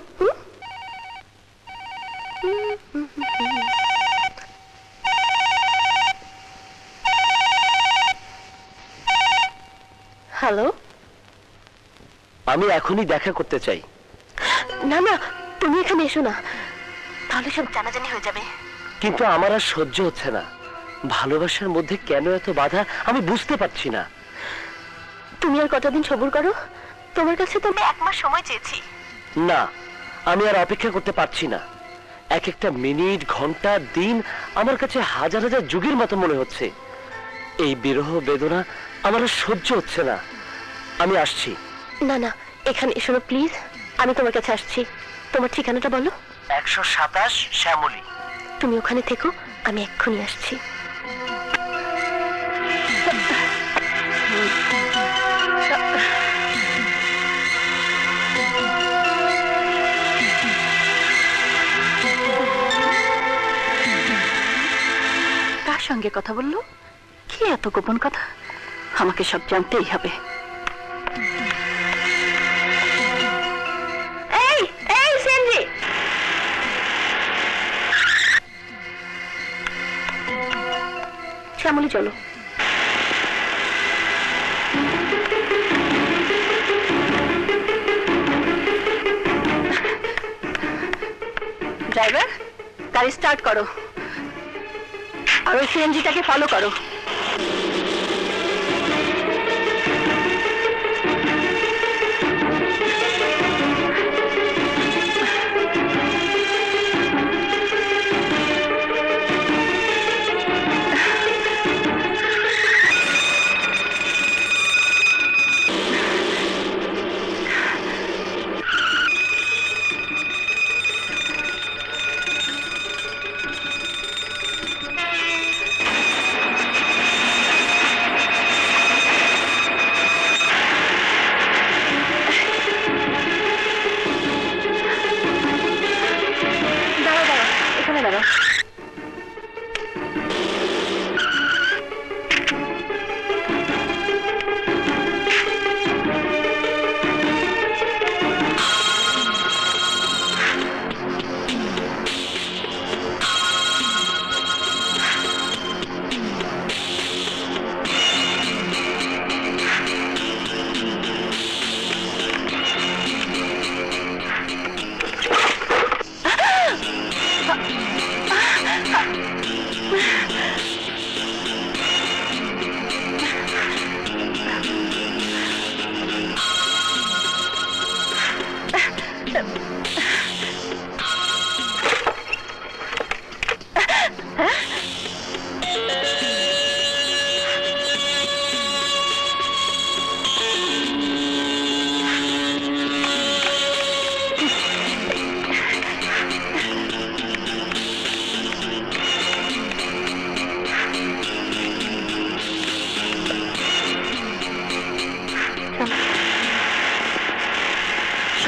S3: হ্যালো,
S7: আমি এখনই দেখা করতে চাই।
S3: না না, তুমি এখানে এসো না, তাহলে সব জানাজানি হয়ে যাবে।
S7: কিন্তু আমার আর সহ্য হচ্ছে না। ভালোবাসার মধ্যে কেন এত বাধা আমি বুঝতে পারছি না।
S3: তুমি আর কতদিন সবুর করো, তোমার কাছে তো আমি এক মাস সময় চেয়েছি।
S7: না, আমি আর অপেক্ষা করতে পারছি না। এক একটা মিনিট, ঘন্টা, দিন আমার কাছে হাজার হাজার যুগের মতো মনে হচ্ছে। এই বিরহ বেদনা আমার আর সহ্য হচ্ছে না। আমি আসছি।
S3: না না, এখানে এসো না প্লিজ, আমি তোমার কাছে আসছি। তোমার ঠিকানাটা বলো।
S7: একশো সাতাশ শ্যামলী।
S3: তুমি ওখানে থেকো, আমি এক্ষুনি আসছি।
S5: কার সঙ্গে কথা বললো? কি এত গোপন কথা? আমাকে সব জানতেই হবে।
S3: এই এই সেনজি, শ্যামলী চলো।
S5: ড্রাইভার, গাড়ি স্টার্ট করো আর ওই সিএনজিটাকে ফলো করো।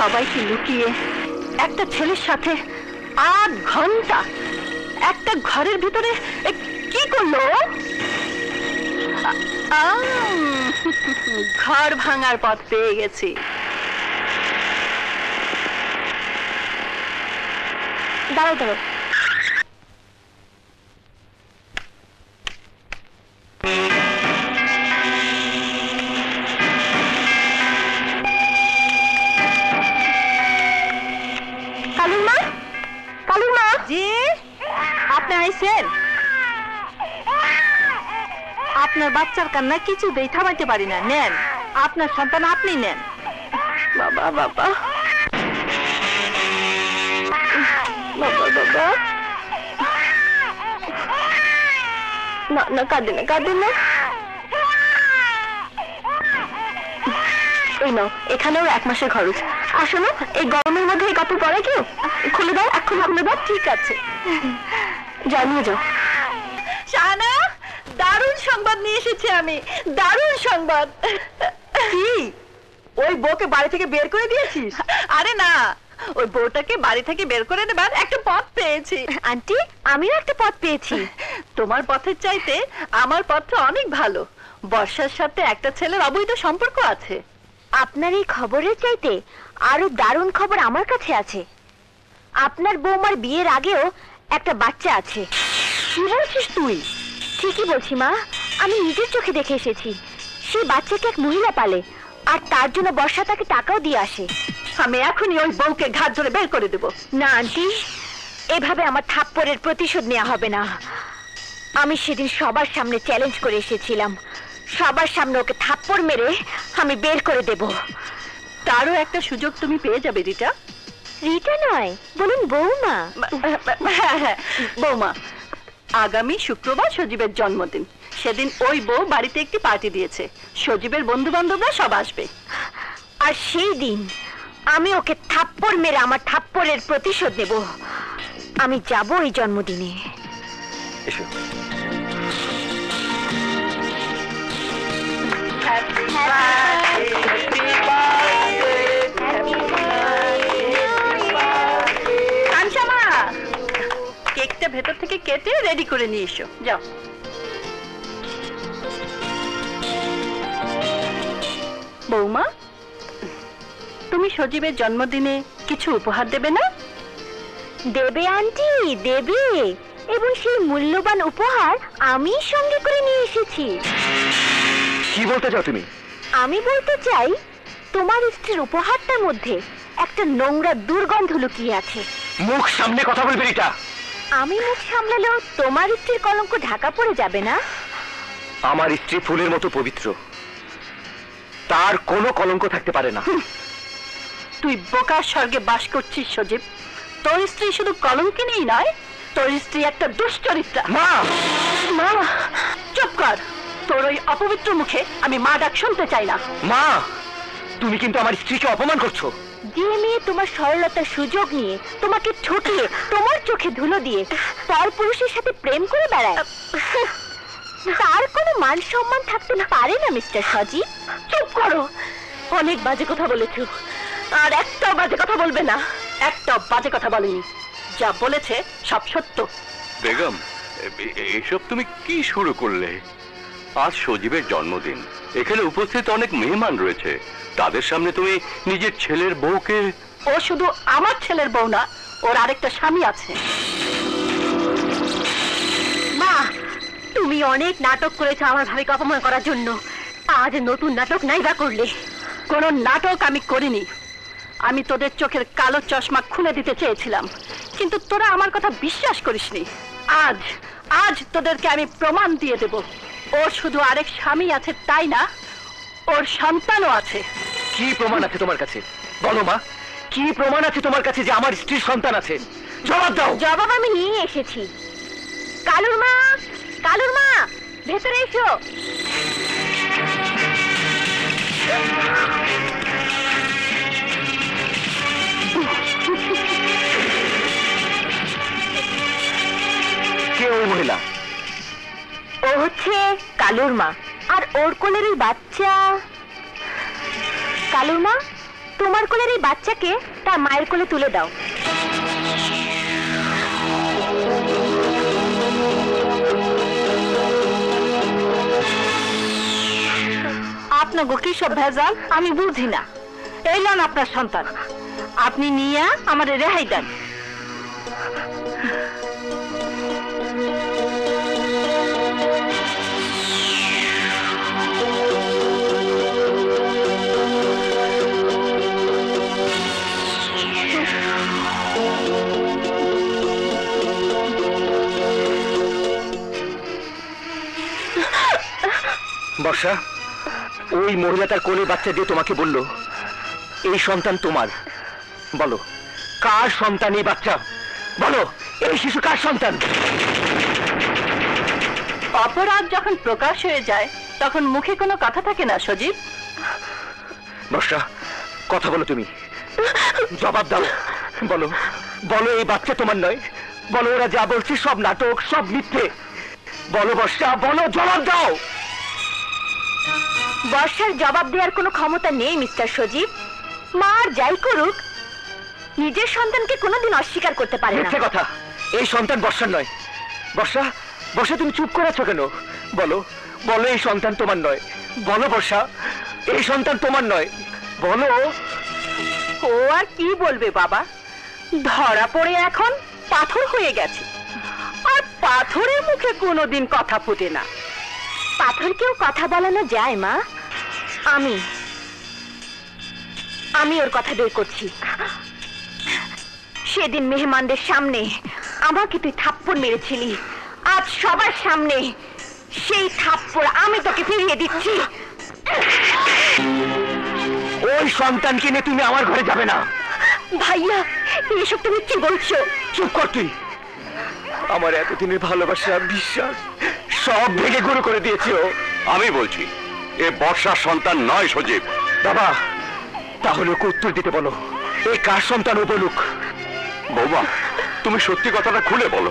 S5: সবাইকে লুকিয়ে একটা ছেলের সাথে আট ঘন্টা একটা ঘরের ভিতরে এ, কি করলো? আ- আম, ঘর ভাঙার পথ পেয়ে গেছি।
S3: দাঁড়াও দাঁড়াও, কালুর মা, কালুর মা,
S5: জি আপনি আইছেন? আপনার বাচ্চার কান্না কিছুতেই থামাইতে পারি না। নেন, আপনার সন্তান আপনি নেন।
S3: বাবা বাবা বাবা বাবা, না না কাঁদে না কাঁদে না। এই নাও, এখানেও এক মাসের খরচ। আসো না, এই গরমের মধ্যে এই কাপড় পরে কেউ? খুলে দাও, এখন খুলে দাও। ঠিক আছে, যাও নিয়ে যাও।
S5: শাহানা, দারুণ সংবাদ নিয়ে এসেছি আমি, দারুণ সংবাদ। কি ওই বউকে বাড়ি থেকে বের করে দিয়েছিস? আরে না, ওই বউটাকে বাড়ি থেকে বের করে দেবার একটা পথ পেয়েছি।
S3: আন্টি, আমিও একটা পথ পেয়েছি।
S5: তোমার পথের চাইতে আমার পথটা অনেক ভালো। বর্ষার সাথে একটা ছেলের অবৈধ সম্পর্ক আছে।
S3: আপনার এই খবরের চাইতে আরো দারুণ খবর আমার কাছে আছে। আপনার বৌমার বিয়ের আগেও একটা বাচ্চা আছে। কি বলছিস তুই? ঠিকই বলছি মা, আমি নিজের চোখে দেখে এসেছি। সেই বাচ্চাকে এক মহিলা পালে, আর তার জন্য বর্ষা তাকে টাকাও দিয়ে আসে।
S5: আমি এখনই ওই বউকে ঘাট ধরে বের করে দেব।
S3: না আন্টি, এভাবে আমার থাপ্পড়ের প্রতিশোধ নেওয়া হবে না। আমি সেদিন সবার সামনে চ্যালেঞ্জ করে এসেছিলাম, সবার সামনে ওকে থাপ্পড় মেরে আমি বের করে দেব।
S5: তারও একটা সুযোগ তুমি পেয়ে যাবে রিটা।
S3: রিটা নয়, বলুন বৌমা।
S5: হ্যাঁ হ্যাঁ, বৌমা। আগামী শুক্রবার সজীবের জন্মদিন। সেদিন ওই বউ বাড়িতে একটি পার্টি দিয়েছে, সজীবের বন্ধু বান্ধবরা সব আসবে।
S3: আর সেই দিন আমি ওকে থাপ্পড় মেরে আমার থাপ্পড়ের প্রতিশোধ নেব। আমি যাব এই জন্মদিনে।
S1: এসো।
S5: কাঞ্চামা, কেকটা ভেতর থেকে কেটে রেডি করে নিয়ে এসো, যাও। বৌমা, তুমি সজীবের জন্মদিনে কিছু উপহার দেবে না?
S3: দেবে আন্টি, দেবে। এবং সেই মূল্যবান উপহার আমি সঙ্গে করে নিয়ে এসেছি।
S1: কি বলতে চাও তুমি?
S3: আমি বলতে চাই, তোমার স্ত্রীর উপহারটার মধ্যে একটা নোংরা দুর্গন্ধ লুকিয়ে আছে।
S1: মুখ সামনে কথা বলবে রিটা।
S3: আমি মুখ সামলালেও তোমার স্ত্রীর কলঙ্ক ঢাকা পড়ে যাবে না?
S1: আমার স্ত্রী ফুলের মতো পবিত্র, তার কোনো কলঙ্ক থাকতে পারে না।
S5: তুই বোকার স্বর্গে বাস করছিস সজীব। তোর স্ত্রী শুধু কলঙ্কিনী নয়, তোর স্ত্রী একটা দুশ্চরিত্রা।
S1: মা,
S5: মা, চুপ কর। তোর ওই অপবিত্র মুখে আমি মা ডাক শুনতে চাই না।
S1: মা, তুমি কিন্তু আমার স্ত্রীকে অপমান করছো।
S3: যে মেয়ে তোমার সরলতার সুযোগ নিয়ে তোমাকে ঠকিয়ে তোমার চোখে ধুলো দিয়ে পর পুরুষের সাথে প্রেম করে বেড়ায়, তার কোনো মান সম্মান থাকতে পারে না মিস্টার সজীব।
S5: চুপ করো, অনেক বাজে কথা বলেছো, আর একটাও বাজে কথা বলবে না। একটাও বাজে কথা বলেনি, যা বলেছে সব সত্য।
S2: বেগম, এ- এসব তুমি কি শুরু করলে? আজ সজীবের জন্মদিন, এখানে উপস্থিত অনেক মেহমান রয়েছে, তাদের সামনে তুমি নিজের ছেলের বউকে।
S5: ও শুধু আমার ছেলের বউ না, ওর আরেকটা স্বামী আছে।
S3: মা, তুমি অনেক নাটক করেছো আমার ভাবিকে অপমান করার জন্য। আজ নতুন নাটক নাই বা করলে?
S5: কোনো নাটক আমি করিনি। আমি তোদের চোখের কালো চশমা খুলে দিতে চেয়েছিলাম, কিন্তু তোরা আমার কথা বিশ্বাস করিসনি। আজ আজ তোদেরকে আমি প্রমাণ দিয়ে দেব। ওর শুধু আরেক স্বামী আছে তাই না, ওর সন্তানও আছে।
S1: কি প্রমাণ আছে তোমার কাছে? বলো মা, কি প্রমাণ আছে তোমার কাছে যে আমার স্ত্রীর সন্তান আছে? জবাব দাও।
S3: জবাব আমি নিয়ে এসেছি। কালুর মা, কালুর মা, ভেতরে এসো।
S1: কে ওই মহিলা?
S3: ও হচ্ছে কালুর মা, আর ওর কোলের ওই বাচ্চা। কালুর মা, তোমার কোলের এই বাচ্চাকে তার মায়ের কোলে তুলে দাও।
S5: আপনার কি সব ভেজাল আমি বুঝি না। এই লন আপনার সন্তান, আপনি নিয়ে আমার রেহাই দেন।
S1: বর্ষা, ওই মহিলা তার কোলে বাচ্চা দিয়ে তোমাকে বলল এই সন্তান তোমার। বলো কার সন্তান এই বাচ্চা? বলো এই শিশু কার সন্তান?
S5: অপরাধ যখন প্রকাশ হয়ে যায় তখন মুখে কোনো কথা থাকে না সজীব।
S1: বর্ষা, কথা বলো, তুমি জবাব দাও। বলো বলো এই বাচ্চা তোমার নয়। বলো ওরা যা বলছে সব নাটক, সব মিথ্যে। বলো বর্ষা, বলো, জবাব দাও।
S3: বর্ষার জবাব দেওয়ার কোনো ক্ষমতা নেই মিস্টার সজীব। মা আর যাই করুক নিজের সন্তানকে কোনোদিন অস্বীকার করতে পারে না।
S1: মিথ্যে কথা, এই সন্তান বর্ষার নয়। বর্ষা, বর্ষা তুমি চুপ করে আছো কেন? বলো বলো এই সন্তান তোমার নয়। বলো বর্ষা, এই সন্তান তোমার নয়। বলো।
S5: ও আর কি বলবে বাবা, ধরা পড়ে এখন পাথর হয়ে গেছে, আর পাথরের মুখে কোনোদিন কথা ফুটে না।
S3: পাথরকেও কথা বলানো যায় মা। আমি আমি ওর কথা বের করছি। সেদিন মেহমানদের সামনে আমাকে তুই থাপ্পড় মেরেছিলি, আজ সবার সামনে সেই থাপ্পড় আমি তোকে ফিরিয়ে দিচ্ছি।
S1: ওই সন্তানকে নিয়ে তুমি আমার ঘরে যাবে না।
S3: ভাইয়া, এসব তুমি কি বলছো?
S1: চুপ কর তুই। আমার এতদিনের ভালোবাসা, বিশ্বাস সব ভেঙে গুঁড়ো করে দিয়েছে ও।
S2: আমি বলছি এ বর্ষার সন্তান নয় সজীব।
S1: বাবা, তাহলে ওকে উত্তর দিতে বলো, এই কার সন্তান ও বলুক।
S2: বৌমা, তুমি সত্যি কথাটা খুলে বলো।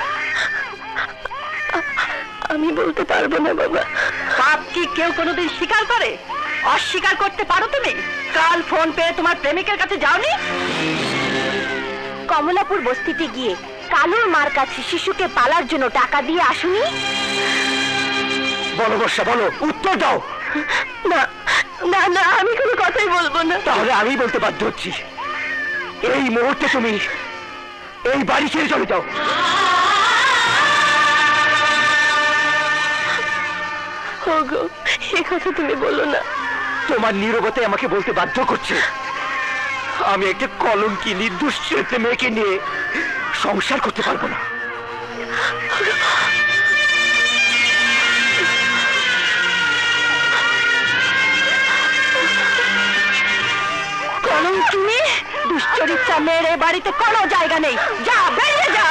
S3: আমি বলতে পারবো না বাবা।
S5: পাপ কি কেউ কোনোদিন স্বীকার করে? অস্বীকার করতে পারো তুমি? কাল ফোন পেয়ে তোমার প্রেমিকের কাছে যাওনি?
S3: কমলাপুর বস্তিতে গিয়ে কালুর মার কাছে শিশুকে পালার জন্য টাকা দিয়ে আসুনি?
S1: বলো বর্ষা, বলো, উত্তর দাও।
S3: না না না, আমি কোনো কথাই বলবো না।
S1: তাহলে আমি বলতে বাধ্য হচ্ছি, এই মুহূর্তে তুমি এই বাড়ি ছেড়ে চলে যাও।
S3: ওগো, এ কথা তুমি বলো না।
S1: তোমার নীরবতা আমাকে বলতে বাধ্য করছে আমি একটা কলঙ্কি নির্দোষ ছেলে মেয়েকে নিয়ে সংসার করতে পারবো না।
S3: কলঙ্কি মেয়ে, দুশ্চরিত্রা মেয়ের এ বাড়িতে কোনো জায়গা নেই। যা, বেরিয়ে যা।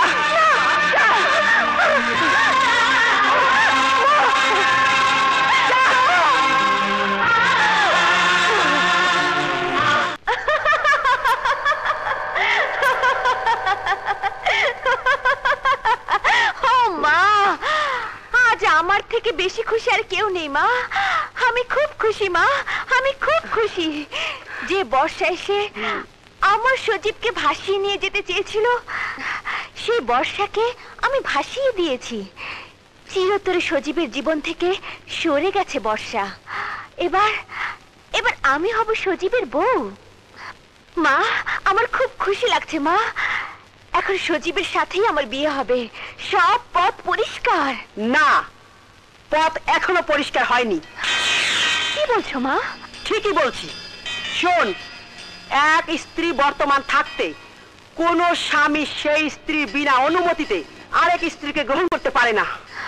S3: আমার থেকে বেশি খুশি আর কেউ নেই মা। আমি খুব খুশি মা, আমি খুব খুশি। যে বর্ষা এসে আমার সজীবকে ভাসিয়ে নিয়ে যেতে চেয়েছিল, সেই বর্ষাকে আমি ভাসিয়ে দিয়েছি। চিরতরে সজীবের জীবন থেকে সরে গেছে বর্ষা। এবার এবার আমি হব সজীবের বউ। মা, আমার খুব খুশি লাগছে মা। এখন সজীবের সাথেই আমার বিয়ে হবে। সব পথ পরিষ্কার।
S5: না, পথ এখনো পরিষ্কার হয়নি।
S3: কি বলছো মা?
S5: ঠিকই বলছি। শোন, এক স্ত্রী বর্তমান থাকতে কোন স্বামী সেই স্ত্রীর বিনা অনুমতিতে আরেক স্ত্রীকে গ্রহণ করতে পারে না।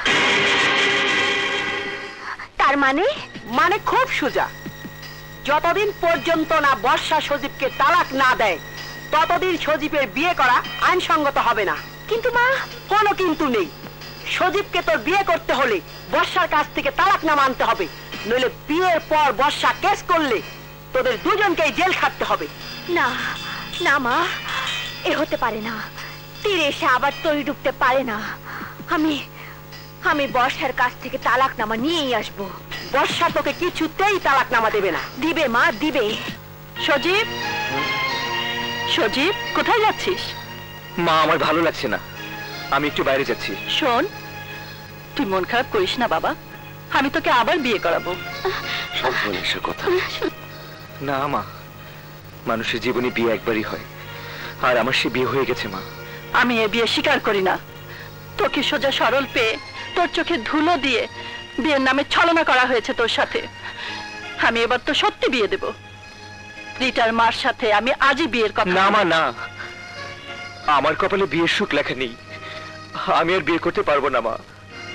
S3: তার মানে?
S5: মানে খুব সোজা। যতদিন পর্যন্ত না বর্ষা সজীবকে তালাক না দেয়, ততদিন সজীবের বিয়ে করা আইনসঙ্গত হবে না।
S3: কিন্তু মা?
S5: কোনো কিন্তু নেই। সজীবকে তোর বিয়ে করতে হলে বর্ষার কাছ থেকে তালাকনামা আনতে হবে, নইলে বিয়ের পর বর্ষা কেস করলে তোদের দুজনকেই জেল খাটতে হবে।
S3: না না মা, এ হতে পারে না। তীরে এসে আবার তরি ডুবতে পারে না। আমি আমি বর্ষার কাছ থেকে তালাকনামা নিয়েই আসবো।
S5: বর্ষা তোকে কিছুতেই তালাকনামা দেবে না।
S3: দিবে মা, দিবে।
S5: সজীব, সজীব কোথায় যাচ্ছিস?
S1: মা আমার ভালো লাগছে না, আমি একটু বাইরে যাচ্ছি।
S5: শোন, তুই মন খারাপ করিস না বাবা, আমি তোকে আবার বিয়ে করাবো।
S2: সর্বনেশা কথা।
S1: না মা, মানুষের জীবনে বিয়ে একবারই হয়, আর আমার সে বিয়ে হয়ে গেছে মা।
S5: আমি এ বিয়ে স্বীকার করি না। তোকে সোজা সরল পেয়ে তোর চোখে ধুলো দিয়ে বিয়ের নামে ছলনা করা হয়েছে তোর সাথে। আমি এবার তো সত্যি বিয়ে দেব। রিটার মার সাথে আমি আজই বিয়ের কথা।
S1: না মা না, আমার কপালে বিয়ের সুখ লেখা নেই, আমি আর বিয়ে করতে পারবো না মা।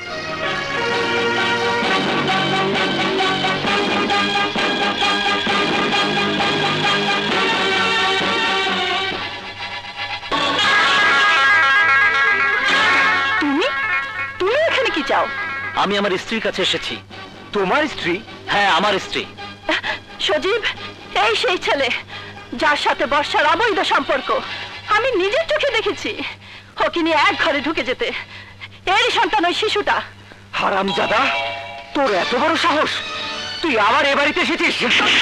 S5: তুমি তুমি এখানে কি চাও?
S7: আমি আমার স্ত্রীর কাছে এসেছি।
S1: তোমার স্ত্রী?
S7: হ্যাঁ, আমার স্ত্রী।
S5: সজীব, এই সেই ছেলে যার সাথে বর্ষার অবৈধ সম্পর্ক। আমি নিজের চোখে দেখেছি ওকে নিয়ে এক ঘরে ঢুকে যেতে। এরই সন্তান ওই শিশুটা।
S1: হারামজাদা, তোর এত বড় সাহস, তুই আবার এ বাড়িতে এসেছিস?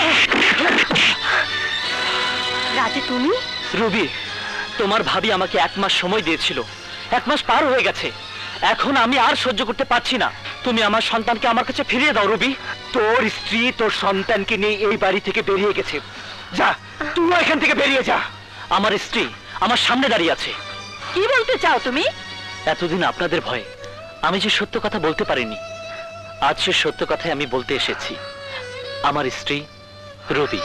S3: রাজু তুমি?
S7: রুবি, তোমার ভাবি আমাকে এক মাস সময় দিয়েছিল, এক মাস পার হয়ে গেছে। এখন আমি আর সহ্য করতে পারছি না। তুমি আমার সন্তানকে আমার কাছে ফিরিয়ে দাও রুবি।
S1: তোর স্ত্রী তোর সন্তানকে নিয়ে এই বাড়ি থেকে বেরিয়ে গেছে, যা তুই এখান থেকে বেরিয়ে যা।
S7: আমার স্ত্রী আমার সামনে দাঁড়িয়ে আছে।
S5: কি বলতে চাও তুমি?
S7: এতদিন আপনাদের ভয়ে আমি যে সত্য কথা বলতে পারিনি, আজ সে সত্য কথাই আমি বলতে এসেছি। আমার স্ত্রী রবি।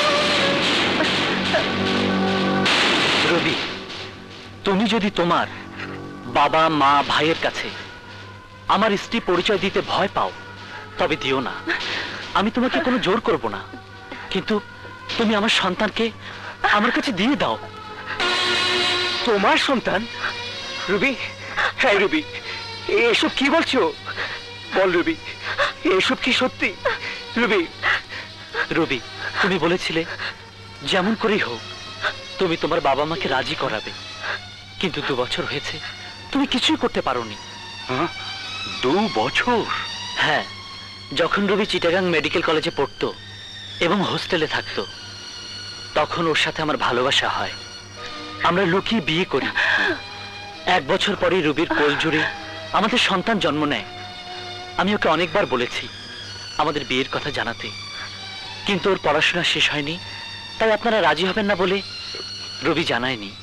S7: রবি, তুমি যদি তোমার বাবা মা ভাইয়ের কাছে আমার স্ত্রী পরিচয় দিতে ভয় পাও তবে দিও না। আমি তোমাকে কোনো জোর করব না, কিন্তু তুমি আমার সন্তানকে আমার কাছে দিয়ে দাও।
S1: তোমার সন্তান? রুবি, হ্যাঁ রুবি, এসব কি বলছো? বল রুবি, এসব কি সত্যি? রুবি,
S7: রবি, তুমি বলেছিলে যেমন করেই হোক তুমি তোমার বাবা মাকে রাজি করাবে, কিন্তু দু বছর হয়েছে তুমি কিছুই করতে পারোনি।
S2: হ্যাঁ, দু বছর?
S7: হ্যাঁ, যখন রবি চিটাগাং মেডিকেল কলেজে পড়তো এবং হোস্টেলে থাকতো তখন ওর সাথে আমার ভালোবাসা হয়। আমরা লুকিয়ে বিয়ে করি। এক বছর পরে রবির কোল জুড়ে আমাদের সন্তান জন্ম নেয়। আমি ওকে অনেকবার বলেছি আমাদের বিয়ের কথা জানাতে, কিন্তু ওর পড়াশোনা শেষ হয়নি, তাই আপনারা রাজি হবেন না বলে রবি জানায়নি।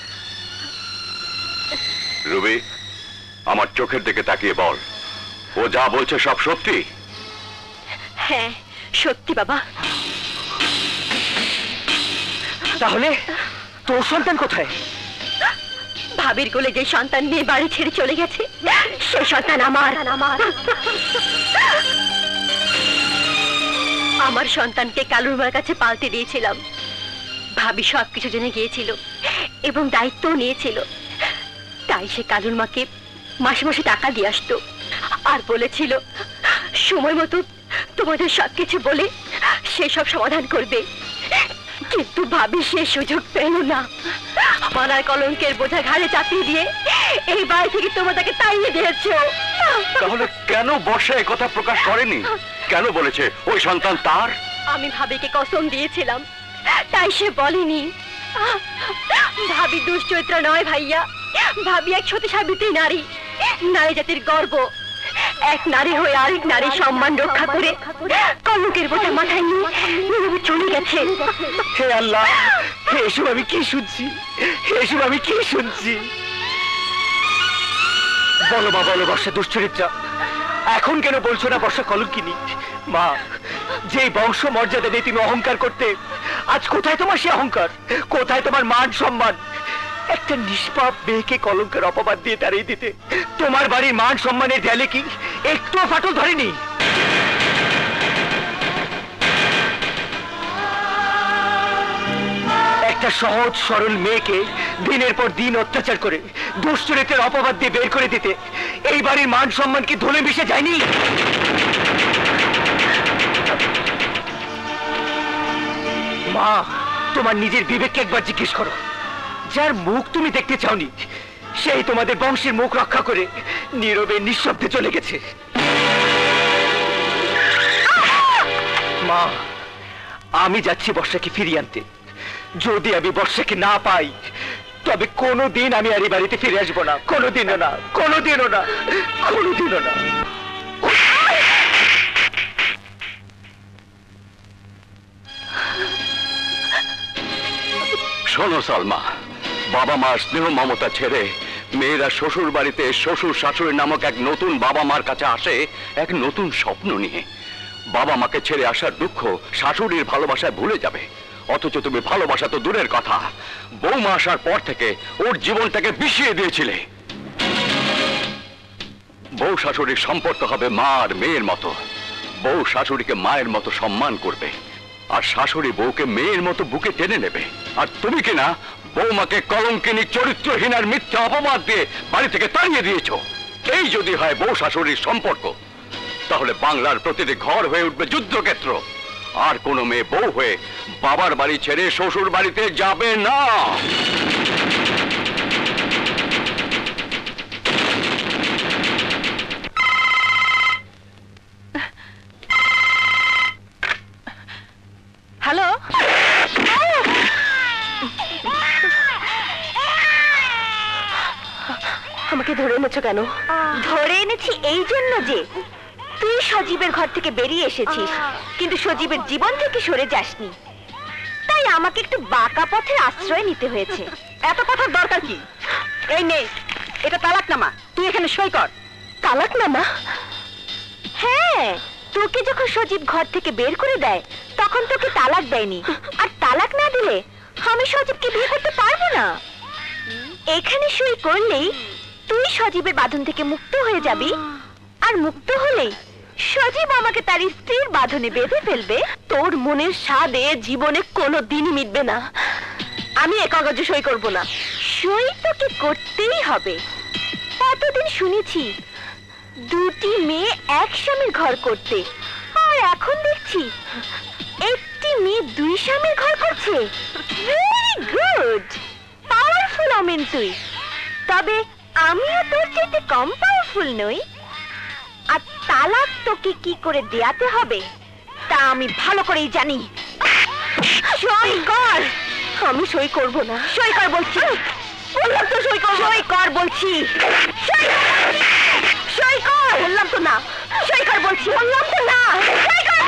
S2: রবি, আমার চোখের দিকে তাকিয়ে বল, ও যা বলছে সব সত্যি?
S3: হ্যাঁ সত্যি বাবা।
S1: তাহলে তোর সন্তান কোথায়?
S3: ভাবির কোলে যে সন্তান নিয়ে বাড়ি ছেড়ে চলে গেছে সে সন্তান আমার। আমার আমার সন্তানকে কালুরমার কাছে পালতে দিয়েছিলাম। ভাবি সবকিছু জেনে গিয়েছিল এবং দায়িত্ব নিয়েছিল, তাই সে কালুর মাকে মাসে মাসে টাকা দিয়ে আসতো আর বলেছিল সময় মতো তোমাদের সবকিছু বলে সে সব সমাধান করবে। কিন্তু ভাবি সে সুযোগ পেল না। মানার কলঙ্কের বোঝা ঘাড়ে চাপিয়ে দিয়ে এই বাড়ি থেকে তোমাদেরকে তাড়িয়ে দিয়েছে।
S2: তাহলে কেন বর্ষা এ কথা প্রকাশ করেনি? কেন বলেছে ওই সন্তান তার?
S3: আমি ভাবিকে কসম দিয়েছিলাম, তাই সে বলেনি। ভাবি দুশ্চরিত্র নয় ভাইয়া, ভাবি এক সতী সাবিত্রী নারী, নারী জাতির গর্ব। এক নারী হয়ে আরেক নারী সম্মান রক্ষা করে কলঙ্কের বোঝা মাথায় নিয়ে নীরবে চলে গেছে।
S1: হে আল্লাহ, এসব আমি কি শুনছি, এসব আমি কি শুনছি? বলো মা, বলো বর্ষা দুশ্চরিত্রা, এখন কেন বলছো না বর্ষা কলঙ্কিনী? মা, যে বংশ মর্যাদা দিয়ে তুমি অহংকার করতে, আজ কোথায় তোমার সে অহংকার? কোথায় তোমার মান সম্মান? একটা নিষ্পাপ মেয়েকে কলঙ্কের অপবাদ দিয়ে তাড়িয়ে দিতে তোমার বাড়ির মান সম্মানের দেয়ালে কি একটু ফাটল ধরেনি? একটা সহজ সরল মেয়েকে দিনের পর দিন অত্যাচার করে দুশ্চরিত্রের অপবাদ দিয়ে বের করে দিতে এই বাড়ির মান সম্মান কি ধুলে মিশে যায়নি? মা, তোমার নিজের বিবেককে একবার জিজ্ঞেস করো। যার মুখ তুমি দেখতে চাওনি সেই তোমাদের বংশের মুখ রক্ষা করে নীরবে নিঃশব্দে চলে গেছে। মা, আমি যাচ্ছি বর্ষাকে ফিরিয়ে আনতে। যদি আমি বর্ষাকে না পাই তবে কোনোদিন আমি আর এই বাড়িতে ফিরে আসবো না, কোনোদিনও না, কোনোদিনও না, কোনোদিনও না।
S2: শোনো সালমা, বাবা মার স্নেহ মমতা ছেড়ে মেয়েরা শ্বশুর বাড়িতে শ্বশুর শাশুড়ি নামক এক নতুন বাবা মার কাছে আসে এক নতুন স্বপ্ন নিয়ে। বাবা মাকে ছেড়ে আসার দুঃখ শাশুড়ির ভালোবাসায় ভুলে যাবে, অথচ তুমি ভালোবাসা তো দূরের কথা, বৌমা আসার পর থেকে ওর জীবনটাকে বিষিয়ে দিয়েছিলে। বউ শাশুড়ির সম্পর্ক হবে মা আর মেয়ের মতো। বউ শাশুড়িকে মায়ের মতো সম্মান করবে, আর শাশুড়ি বউকে মেয়ের মতো বুকে টেনে নেবে। আর তুমি কিনা বৌমাকে কলঙ্কিনী চরিত্রহীন আর মিথ্যা অপবাদ দিয়ে বাড়ি থেকে তাড়িয়ে দিয়েছ। এই যদি হয় বউ শাশুড়ির সম্পর্ক, তাহলে বাংলার প্রতিটি ঘর হয়ে উঠবে যুদ্ধক্ষেত্র। আর কোনো মেয়ে বউ হয়ে বাবার বাড়ি ছেড়ে শ্বশুর বাড়িতে যাবে না।
S5: হ্যালো,
S3: আমাকে ধরে এনেছো কেন? ধরে এনেছি এই জন্য যে তুই সজীবের ঘর থেকে বেরিয়ে এসেছিস, কিন্তু সজীবের জীবন থেকে সরে যাসনি, তাই আমাকে একটু বাঁকা পথের আশ্রয় নিতে হয়েছে।
S5: এত কথার দরকার কি? এই নে, এটা তালাকনামা, তুই এখানে সই কর।
S3: তালাকনামা? হ্যাঁ, তোকে যখন সজীব ঘর থেকে বের করে দেয় তখন তোকে তালাক দেয়নি, আর তালাক না দিলে আমি সজীবকে বিয়ে করতে পারবো না। এখানে সই করলেই তুই সজীবের বাঁধন থেকে মুক্ত হয়ে যাবি, আর মুক্ত হলেই সজীব আমাকে তার স্ত্রীর বাঁধনে বেঁধে ফেলবে। তোর মনের স্বাদে জীবনে কোনো দিনই মিটবে না। আমি এ কাগজে সই করব না। সই তোকে করতেই হবে। এতদিন শুনেছি দুটি মেয়ে এক স্বামীর ঘর করতে, আর এখন দেখছি একটি মেয়ে দুই স্বামীর ঘর করছে। ভেরি গুড, পাওয়ারফুল ওমেন তুই। তবে আমিও তোর চাইতে কম পাওয়ারফুল নই, আর তালাক তোকে কি করে দেয়াতে হবে তা আমি ভালো করেই জানি। সই কর। আমি সই করব না। সই কর বলছি। বললাম তো সই কর। সই কর বলছি। সই কর। বললাম তো না। সই কর বলছি। বললাম তো না। সই কর।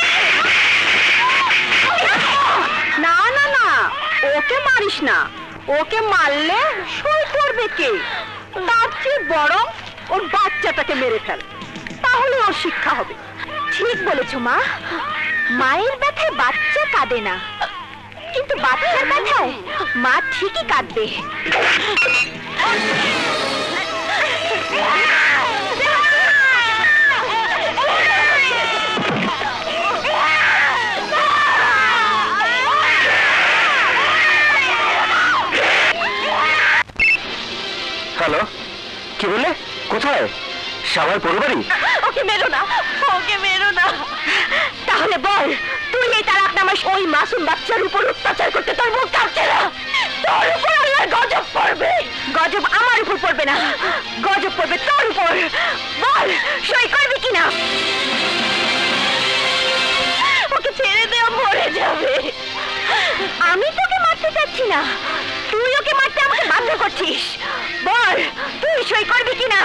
S5: না না না, ওকে মারিস না। ওকে মারলে সই করবে কে? তার চেয়ে বরং ওর বাচ্চাটাকে মেরে ফেল, তাহলে ওর শিক্ষা হবে।
S3: ঠিক বলেছ মা, মায়ের ব্যথায় বাচ্চা কাঁদে না, কিন্তু বাচ্চার ব্যথায় মা ঠিকই কাঁদবে।
S1: হ্যালো, কি বলে? কোথায়? সবার পরিবারই?
S3: ওকে মেরো না, ওকে মেরো না। তাহলে বল, তুই এই তালাকনামায় ওই মাসুম বাচ্চার উপর অত্যাচার করতে তোর মুখ কাঁপছে না? তোর উপর আল্লাহর গজব পড়বে। গজব আমার উপর পড়বে না, গজব পড়বে তোর উপর। বল, সই করবি কিনা? ওকে ছেড়ে দে, ও মরে যাবে। আমি তোকে মারতে চাচ্ছি না, তুই ওকে মারতে আমাকে বাধ্য করছিস। বল, তুই সই করবি কিনা?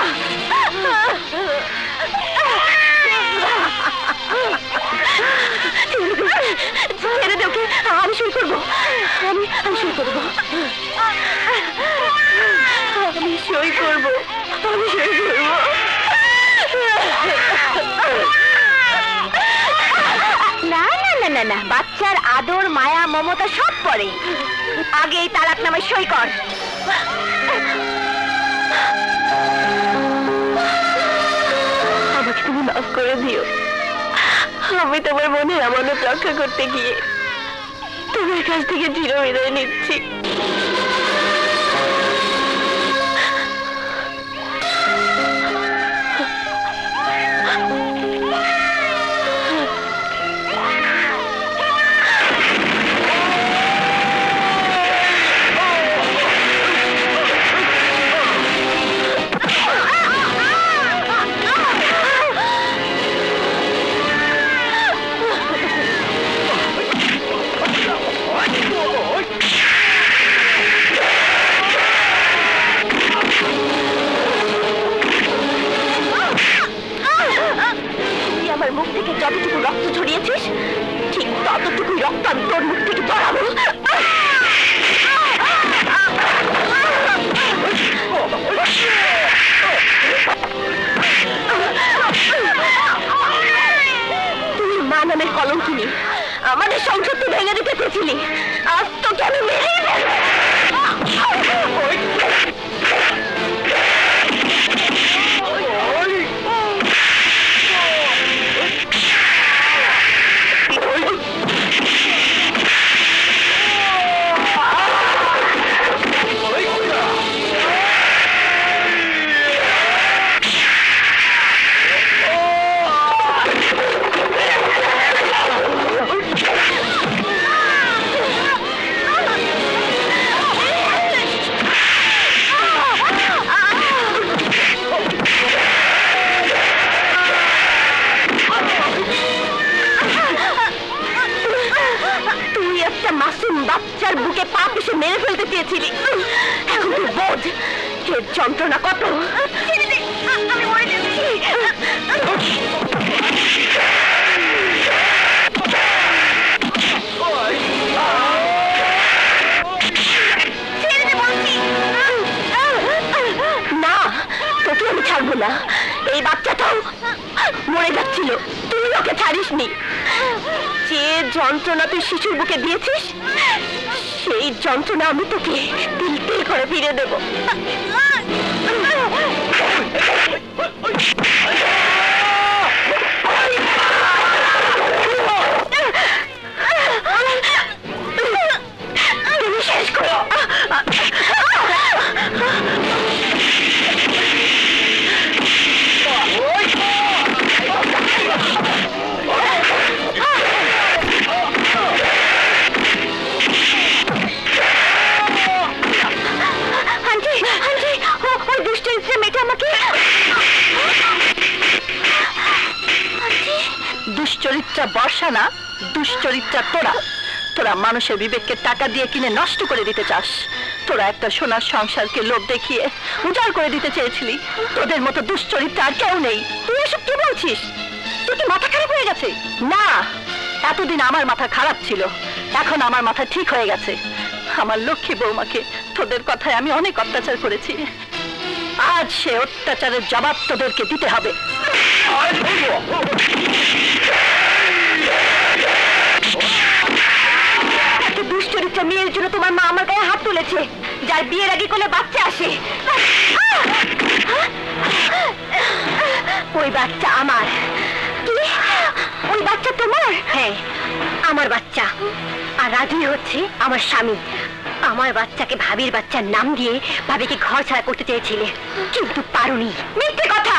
S3: ছেড়ে দে ওকে, আমি সই করবো। আমি আমি সই করবো। আমি সই করবো। আমি সই করবো। না না না না না, বাচ্চার আদর মায়া মমতা সব পরে, আগে এই তালাকনামায় সই কর। আমাকে তুমি মাফ করে দিও। আমি তোমার মনে আমানত রক্ষা করতে গিয়ে তোমার কাছ থেকে চির বিদায় নিচ্ছি। মাসুম বাচ্চার বুকে পা পিষে মেরে ফেলতে চেয়েছিলি, এখন তুই বোঝ এর যন্ত্রণা কত। আমি মরে যাচ্ছি। না, তোকে আমি ছাড়বো না। এই বাচ্চাটাও মরে যাচ্ছিল, তুই ওকে ছাড়িসনি। যে যন্ত্রণা তুই শিশুর বুকে দিয়েছিস, সেই যন্ত্রণা আমি তোকে তিল তিল করে ফিরে দেব। তুমি শেষ করো।
S5: দুশ্চরিত্রা বর্ষা না, দুশ্চরিত্রা তোরা। তোরা মানুষের বিবেককে টাকা দিয়ে কিনে নষ্ট করে দিতে চাস। তোরা একটা সোনার সংসারকে লোভ দেখিয়ে উজাড় করে দিতে চেয়েছিলি। তোদের মতো দুশ্চরিত্রা আর কেউ নেই। তুই এসব কি বলছিস? তুই কি মাথা খারাপ হয়ে গেছে? না, এতদিন আমার মাথা খারাপ ছিল, এখন আমার মাথা ঠিক হয়ে গেছে। আমার লক্ষ্মী বৌমাকে তোদের কথায় আমি অনেক অত্যাচার করেছি। আজ সে অত্যাচারের জবাব তোদেরকে দিতে হবে।
S3: দুশ্চরিত্রা মেয়ের জন্য তোমার মা আমার গায়ে হাত তুলেছে, যার বিয়ের আগে কোলে বাচ্চা আসে। ওই বাচ্চা আমার। ওই বাচ্চা তোমার? হ্যাঁ, আমার বাচ্চা। আর রাজু হচ্ছে আমার স্বামী। আমার বাচ্চাকে ভাবির বাচ্চার নাম দিয়ে ভাবিকে ঘর ছাড়া করতে চেয়েছিলে, কিন্তু পারোনি। মিথ্যে কথা।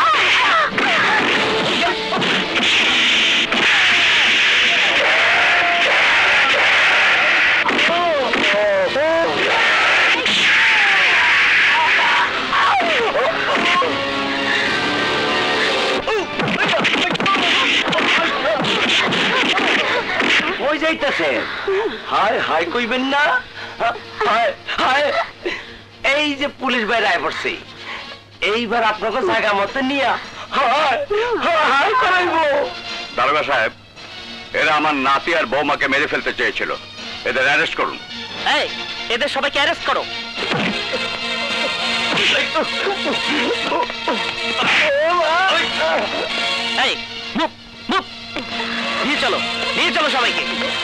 S4: ওই যাইতেছে। হায় হায় কইবেন না। হায় হায়, এই যে পুলিশ বাইরে আয় পড়ছে, এইবার আপনাকে জায়গা মতো নিয়া হায় হায় করাইবো।
S2: দারোগা সাহেব, এরা আমার নাতি আর বৌমাকে মেরে ফেলতে চেয়েছিল, এদের অ্যারেস্ট করুন।
S5: এই, এদের সবাইকে অ্যারেস্ট করো। এই, মুভ মুভ, নিয়ে চলো, নিয়ে চলো সবাইকে।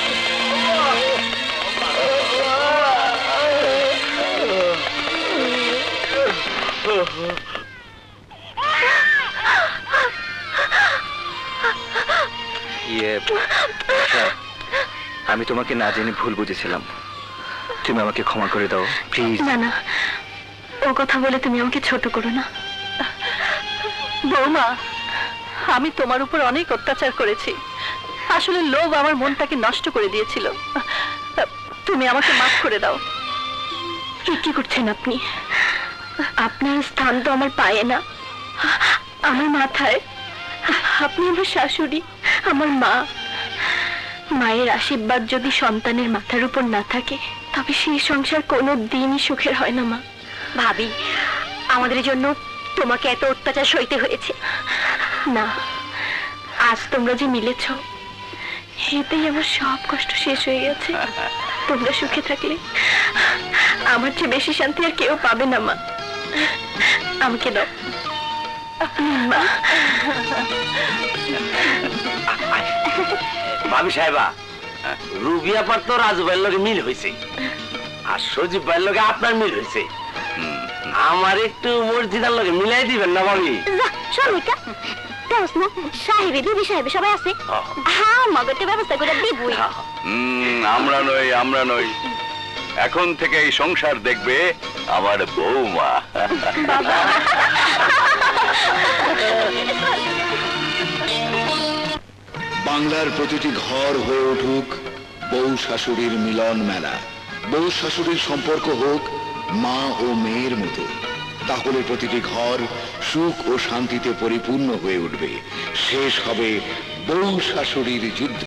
S1: ইয়ে, আমি তোমাকে না জেনে ভুল বুঝেছিলাম, তুমি আমাকে ক্ষমা করে দাও প্লিজ।
S3: না না, ও কথা বলে তুমি আমাকে ছোট করো না।
S5: বৌমা, আমি তোমার উপর অনেক অত্যাচার করেছি। আসলে লোভ আমার মনটাকে নষ্ট করে দিয়েছিল। তুমি আমাকে মাফ করে দাও।
S3: কি করছেন আপনি? আপনার স্থান তো আমার পায়ে না, আমার মাথায়। আপনি আমার শাশুড়ি, আমার মা। মায়ের আশীর্বাদ যদি সন্তানের মাথার উপর না থাকে, তবে সেই সংসার কোনো দিনই সুখের হয় না মা। ভাবি, আমাদের জন্য তোমাকে এত অত্যাচার সইতে হয়েছে না। আজ তোমরা যে মিলেছ, এতেই আমার সব কষ্ট শেষ হয়ে গেছে। তোমরা সুখে থাকলে আমার চেয়ে বেশি শান্তি আর কেউ পাবে না মা। আমাকে দাও মা।
S4: ভাবি সাহেবা, রুবিয়া পার তো রাজু ভাইয়ের লগে মিল হয়েছে, আর সজীব ভাইয়ের লগে আপনার মিল হয়েছে। আমার একটু মসজিদার লগে মিলাই দিবেন না ভাবি?
S3: সাহেবে দিদি সাহেবে সবাই আছে। হ্যাঁ, মগজের ব্যবস্থা করে দিবই।
S2: আমরা নই, আমরা নই, এখন থেকে এই সংসার দেখবে আমার বৌমা।
S8: বাংলার প্রতিটি ঘর হয়ে উঠুক বউ শাশুড়ির মিলন মেলা। বউ শাশুড়ির সম্পর্ক হোক মা ও মেয়ের মতো, তাহলে প্রতিটি ঘর সুখ ও শান্তিতে পরিপূর্ণ হয়ে উঠবে। শেষ হবে বউ শাশুড়ির যুদ্ধ।